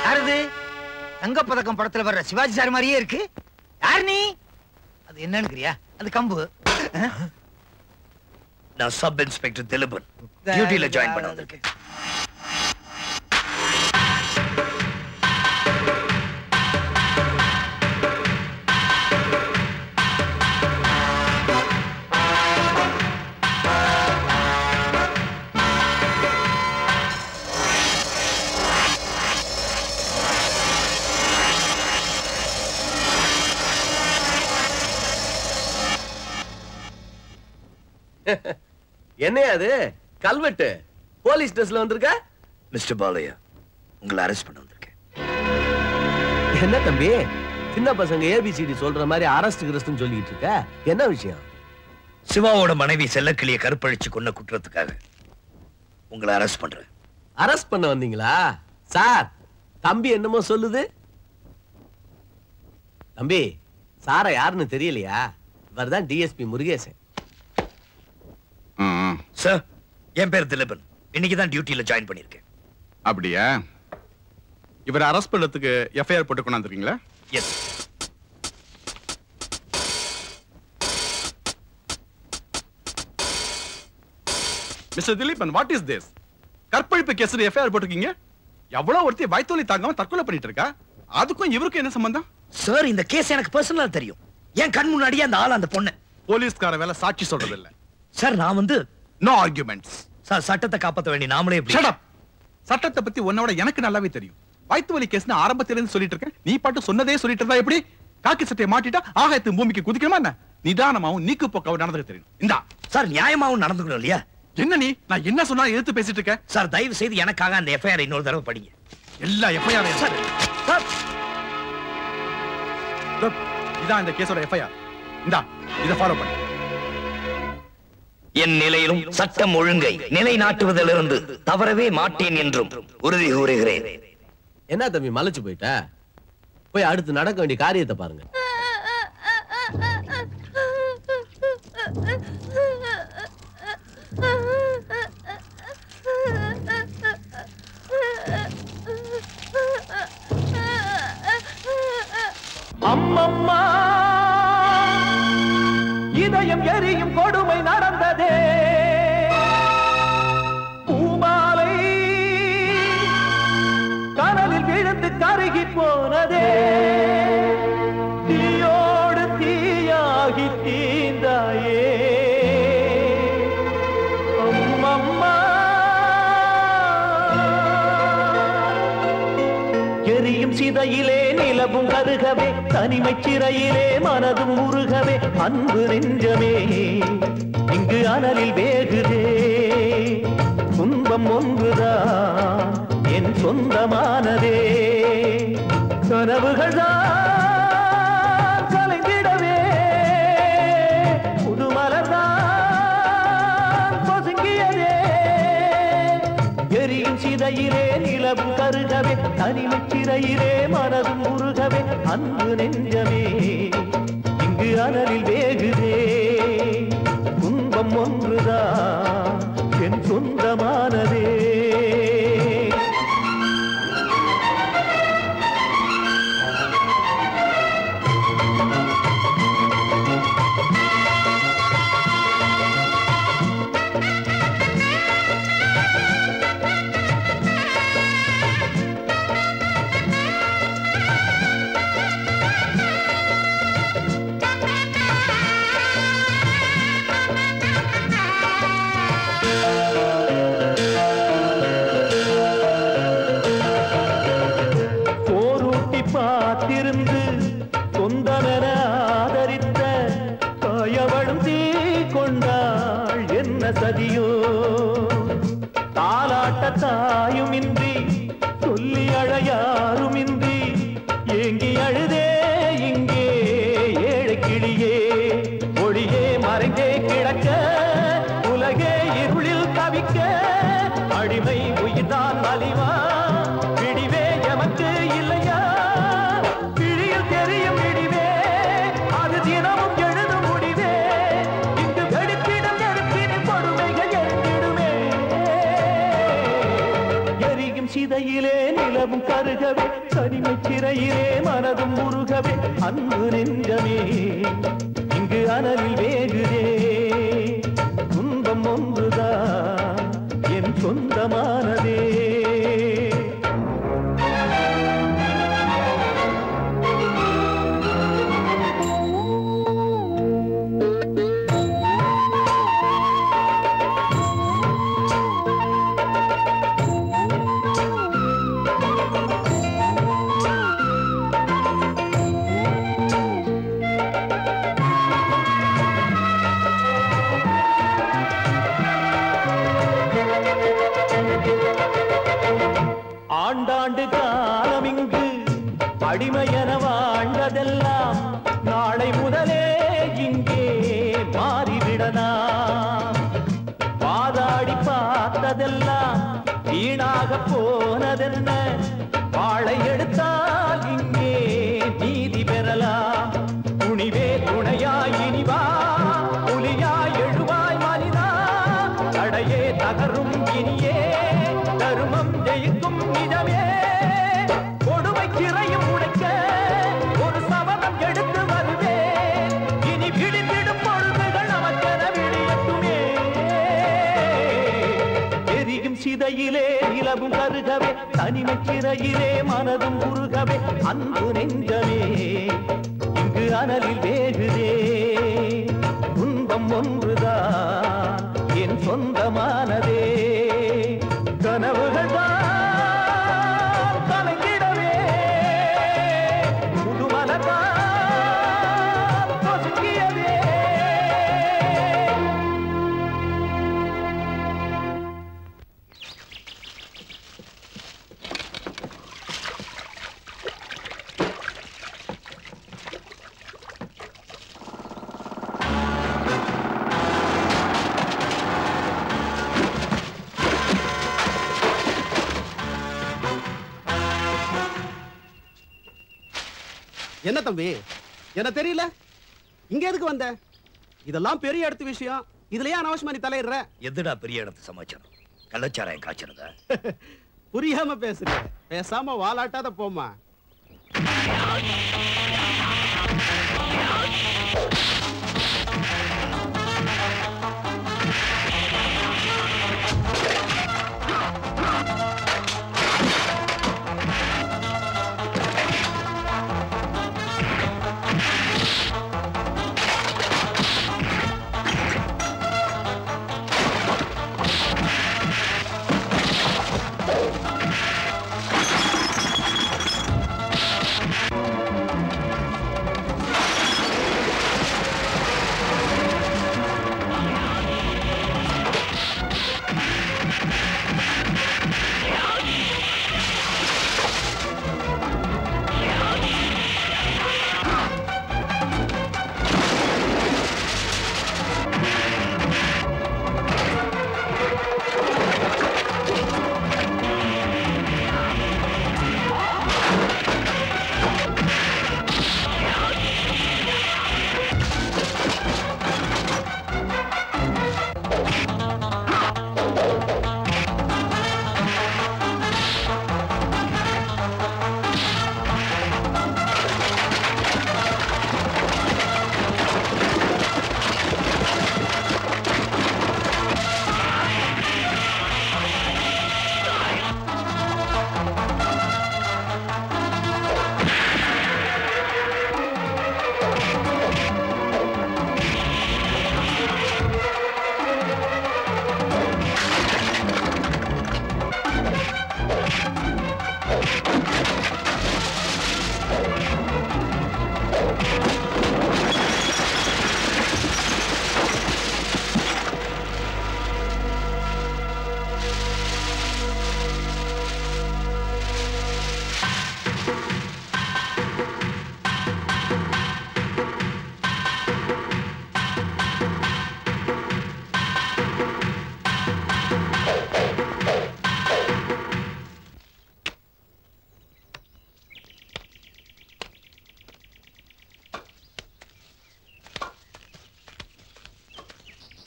யாருது? தங்கப்பதக்கம் படத்துல வர்ற சிவாஜி சார் மாதிரியே இருக்கு. யார் நீ? அது என்னன்னு அது கம்பு. நான் சப் இன்ஸ்பெக்டர் திலீபன், டியூட்டில ஜாயின் பண்ண வந்திருக்கேன். என்ன அது கல்வெட்டு போலீஸ் ட்ரெஸ்ல வந்திருக்க? மிஸ்டர் பாலையா, உங்களை அரெஸ்ட் பண்ண வந்திருக்கேன். என்ன தம்பி, சின்ன பசங்க ஏபிசிடி சொல்ற மாதிரி அரெஸ்ட் கிரஸ்ட்னு சொல்லிட்டு இருக்க? என்ன விஷயம்? சிவாவோட மனைவி செல்லக்கிளிய கற்பழிச்சு கொன்ன குற்றத்துக்காக உங்களை அரெஸ்ட் பண்றேன். அரெஸ்ட் பண்ண வந்தீங்களா? சார், தம்பி என்னமோ சொல்லுது. தம்பி, சார யாருன்னு தெரியலையா? இவர்தான் டிஎஸ்பி முருகேசன். சார், என் பேர் திலீபன். இன்னைக்குதான் டியூட்டில ஜாயின் பண்ணிருக்கேன். அப்படியா? இவரை அரெஸ்ட் பண்ணதுக்கு எஃப்ஐஆர் போட்டு கொண்டாந்துருக்கீங்களா? Yes. Mister Dileepan, what is this? கற்பழிப்பு கேஸ்ல எஃப்ஐஆர் போட்டுருக்கீங்க. எவ்வளவு ஒருத்தி வயித்தோலி தாங்காம தற்கொலை பண்ணிட்டு இருக்கா. அதுக்கும் இவருக்கும் என்ன சம்பந்தம்? சார், இந்த கேஸ் எனக்கு பர்சனலா தெரியும். என் கண் முன்னாடியே அந்த ஆள் அந்த பொண்ணு. போலீஸ்கார வேலை சாட்சி சொல்றது இல்ல. சார், நான் வந்து நோ ஆர்குமெண்ட்ஸ். சார், சட்டத்தை காப்பாற்ற வேண்டிய நாமளே எப்படி? Shut up. சட்டத்தை பத்தி உன்னோட எனக்கு நல்லாவே தெரியும். வயித்து வலி கேஸ்னு ஆரம்பத்துல இருந்து சொல்லிட்டு இருக்கேன். நீ பாட்டு சொன்னதே சொல்லிட்டு இருந்தா எப்படி? காக்கி சட்டையை மாட்டிட்டா ஆகாயத்து பூமிக்கு குதிக்கணுமா என்ன? நிதானமாவும் நீக்கு போக்கவும் நடந்துக்க தெரியும். இந்தா சார், நியாயமாவும் நடந்துக்கணும் இல்லையா? என்ன நீ? நான் என்ன சொன்னா எதிர்த்து பேசிட்டு இருக்க? சார், தயவு செய்து எனக்காக அந்த எஃப்ஐஆர் இன்னொரு தடவை படிங்க. எல்லா எஃப்ஐஆர் சார், சார், இதான் இந்த கேஸோட எஃப்ஐஆர். இந்தா, இத ஃபாலோ பண்ணு. என் நிலையிலும் சட்டம் ஒழுங்கை நிலைநாட்டுவதிலிருந்து தவறவே மாட்டேன் என்றும் உறுதி கூறுகிறேன். என்ன தம்பி மலைச்சு போயிட்ட? போய் அடுத்து நடக்க வேண்டிய காரியத்தை பாருங்க. அம்மம்மா, இதயம் எரியும் கொடுமை நடந்ததே. பூமாலை கனலில் விழுந்து கருகி போனதே. தீயோடு தீயாகி தீந்தாயே. அம்மம்மா, எரியும் சிதையிலே நிலவும் கருகவே, தனிமை சிறையிலே மனதும் உருகவே, அன்பு நெஞ்சமே இங்கு அனலில் வேகுதே. துன்பம் ஒன்றுதான் என் சொந்தமானதே. கனவுகள் தான் கலைந்திடவே, புதுமலர்தான் பொசுங்கியதே. எரியும் சிதையிலே நிலவும் கருகவே, தனிமை சிறையிலே மனதும் உருகவே, அன்பு நெஞ்சமே இங்கு அனலில் வேகுதே. துன்பம் ஒன்றுதான் என் சொந்தமானதே. சிறையிலே நிலவும் கருகவே தனிமை சிறையிலே மனதும் உருகவே அன்பு நெஞ்சமே இங்கு அனலில் வேகுதே துன்பம் ஒன்றுதான் என் சொந்தமானதே ஆண்டாண்டு காலம் இங்கு அடிமையென வாழ்ந்ததெல்லாம் நாளை முதலே இங்கே மாறிவிடலாம் வாதாடி பார்த்ததெல்லாம் வீணாக போனதென்ன வாளை எடுத்தால் இங்கே நீதி பெறலாம் துணிவே துணையாய் இனிவா புலியாய் எழுவாய் மனிதா தடையே தகரும் இனியே தருமம் ஜெயிக்கும் நிஜமே கொடுமை சிறையும் உடைக்க ஒரு சபதம் எடுத்து வருவேன் இனி விழித்திடும் பொழுதுகள் நமக்கென விழியட்டுமே எரியும் சிதையிலே நிலவும் கருகவே தனிமை சிறையிலே மனதும் உருகவே அன்பு நெஞ்சமே இங்கு அனலில் வேகுதே துன்பம் ஒன்றுதான் என் சொந்தமானதே கனவுகள் தான் கலங்கிடவே புதுமலதான் பொசுக்கியதே என்ன தம்பி என்ன தெரியல இங்க எதுக்கு வந்த இதெல்லாம் பெரிய இடத்து விஷயம் இதுலயே அனாவசியமா நீ தலையிடுற எதுடா பெரிய இடத்து சமாச்சாரம் கள்ளச்சாராயம் காய்ச்சறதா புரியாம பேசுற பேசாம வாலாட்டாத போமா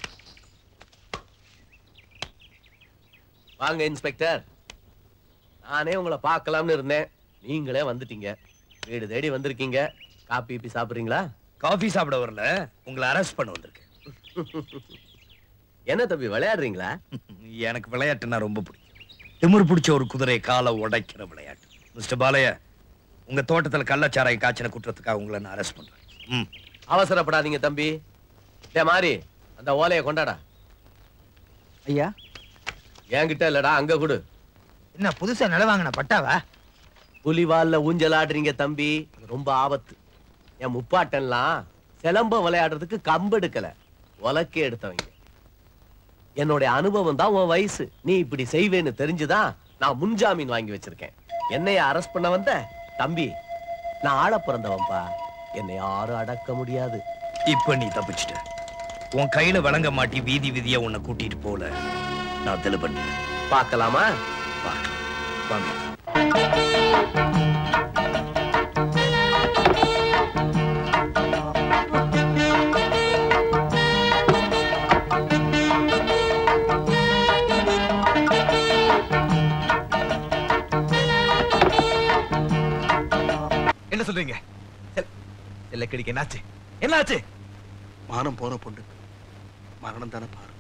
வாங்க இன்ஸ்பெக்டர். நானே உங்களை பார்க்கலாம்னு இருந்தேன், நீங்களே வந்துட்டீங்க. வீடு தேடி வந்திருக்கீங்க. காபி பீ சாப்பிடுறீங்களா? காபி சாப்பிட வரல, உங்களை அரெஸ்ட் பண்ண வந்திருக்கேன். என்ன தம்பி விளையாடுறீங்களா? எனக்கு விளையாட்டுனா ரொம்ப பிடிக்கும். திமிர் பிடிச்ச ஒரு குதிரை காலை உடைக்கிற விளையாட்டு. மிஸ்டர் பாலையா, உங்க தோட்டத்துல கள்ளச்சாராயம் காய்ச்சின குற்றத்துக்காக உங்களை நான் அரெஸ்ட் பண்றேன். அவசரப்படாதீங்க தம்பி. டே மாறி, அந்த ஓலையை கொண்டாடா. ஐயா, என்கிட்ட இல்லடா, அங்க கொடு. என்ன புதுசா நில வாங்கின பட்டாவா? புலிவால்ல ஊஞ்சல் ஆடுறீங்க தம்பி, ரொம்ப ஆபத்து. என் முப்பாட்டன்லாம் சிலம்ப விளையாடுறதுக்கு கம்பு எடுக்கல, உலக்கே எடுத்தவங்க. என்னோட அனுபவம் தான் உன் வயசு. நீ இப்படி செய்வேன்னு தெரிஞ்சுதான் நான் முன்ஜாமீன் வாங்கி வச்சிருக்கேன். என்னைய அரெஸ்ட் பண்ண வந்த தம்பி, நான் ஆள பிறந்தவன்பா. என்னை யாரும் அடக்க முடியாது. இப்ப நீ தப்பிச்சிட்ட. உன் கையில வழங்க மாட்டி வீதி வீதியா உன்னை கூட்டிட்டு போல நான் தெளி பண்ண. பார்க்கலாமா? வாங்க. என்ன சொல்றீங்க? செல்லக்கடிக்கு என்னாச்சு? என்னாச்சு? மானம் போன பொண்ணு மரணம் தானே பாரு.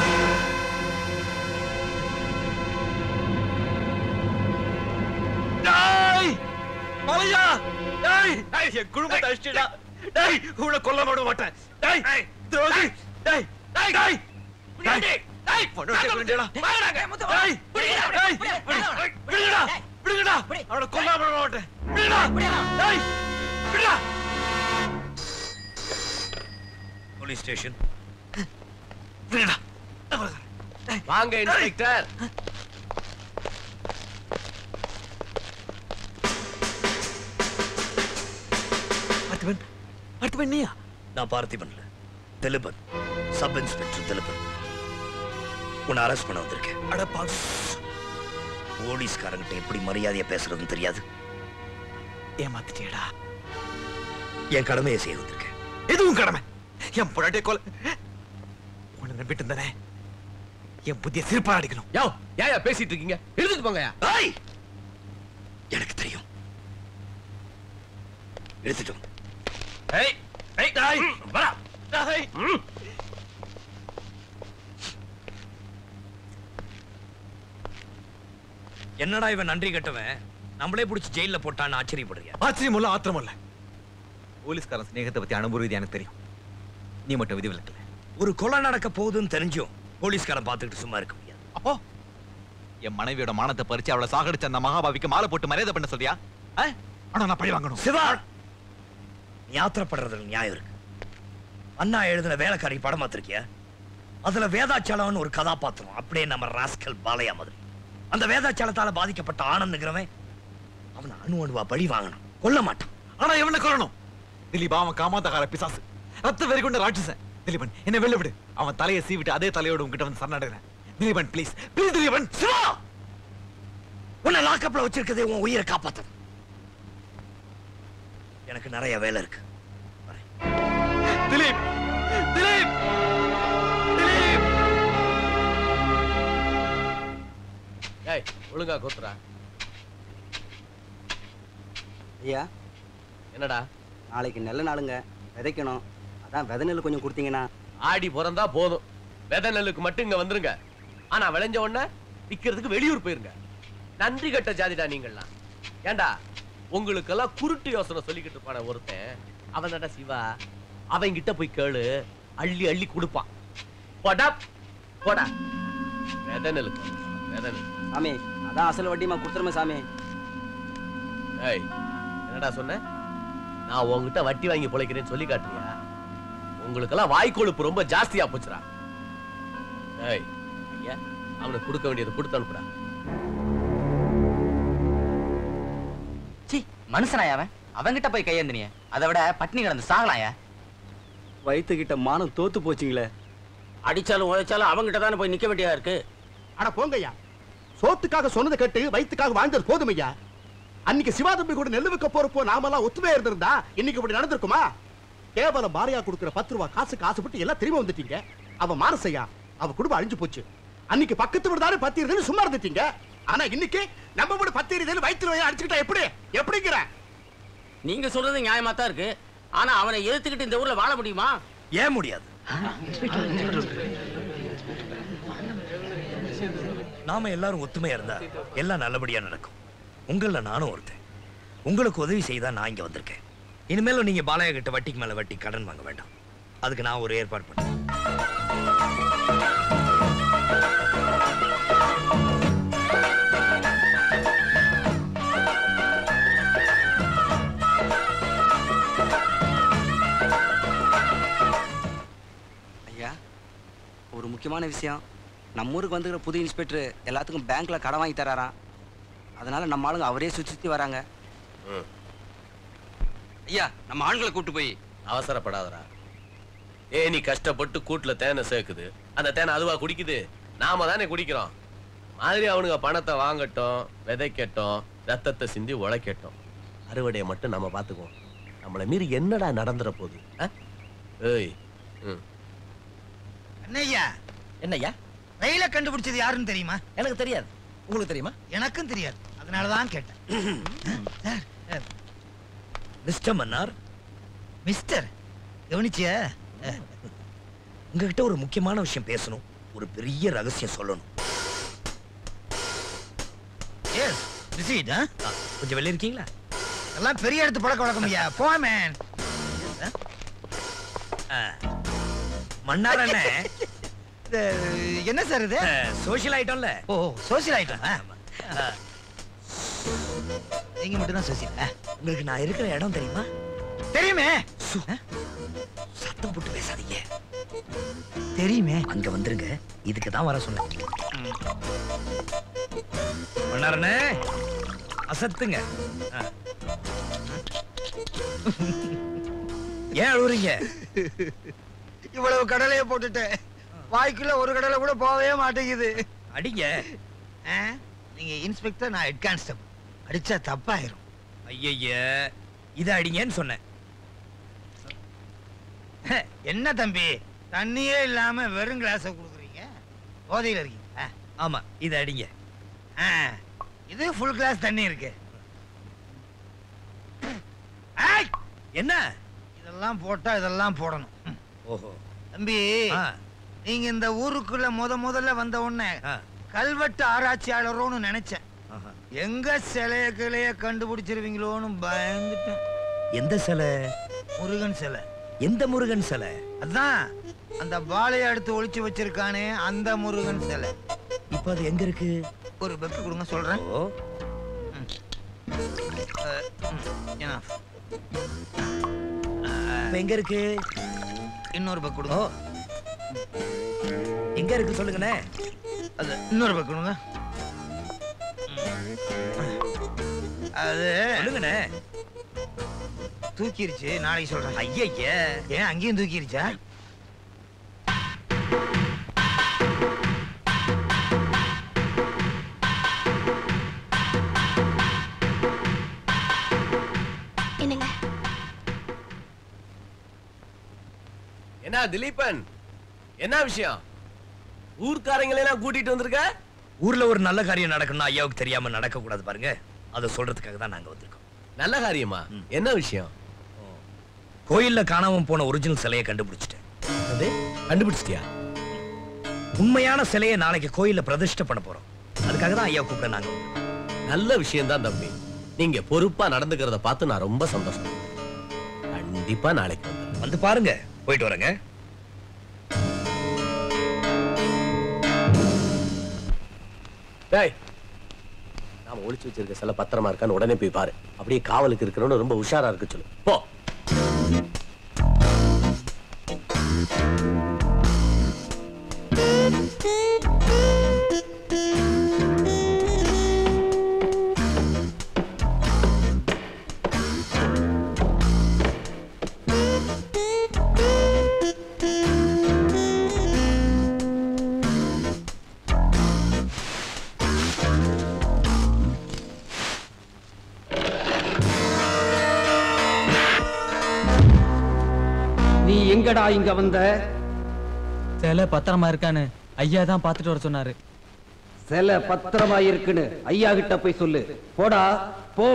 என் குடும்பத்தை அழிச்சிட்டா. உன்னை கொல்ல விட மாட்டேன். துரோகி. அவனை கொல்ல விட மாட்டேன். Police station. வாங்க இன்ஸ்பெக்டர். பார்த்திபன் நீயா? நான் பார்த்திபன்ல, திலீபன், சப் இன்ஸ்பெக்டர் திலீபன். உன்னை அரெஸ்ட் பண்ண வந்திருக்கேன். அடப்பா, போலீஸ்காரங்கிட்ட எப்படி மரியாதையா பேசுறதுன்னு தெரியாது. ஏமாத்திட்டேடா. என் கடமையை செய்ய வந்திருக்கேன். எதுவும் கடமை? என் பொண்டாட்டிய கொலை உன்னை நம்பிட்டு இருந்தானே, என் புத்திய சிரிப்பா அடிக்கணும். யோ, ஏயா பேசிட்டு இருக்கீங்க? எழுதிட்டு போங்கயா. எனக்கு தெரியும். எடுத்துட்டோம். என்னடா இவன் நன்றி கட்டவன் நம்மளே புடிச்சு ஜெயில போட்டான்னு ஆச்சரியப்படுறியா? ஆச்சரியம் இல்ல, ஆத்திரம் இல்ல. போலீஸ்காரன் ஸ்நேகத்தை பத்தி அனுபவம் எனக்கு தெரியும். நீ மட்டும் விதிவிலக்கல. ஒரு கொலை நடக்க போகுதுன்னு தெரிஞ்சும் போலீஸ்காரன் பார்த்துக்கிட்டு சும்மா இருக்க முடியாது. அப்போ என் மனைவியோட மானத்தை பறிச்சு அவளை சாகடிச்ச அந்த மகாபாவிக்கு மாலை போட்டு மரியாதை பண்ண சொல்றியா? ஆனா நான் பழி வாங்கணும். சிவா, நீ ஆத்திரப்படுறதுல நியாயம் இருக்கு. அண்ணா எழுதின வேலைக்காரி படம் பார்த்திருக்கியா? அதுல வேதாச்சலம்னு ஒரு கதாபாத்திரம் அப்படியே நம்ம ராஸ்கல் பாலையா மாதிரி. அந்த வேதாச்சலத்தால பாதிக்கப்பட்ட ஆனந்துங்கிறவன் அவனை அணுவா பழி வாங்கணும், கொல்ல மாட்டான். ஆனா எவனை கொல்லணும்? திலீப் அவன் காமாத்தகார பிசாசு, ரத்த வெறி கொண்ட ராட்சசன். திலீபன் என்ன வெளில விடு. அவன் தலையை சீவிட்டு அதே தலையோடு உங்ககிட்ட வந்து சரணடைகிறேன். Dileepan please, please Dileepan. சிவா, உன்னை லாக்கப்ல வச்சிருக்கதே உன் உயிரை காப்பாத்த. எனக்கு நிறைய வேலை இருக்கு. திலீப், திலீப், திலீப். ஏய், ஒழுங்கா கோத்துறா. ஐயா, என்னடா? நாளைக்கு நல்ல நாளுங்க, விதைக்கணும். அதான் விதை நெல் கொஞ்சம் கொடுத்தீங்கன்னா. ஆடி பிறந்தா போதும், விதை நெல்லுக்கு மட்டும் இங்க வந்துருங்க. ஆனா விளைஞ்ச உடனே விக்கிறதுக்கு வெளியூர் போயிருங்க. நன்றி கட்ட ஜாதிடா நீங்கள்லாம். ஏண்டா, உங்களுக்கெல்லாம் குருட்டு யோசனை சொல்லிக்கிட்டு இருப்பான ஒருத்தன், அவன் சிவா. அவன் கிட்ட போய் கேளு, அள்ளி அள்ளி கொடுப்பான். போடா போடா. விதை நெல்லுக்கு விதை நெல். சாமி, அதான் அசல் வட்டியமா கொடுத்துருமே சாமி. ஏய், என்னடா சொன்ன? நான் உங்ககிட்ட வட்டி வாங்கி பொழைக்கிறேன்னு சொல்லி காட்டுறியா? உங்களுக்கெல்லாம் வாய்க்கொழுப்பு ரொம்ப ஜாஸ்தியா போச்சுடா. ஏய், ஐயா, அவனுக்கு கொடுக்க வேண்டியது கொடுத்து அனுப்புறா. மனுஷனாயா அவன்? அவன்கிட்ட போய் கையேந்தினிய, அதை விட பட்னி கிடந்து சாகலாயா? வயிற்றுக்கிட்ட மானம் தோத்து போச்சுங்களே. அடிச்சாலும் உழைச்சாலும் அவங்கிட்ட தானே போய் நிக்க வேண்டியதா இருக்கு. ஆனா போங்கய்யா, சோத்துக்காக சொன்னதை கேட்டு வயிற்றுக்காக வாழ்ந்தது போதுமையா. அன்னைக்கு சிவாதம்பி கூட நெல்லு வைக்க போறப்போ நாமெல்லாம் ஒத்துமையா இருந்திருந்தா இன்னைக்கு இப்படி நடந்திருக்குமா? கேவலம் பாரியா கொடுக்கிற 10 ரூபாய் காசுக்கு ஆசைப்பட்டு எல்லாம் திரும்ப வந்துட்டீங்க. அவ மானசையா, அவ குடும்பம் அழிஞ்சு போச்சு. அன்னைக்கு பக்கத்து வீடு தானே பத்தி இருந்துன்னு சும்மா இருந்துட்டீங்க. ஆனா இன்னைக்கு நம்ம வீடு 10 எரியுதுன்னு வயிற்று நோயை அடிச்சுக்கிட்டா எப்படிங்கிற? நீங்க சொல்றது நியாயமா தான் இருக்கு. ஆனா அவனை எதிர்த்துக்கிட்டு இந்த ஊர்ல வாழ முடியுமா? ஏன் முடியாது? நாம எல்லாரும் ஒத்துமையா இருந்தா எல்லாம் நல்லபடியா நடக்கும். உங்கள நானும் ஒருத்தன். உங்களுக்கு உதவி செய்தா நான் இங்க வந்திருக்கேன். இனிமேலும் நீங்க பாலையா கிட்ட வட்டிக்கு மேல வட்டி கடன் வாங்க வேண்டாம். அதுக்கு நான் ஒரு ஏற்பாடு பண்ணேன். ஐயா, ஒரு முக்கியமான விஷயம். நம்ம ஊருக்கு வந்துக்கிற புது இன்ஸ்பெக்டர் எல்லாத்துக்கும் பேங்க்ல கடன் வாங்கி தராராம். அதனால நம்ம ஆளுங்க அவரே சுத்தி வராங்க. ஐயா, நம்ம ஆண்களை கூட்டு போய். அவசரப்படாதடா. நீ கஷ்டப்பட்டு கூட்டுல தேனை சேர்க்குது, அந்த தேனை அதுவா குடிக்குது? நாம தானே குடிக்கிறோம். மாதிரி அவனுங்க பணத்தை வாங்கட்டும், விதைக்கட்டும், ரத்தத்தை சிந்தி உழைக்கட்டும். அறுவடையை மட்டும் நம்ம பாத்துக்குவோம். நம்மளை மீறி என்னடா நடந்துற போகுது? ஏய், என்னய்யா? என்னய்யா? ரயில கண்டுபிடிச்சது யாருன்னு தெரியுமா? எனக்கு தெரியாது. உங்களுக்கு தெரியுமா? எனக்கும் தெரியாது. அதனாலதான் கேட்டேன். மிஸ்டர் மன்னார். மிஸ்டர் கவனிச்சிய? உங்ககிட்ட ஒரு முக்கியமான விஷயம் பேசணும். ஒரு பெரிய ரகசியம் சொல்லணும். Yes, receipt. கொஞ்சம் வெளிய இருக்கீங்களா? எல்லாம் பெரிய இடத்து பழக்க வழக்கம் ஐயா. போ மேன். மன்னார் அண்ணே. என்ன சார் இது? சோஷியல் ஐட்டம்ல. ஓ, சோஷியல் ஐட்டம். நீங்க மட்டும் தான் சோஷியல். உங்களுக்கு நான் இருக்கிற இடம் தெரியுமா? தெரியுமே. சத்தம் போட்டு பேசாதீங்க. தெரியுமே. அங்க வந்துருங்க. இதுக்கு தான் வர சொன்னேன். மன்னாரண்ணே, அசத்துங்க. ஏன் அழுவுறீங்க? இவ்வளவு கடலையை போட்டுட்டு வாய்க்குள்ள ஒரு கடலை கூட போகவே மாட்டேங்குது. அடிங்க. நீங்க இன்ஸ்பெக்டர், நான் ஹெட் கான்ஸ்டபிள். அடிச்சா தப்பாயிரும். ஐய, இத அடிங்கன்னு சொன்னேன். என்ன தம்பி, தண்ணியே இல்லாம வெறும் கிளாஸ குடுக்குறீங்க? போதையில இருக்கீங்க? ஆமா, இத அடிங்க. இது ஃபுல் கிளாஸ் தண்ணி இருக்கு. என்ன இதெல்லாம் போட்டா இதெல்லாம் போடணும். ஓஹோ தம்பி, நீங்க இந்த ஊருக்குள்ள முதல்ல வந்த உடனே கல்வெட்டு ஆராய்ச்சியாளரோன்னு நினைச்சேன். எங்க சிலைய கிளைய கண்டுபிடிச்சிருவீங்களோன்னு பயந்துட்டேன். எந்த சிலை? முருகன் சிலை. எந்த முருகன் சிலை? அதான் அந்த பாலையை எடுத்து ஒளிச்சு வச்சிருக்கானே, அந்த முருகன் சிலை. இப்ப அது எங்க இருக்கு? ஒரு பெக்கு கொடுங்க, சொல்றேன். எங்க இருக்கு? இன்னொரு பெக்கு கொடுங்க. எங்க இருக்கு சொல்லுங்கண்ணே. அது இன்னொரு பெக்கு கொடுங்க. அது சொல்லுங்கண்ணே. தூக்கிருச்சு, நாளைக்கு சொல்றேன். ஐய, ஏன் அங்கேயும் தூக்கிருச்சா? என்னங்க? என்ன திலீபன், என்ன விஷயம்? ஊர்க்காரங்களெல்லாம் கூட்டிட்டு வந்திருக்க? ஊர்ல ஒரு நல்ல காரியம் நடக்கணும், ஐயாவுக்கு தெரியாம நடக்க கூடாது பாருங்க. அதை சொல்றதுக்காக தான் நாங்க வந்திருக்கோம். நல்ல காரியமா? என்ன விஷயம்? கோயில்ல காணாம போன ஒரிஜினல் சிலையை கண்டுபிடிச்சிட்டேன். அது கண்டுபிடிச்சிட்டியா? உண்மையான சிலையை நாளைக்கு கோயில்ல பிரதிஷ்டை பண்ண போறோம். அதுக்காக தான் ஐயா கூப்பிட நாங்க. நல்ல விஷயம் தான் தம்பி. நீங்க பொறுப்பா நடந்துக்கிறத பார்த்து நான் ரொம்ப சந்தோஷம். கண்டிப்பா நாளைக்கு வந்து பாருங்க. போயிட்டு வரேங்க. நாம ஒளிச்சு வச்சிருக்க சில பத்திரமா இருக்கான்னு உடனே போய் பாரு. அப்படியே காவலுக்கு இருக்கிறவனு ரொம்ப உஷாரா இருக்கு சொல்லு. போ. நீ எங்கடா இங்க வந்த? சிலை பத்திரமா இருக்கான்னு ஐயா தான் பாத்துட்டு வர சொன்னாரு. சிலை பத்திரமா இருக்குன்னு ஐயா கிட்ட போய் சொல்லு. போடா போ.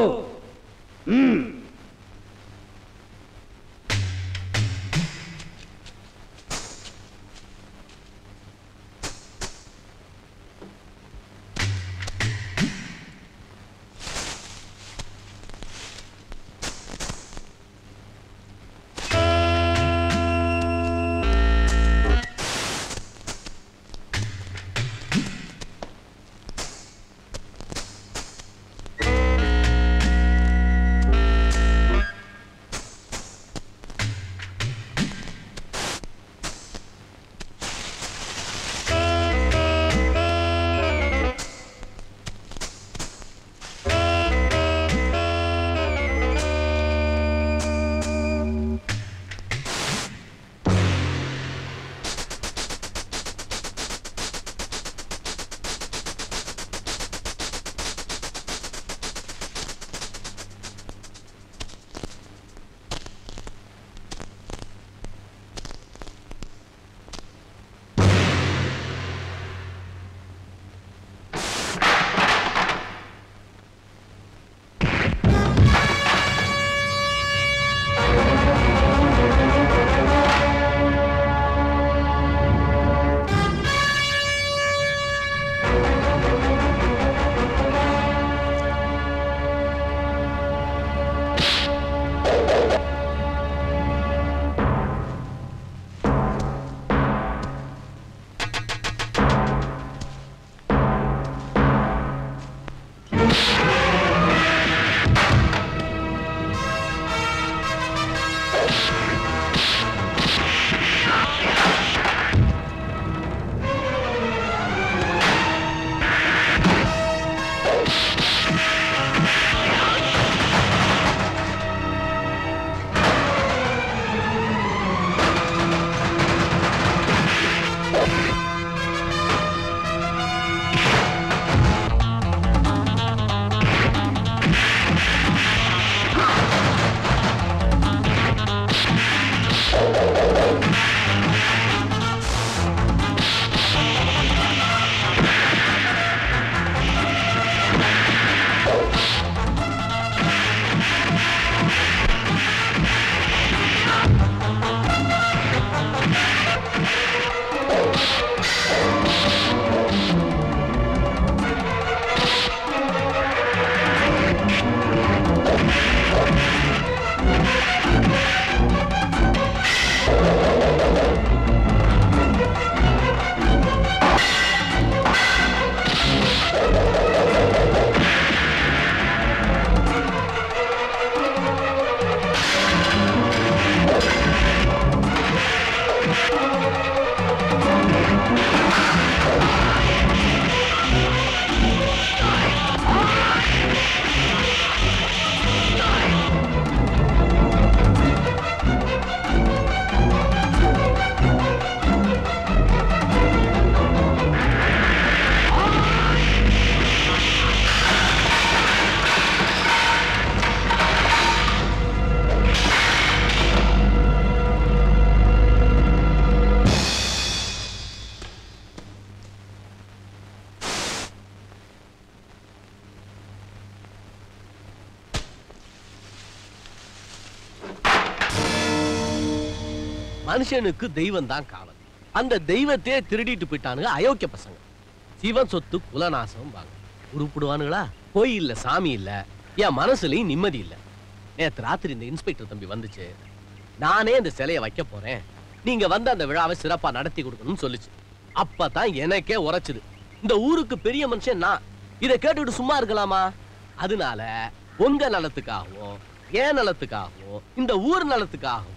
மனுஷனுக்கு தெய்வம் தான் காவல். அந்த தெய்வத்தையே திருடிட்டு போயிட்டானுங்க அயோக்கிய பசங்க. சிவன் சொத்து குலநாசம் வாங்க உருப்பிடுவானுங்களா? கோயில்ல சாமி இல்ல, என் மனசுலயும் நிம்மதி இல்ல. நேத்து ராத்திரி இந்த இன்ஸ்பெக்டர் தம்பி வந்துச்சு, நானே இந்த சிலையை வைக்க போறேன், நீங்க வந்து அந்த விழாவை சிறப்பா நடத்தி கொடுக்கணும்னு சொல்லிச்சு. அப்பதான் எனக்கே உரைச்சுது, இந்த ஊருக்கு பெரிய மனுஷன் நான், இதை கேட்டுட்டு சும்மா இருக்கலாமா? அதனால உங்க நலத்துக்காகவும் என் நலத்துக்காகவும் இந்த ஊர் நலத்துக்காகவும்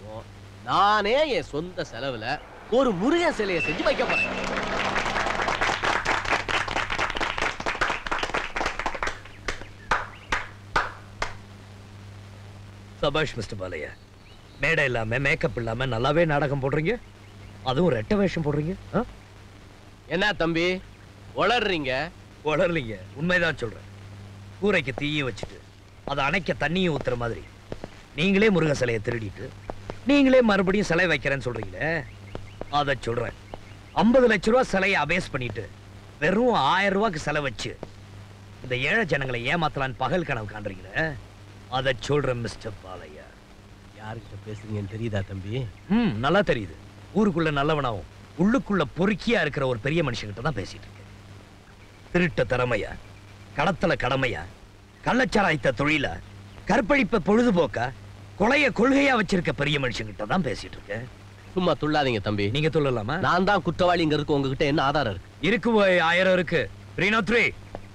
நானே என் சொந்த செலவுல ஒரு முருகன் சிலையை செஞ்சு வைக்க போறேன். சபாஷ் மிஸ்டர் பாலையா, மேடை இல்லாம மேக்கப் இல்லாம நல்லாவே நாடகம் போடுறீங்க, அதுவும் ரெட்ட வேஷம் போடுறீங்க. என்ன தம்பி வளர்றீங்க? வளரலீங்க, உண்மைதான் சொல்றேன். கூரைக்கு தீயை வச்சுட்டு அதை அணைக்க தண்ணியும் ஊத்துற மாதிரி நீங்களே முருகன் சிலையை திருடிட்டு நீங்களே மறுபடியும் சிலை வைக்கிறேன்னு சொல்றீங்களே, அதை சொல்றேன். 50 லட்ச ரூபா சிலையை அபேஸ் பண்ணிட்டு வெறும் 1000 ரூபாய்க்கு செலவச்சு இந்த ஏழை ஜனங்களை ஏமாத்தலான்னு பகல் கனவு காண்றீங்களே, அதை சொல்றேன் மிஸ்டர் பாலையா. யார்கிட்ட பேசுறீங்கன்னு தெரியுதா தம்பி? நல்லா தெரியுது. ஊருக்குள்ள நல்லவனாவும் உள்ளுக்குள்ள பொறுக்கியா இருக்கிற ஒரு பெரிய மனுஷங்கிட்ட தான் பேசிட்டு இருக்கேன். திருட்ட திறமையா, கடத்தல கடமையா, கள்ளச்சாராயத்த தொழிலா, கற்பழிப்ப பொழுதுபோக்கா, கொலைய கொள்கையா வச்சிருக்க பெரிய மனுஷங்கிட்ட தான் பேசிட்டு இருக்கேன். சும்மா துள்ளாதீங்க தம்பி. நீங்க சொல்லலாமா? நான் தான் குற்றவாளிங்கிறதுக்கு உங்ககிட்ட என்ன ஆதாரம் இருக்கு? இருக்கு, 1000 இருக்கு. 303.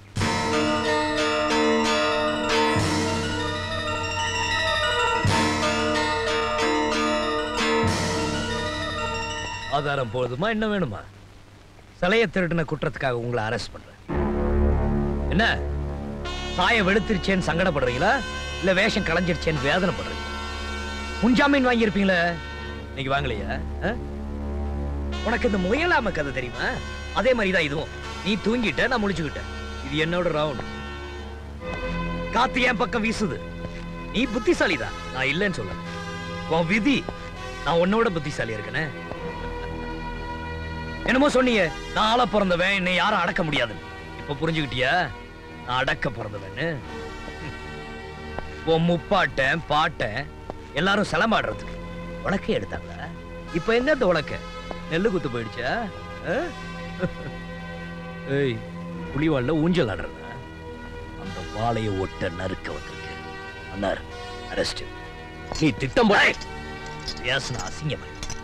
ஆதாரம் போதுமா, என்ன வேணுமா? சிலைய திருடின குற்றத்துக்காக உங்களை அரெஸ்ட் பண்றேன். என்ன சாய வெளுத்திருச்சேன்னு சங்கடப்படுறீங்களா, இல்ல வேஷம் களைஞ்சிருச்சேன்னு வேதனைப்படுறீங்களா? முன்ஜாமீன் வாங்கியிருப்பீங்களே, நீங்க வாங்கலையா? உனக்கு இந்த முயலாம கதை தெரியுமா? அதே மாதிரிதான் இதுவும். நீ தூங்கிட்ட, நான் முழிச்சுக்கிட்டேன். இது என்னோட ரவுண்ட். காத்து என் பக்கம் வீசுது. நீ புத்திசாலிதான், நான் இல்லைன்னு சொல்ல. உன் விதி, நான் உன்னோட புத்திசாலி இருக்கனே. என்னமோ சொன்னீங்க, நான் ஆள பிறந்தவன், என்னை யாரும் அடக்க முடியாது. இப்ப புரிஞ்சுக்கிட்டியா? நான் அடக்க பிறந்தவன்னு. உன் முப்பாட்டன் பாட்டன் எல்லாரும் சிலம்பாடுறதுக்கு உலக்கை எடுத்தாங்க. இப்ப எங்க அந்த உலக்க? நெல்லு குத்து போயிடுச்சா? ஏய், புலிவாள்ல ஊஞ்சல் ஆடுறதா? அந்த வாழைய ஒட்ட நறுக்க வந்திருக்கு. அண்ணார் அரெஸ்ட். நீ திட்டம் போட பேசுன அசிங்கமா.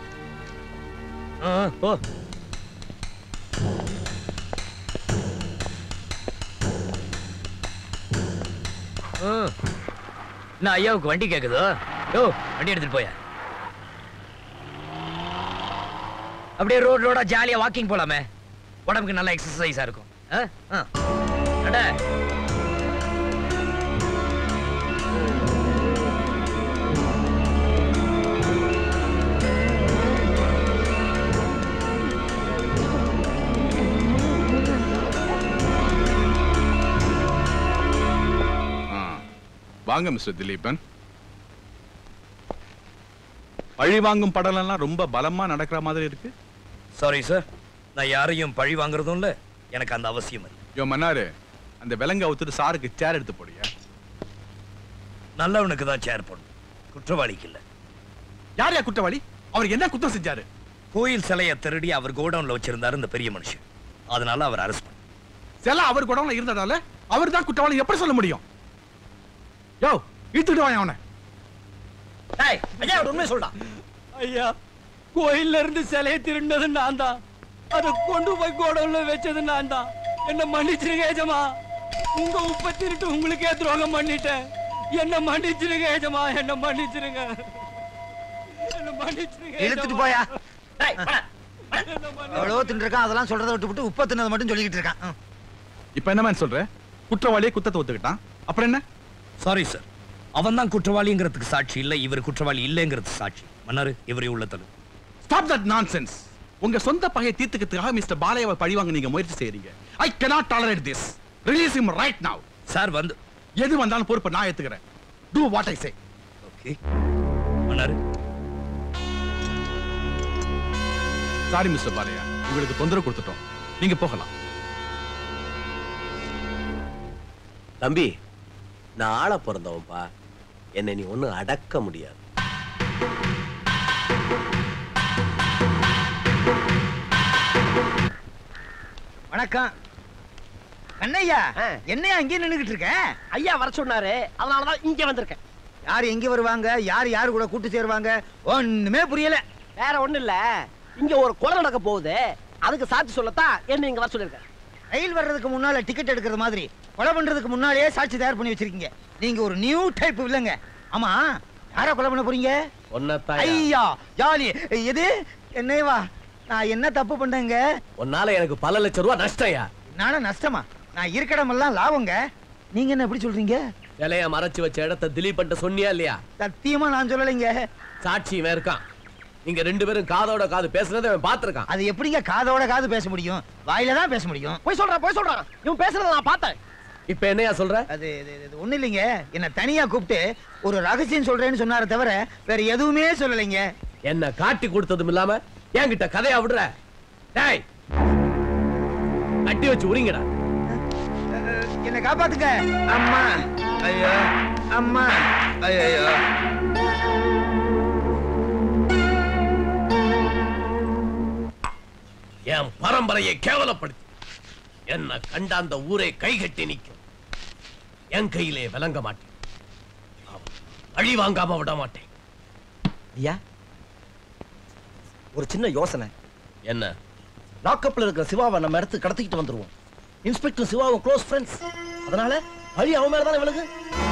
போ. நான் ஐயாவுக்கு வண்டி கேக்குதோ? யோ, வண்டி எடுத்துட்டு போய. அப்படியே ரோடா ஜாலியா வாக்கிங் போலாமே, உடம்புக்கு நல்ல எக்ஸசைஸா இருக்கும். வாங்க மிஸ்டர் திலீபன். பழி வாங்கும் படம் எல்லாம் ரொம்ப பலமா நடக்கிற மாதிரி இருக்கு. சாரி சார், நான் யாரையும் பழி வாங்குறதும் இல்ல, எனக்கு அந்த அவசியம் இல்லை. யோ மன்னாரு, அந்த விலங்க அவுத்துட்டு சாருக்கு சேர் எடுத்து போடியா. நல்லவனுக்கு தான் சேர் போடணும், குற்றவாளிக்கு இல்ல. யார் குற்றவாளி? அவர் என்ன குற்றம் செஞ்சாரு? கோயில் சிலையை திருடி அவர் கோடவுன்ல வச்சிருந்தாரு இந்த பெரிய மனுஷன். அதனால அவர் அரெஸ்ட் பண்ண. சிலை அவர் கோடவுன்ல இருந்ததால அவர் தான் குற்றவாளி எப்படி சொல்ல முடியும்? யோ, இழுத்துட்டு வாங்க அவனை. டேய், ஐயா உண்மை சொல்டா. ஐயா, கோயில்ல இருந்து சிலையை திருடினது நான் தான். அதை கொண்டு போய் கோடவுன்ல வச்சது நான் தான். என்ன மன்னிச்சிருங்க ஏஜமா. உங்க உப்பை திருட்டு உங்களுக்கே துரோகம் பண்ணிட்டேன். என்ன மன்னிச்சிருங்க ஏஜமா, என்ன மன்னிச்சிருங்க. என்ன மன்னிச்சிருங்க. இழுத்துட்டு போயா. டேய், எவ்வளவோ தின்றுருக்கான், அதெல்லாம் சொல்றதை விட்டுவிட்டு உப்பை தின்னதை மட்டும் சொல்லிக்கிட்டு இருக்கான். இப்ப என்ன மேன் சொல்ற? குற்றவாளியே குத்தத்தை ஒத்துக்கிட்டான், அப்புறம் என்ன? சாரி சார், அவன் தான் குற்றவாளிங்கிறதுக்கு சாட்சி இல்ல, இவர் குற்றவாளி இல்லைங்கிறது சாட்சி. மன்னாரு, இவரே உள்ள தள்ளு. Stop that nonsense. உங்க சொந்த பகையை தீர்த்துக்கிறதுக்காக மிஸ்டர் பாலையாவை பழிவாங்க நீங்க முயற்சி செய்றீங்க. I cannot tolerate this. Release him right now. Sir வந்து எது வந்தாலும் பொறுப்பை நான் ஏத்துக்கிறேன். Do what I say. Okay. Mannar. Sorry mister Balaiah, உங்களுக்கு தொந்தரவு கொடுத்துட்டோம். நீங்க போகலாம். தம்பி, நான் ஆள பிறந்தவன்பா. என்னை நீ ஒண்ணு அடக்க முடியாது. வணக்கம் கண்ணையா. என்னையா அங்கே நின்னுகிட்டு இருக்க? ஐயா வர சொன்னாரு, அதனாலதான் இங்க வந்திருக்கேன். யார் எங்க வருவாங்க, யார் யாரு கூட கூட்டு சேருவாங்க, ஒண்ணுமே புரியல. வேற ஒண்ணு இல்ல, இங்க ஒரு கொலை நடக்க போகுது, அதுக்கு சாட்சி சொல்லத்தான் என்ன இங்க வர சொல்லிருக்கேன். ரயில் வர்றதுக்கு முன்னால டிக்கெட் எடுக்கிறது மாதிரி கொலை பண்றதுக்கு முன்னாலேயே சாட்சி தயார் பண்ணி வச்சிருக்கீங்க. நீங்க ஒரு நியூ டைப் இல்லங்க. ஆமா, யார கொலை பண்ண போறீங்க? ஐயா ஜாலி. எது என்னைவா? நான் என்ன தப்பு பண்ணேங்க? உன்னால எனக்கு பல லட்சம் ரூபாய் நஷ்டம்யா. நானும் நஷ்டமா? நான் இருக்கடமெல்லாம் லாபங்க. நீங்க என்ன எப்படி சொல்றீங்க? சிலைய மறைச்சு வச்ச இடத்த திலீபன்ட்ட சொன்னியா இல்லையா? சத்தியமா நான் சொல்லலைங்க. சாட்சி இவன் இருக்கான். நீங்க ரெண்டு பேரும் காதோட காது பேசுறதை அவன் பார்த்திருக்கான். அது எப்படிங்க காதோட காது பேச முடியும்? வாயில தான் பேச முடியும். போய் சொல்றான். இவன் பேசுறத நான் பார்த்தேன். இப்ப என்னையா சொல்ற? அது ஒண்ணு இல்லைங்க. என்ன தனியா கூப்பிட்டு ஒரு ரகசியம் சொல்றேன்னு சொன்னார தவிர வேற எதுவுமே சொல்லலைங்க. என்ன காட்டி கொடுத்ததும் இல்லாம என்கிட்ட கதையா விடுற? டேய், கட்டி வச்சு உரிங்கடா. என்ன காப்பாத்துங்க. அம்மா ஐயோ, அம்மா ஐயோ. என் பரம்பரையை கேவலப்படுத்தி என்ன கண்ட அந்த ஊரே கைகட்டி நிற்கும். என் கையிலே விளங்க மாட்டேன், அழி வாங்காம விட மாட்டேன். ஐயா, ஒரு சின்ன யோசனை. என்ன? லாக்அப்ல இருக்கிற சிவாவை நம்ம இடத்துக்கு கடத்திக்கிட்டு வந்துருவோம். இன்ஸ்பெக்டர் சிவாவும் க்ளோஸ் ஃப்ரெண்ட்ஸ். அதனால பழி அவன் மேல தானே விலகு.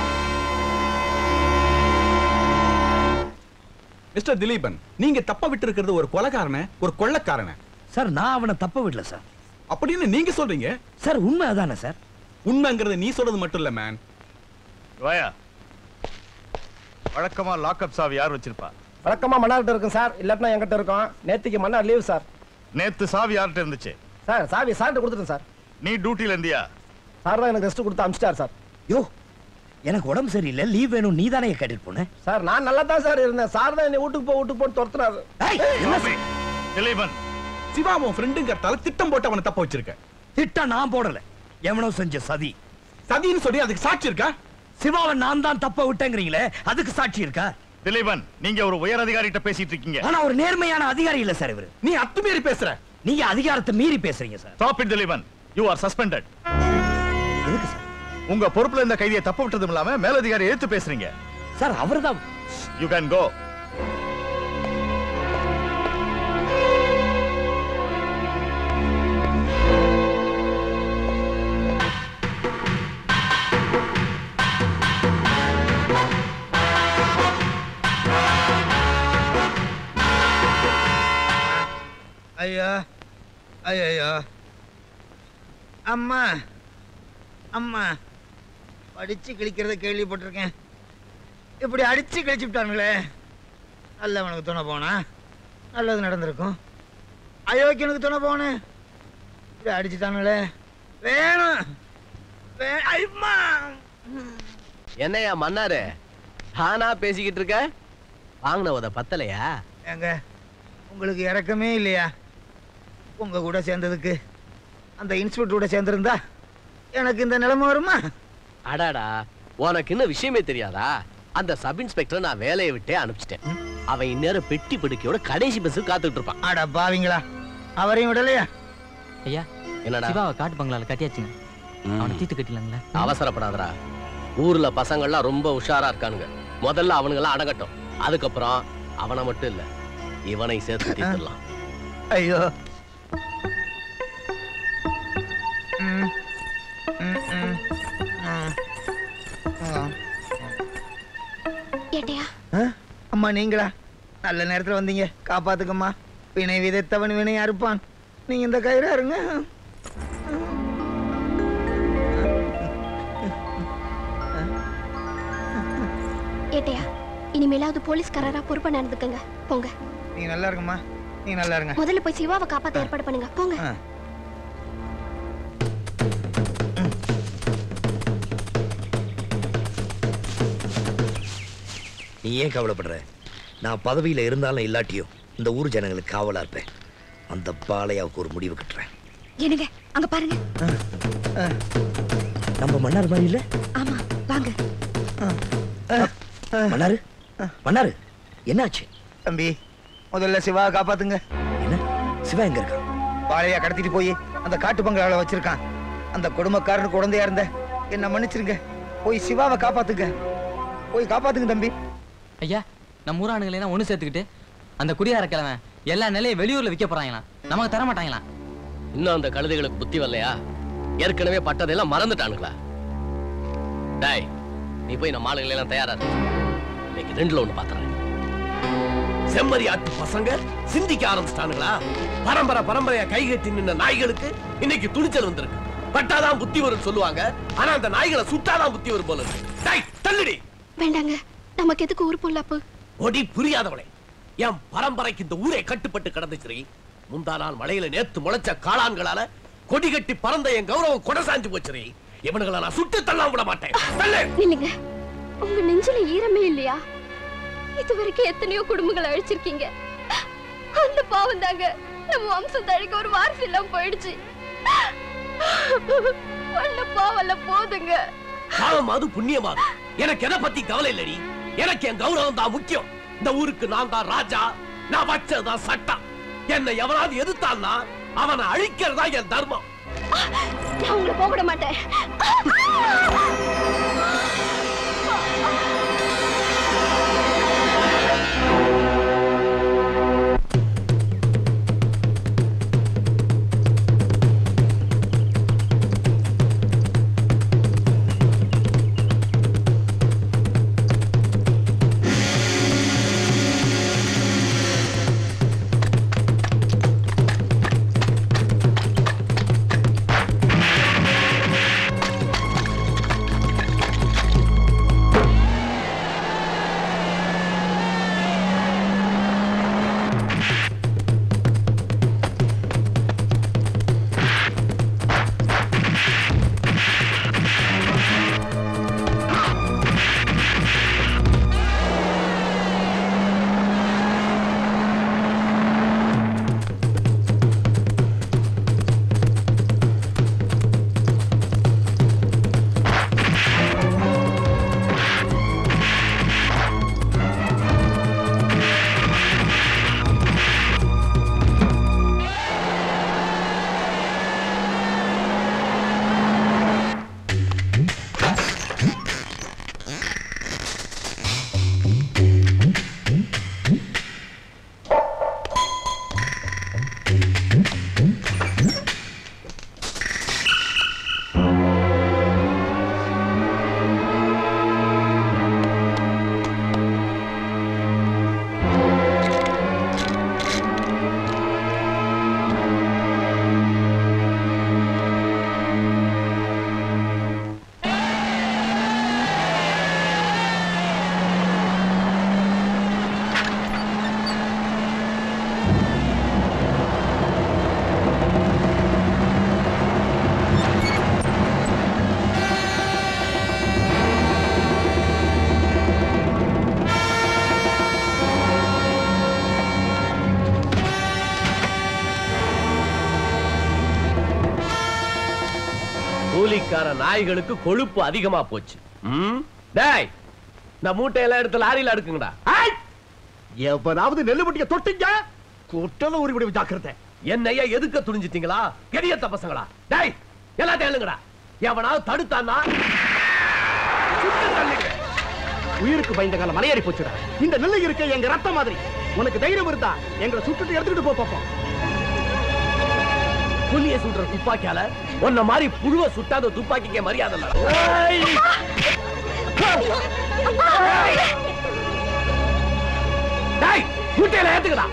மிஸ்டர் திலீபன், நீங்க தப்ப விட்டு இருக்கிறது ஒரு கொலைக்காரன, ஒரு கொள்ளக்காரன. சார், நான் அவனை தப்ப விடல சார். அப்படின்னு நீங்க சொல்றீங்க சார். உண்மை அதானே சார்? உண்மைங்கிறது நீ சொல்றது மட்டும் இல்ல மேன். வாயா, வழக்கமா லாக்அப் சாவி யார் வச்சிருப்பா? வழக்கமா மன்னார்கிட்ட இருக்கும் சார், இல்லாட்டினா என்கிட்ட இருக்கும். நேத்துக்கு மன்னார் லீவ் சார். நேத்து சாவி யார்கிட்ட இருந்துச்சு? சார், சாவி சார்கிட்ட கொடுத்துட்டேன் சார். நீ டியூட்டில இருந்தியா? சார் தான் எனக்கு ரெஸ்ட் கொடுத்து அனுப்பிச்சிட்டார் சார். யோ, எனக்கு உடம்பு சரியில்லை, லீவ் வேணும், நீ தானே கேட்டுட்டு போன. சார், நான் நல்லா தான் சார் இருந்தேன். சார் தான் என்னை வீட்டுக்கு போன்னு துரத்துறாரு. திலீபன், சிவாவும் ஃப்ரெண்டுங்கிறதால திட்டம் போட்டு அவனை தப்ப வச்சிருக்க. திட்டம் நான் போடல, எவனோ செஞ்ச சதி. சதின்னு சொல்லி அதுக்கு சாட்சி இருக்கா? சிவாவை நான் தான் தப்ப விட்டேங்கிறீங்களே, அதுக்கு சாட்சி இருக்கா? திலீபன், நீங்க ஒரு உயர் அதிகாரிகிட்ட பேசிட்டு இருக்கீங்க. ஆனா ஒரு நேர்மையான அதிகாரி இல்ல சார் இவரு. நீ அத்துமீறி பேசுற. நீங்க அதிகாரத்தை மீறி பேசுறீங்க sir. Stop it Dileepan, you are suspended. எதுக்கு சார்? உங்க பொறுப்புல இருந்த கைதியை தப்பு விட்டதும் இல்லாம மேலதிகாரி எடுத்து பேசுறீங்க. சார், அவர்தான். You can go. ஐயோ ஐயோ, அம்மா அம்மா. அடிச்சு கிழிக்கிறத கேள்விப்பட்டிருக்கேன், இப்படி அடிச்சு கிழிச்சு விட்டானுங்களே. நல்லவனுக்கு துணை போனா நல்லது நடந்திருக்கும். அயோக்கியனுக்கு துணை போனேன், இப்படி அடிச்சுட்டானுங்களே. வேணும் ஐயம்மா. என்னையா மன்னாரு தானா பேசிக்கிட்டு இருக்க? வாங்கினவத பத்தலையா? ஏங்க, உங்களுக்கு இறக்கமே இல்லையா? உங்க கூட சேர்ந்ததுக்கு அந்த இன்ஸ்பெக்டர் கூட சேர்ந்திருந்தா எனக்கு இந்த நிலைமை வருமா? அடாடா, உனக்கு இன்னும் விஷயமே தெரியாதா? அந்த சப் இன்ஸ்பெக்டர் நான் வேலையை விட்டே அனுப்பிச்சிட்டேன். அவன் இந்நேரம் பெட்டி படுக்கையோட கடைசி பஸ் காத்துட்டு இருப்பான். அட பாவிங்களா, அவரையும் விடலையா? ஐயா, என்னடா? சிவாவை காட்டு பங்களால கட்டியாச்சுங்க. அவனை தீத்து கட்டிலாங்களா? அவசரப்படாதடா. ஊர்ல பசங்கள்லாம் ரொம்ப உஷாரா இருக்கானுங்க. முதல்ல அவனுங்கெல்லாம் அடங்கட்டும், அதுக்கப்புறம் அவனை மட்டும் இல்ல இவனை சேர்த்து தீர்த்துடலாம். ஐயோ, அம்மா நீங்களா? நல்ல நேரத்துல வந்தீங்க, காப்பாத்துக்கம்மா. வினை விதைத்தவன் வினை அறுப்பான். நீங்க இந்த கயிறா இருங்க. ஏட்டையா, இனிமேலாவது போலீஸ்காரரா பொறுப்பா நடந்துக்கங்க. போங்க. நீ நல்லா இருங்கம்மா, நீ நல்லா இருங்க. முதல்ல போய் சிவாவை காப்பாத்த ஏற்பாடு பண்ணுங்க. போங்க. நீ ஏன் கவலைப்படுற? நான் பதவியில இருந்தாலும் இல்லாட்டியும் இந்த ஊர் ஜனங்களுக்கு காவலா இருப்பேன். அந்த பாலையாவுக்கு ஒரு முடிவு கட்டுறேன். என்னங்க, அங்க பாருங்க. நம்ம மன்னார் மாதிரி இல்ல? ஆமா, வாங்க. மன்னாரு, மன்னாரு, என்னாச்சு? தம்பி, முதல்ல சிவா காப்பாத்துங்க. என்ன? சிவா எங்க இருக்கான்? பாலையா கடத்திட்டு போய் அந்த காட்டு பங்களால வச்சிருக்கான். அந்த கொடுமைக்காரனுக்கு குழந்தையா இருந்த என்ன மன்னிச்சிருங்க. போய் சிவாவை காப்பாத்துங்க, போய் காப்பாத்துங்க தம்பி. ஐயா, நம்ம ஊரானுங்களே ஒண்ணு சேர்த்துக்கிட்டு அந்த குடியார கிழமை எல்லா நிலையும் வெளியூர்ல விற்க போறாங்களாம். நமக்கு தர மாட்டாங்களாம். இன்னும் அந்த கழுதைகளுக்கு புத்தி வரலையா? ஏற்கனவே பட்டதெல்லாம் மறந்துட்டானுங்களா? டாய், நீ போய் நம்ம ஆளுங்களை எல்லாம் தயாரா இருக்கு. இன்னைக்கு ரெண்டுல ஒண்ணு பாத்துறேன். செம்மறி ஆட்டு பசங்க சிந்திக்க ஆரம்பிச்சிட்டானுங்களா? பரம்பரையா கைகட்டி நின்ன நாய்களுக்கு இன்னைக்கு துணிச்சல் வந்திருக்கு. பட்டாதான் புத்தி வரும் சொல்லுவாங்க, ஆனா அந்த நாய்களை சுட்டாதான் புத்தி வரும் போல இருக்கு. டாய், தள்ளுடி. வேண்டாங்க, நமக்கு எதுக்கு ஊர் பொல்லாப்பு? ஒடி புரியாதவளே, என் பரம்பரைக்கு இந்த ஊரே கட்டுப்பட்டு கிடந்துச்சு. முந்தா நாள் மலையில நேத்து முளைச்ச காளான்களால கொடி கட்டி பறந்த என் கௌரவம் கொடசாஞ்சு போச்சு. இவனுங்களை நான் சுட்டு தள்ளாம விட மாட்டேன். இல்லைங்க, உங்க நெஞ்சில ஈரமே இல்லையா? இதுவரைக்கும் எத்தனையோ குடும்பங்களை அழிச்சிருக்கீங்க. அந்த பாவம் தாங்க நம்ம வம்சம் தழைக்க ஒரு வாரிசு இல்லாம போயிடுச்சு. பாவல்ல போதுங்க. பாவமாது புண்ணியமாது எனக்கு எதை பத்தி கவலை இல்லடி. எனக்கு என் கௌரவம் தான் முக்கியம். இந்த ஊருக்கு நான் தான் ராஜா, நான் வச்சதான் சட்டம். என்னை எவனாவது எதிர்த்தான்னா அவனை அழிக்கிறதா என் தர்மம். நான் உங்களை போக விட மாட்டேன். கூலிக்கார நாய்களுக்கு கொழுப்பு அதிகமா போச்சு. டேய், இந்த மூட்டையெல்லாம் எடுத்து லாரியில அடுக்குங்கடா. எவனாவது நெல்லுபட்டிய தொட்டீங்க கொட்டல ஒரு விட ஜாக்கிரதை. என்னையா எதுக்க துணிஞ்சிட்டீங்களா கெடியத்த பசங்களா? டேய், எல்லாத்தையும் எழுங்கடா. எவனாவது தடுத்தான்னா உயிருக்கு பயந்த காலம் மலையேறி போச்சுடா. இந்த நெல்லு இருக்க எங்க ரத்த மாதிரி. உனக்கு தைரியம் இருந்தா எங்களை சுட்டுட்டு எடுத்துட்டு போ பாப்போம். புலிய சுடுற துப்பாக்கியால உன்ன மாதிரி புழுவ சுட்டாத துப்பாக்கிக்கே மரியாதை இல்ல. டேய், மூட்டையில ஏத்துக்கடா.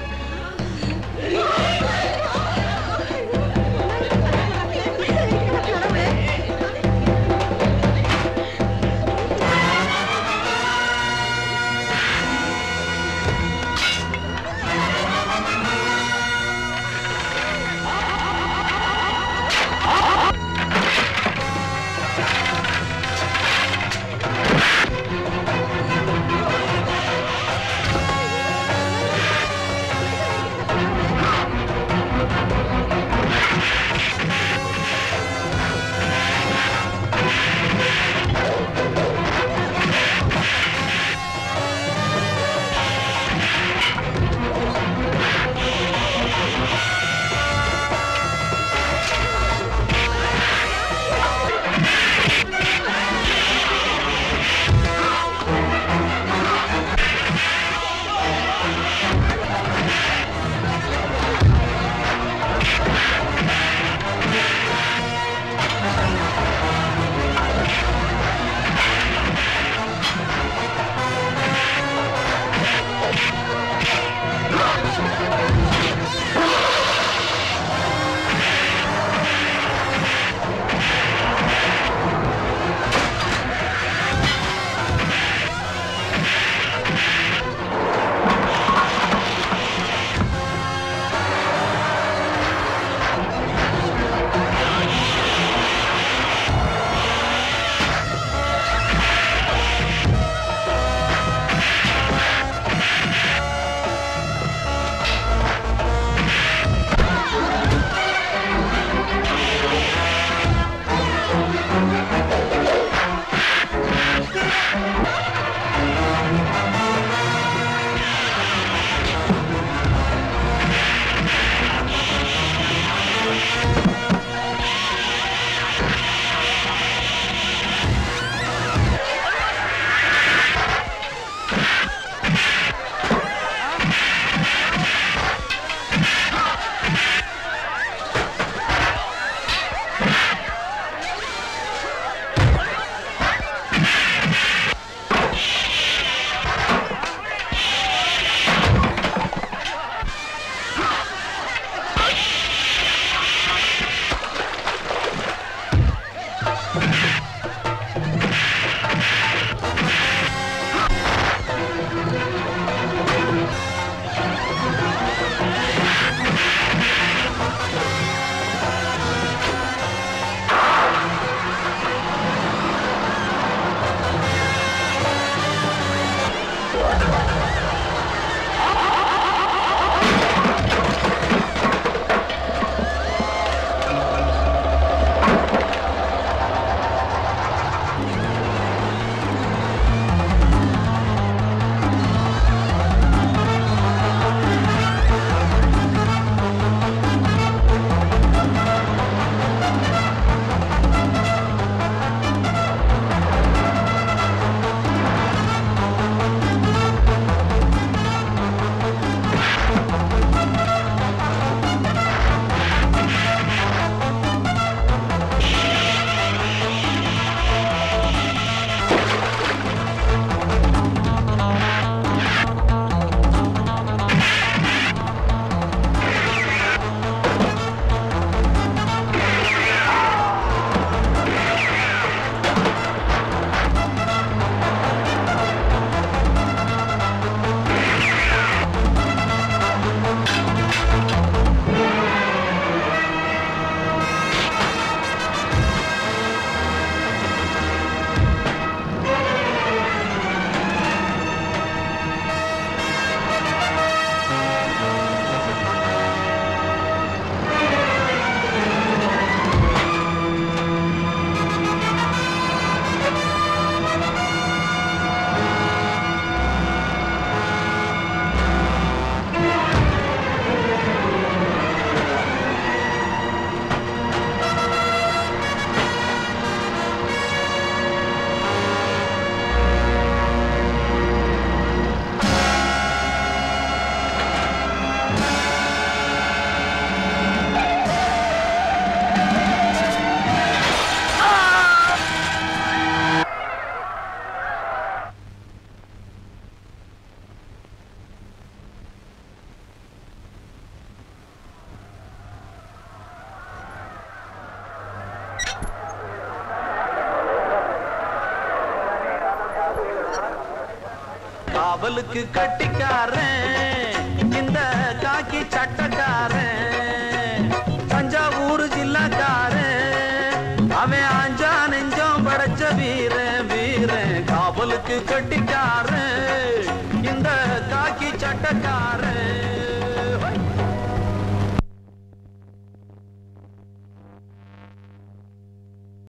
காவலுக்கு கட்டிக்காரன் இந்த காக்கி சட்டக்காரன்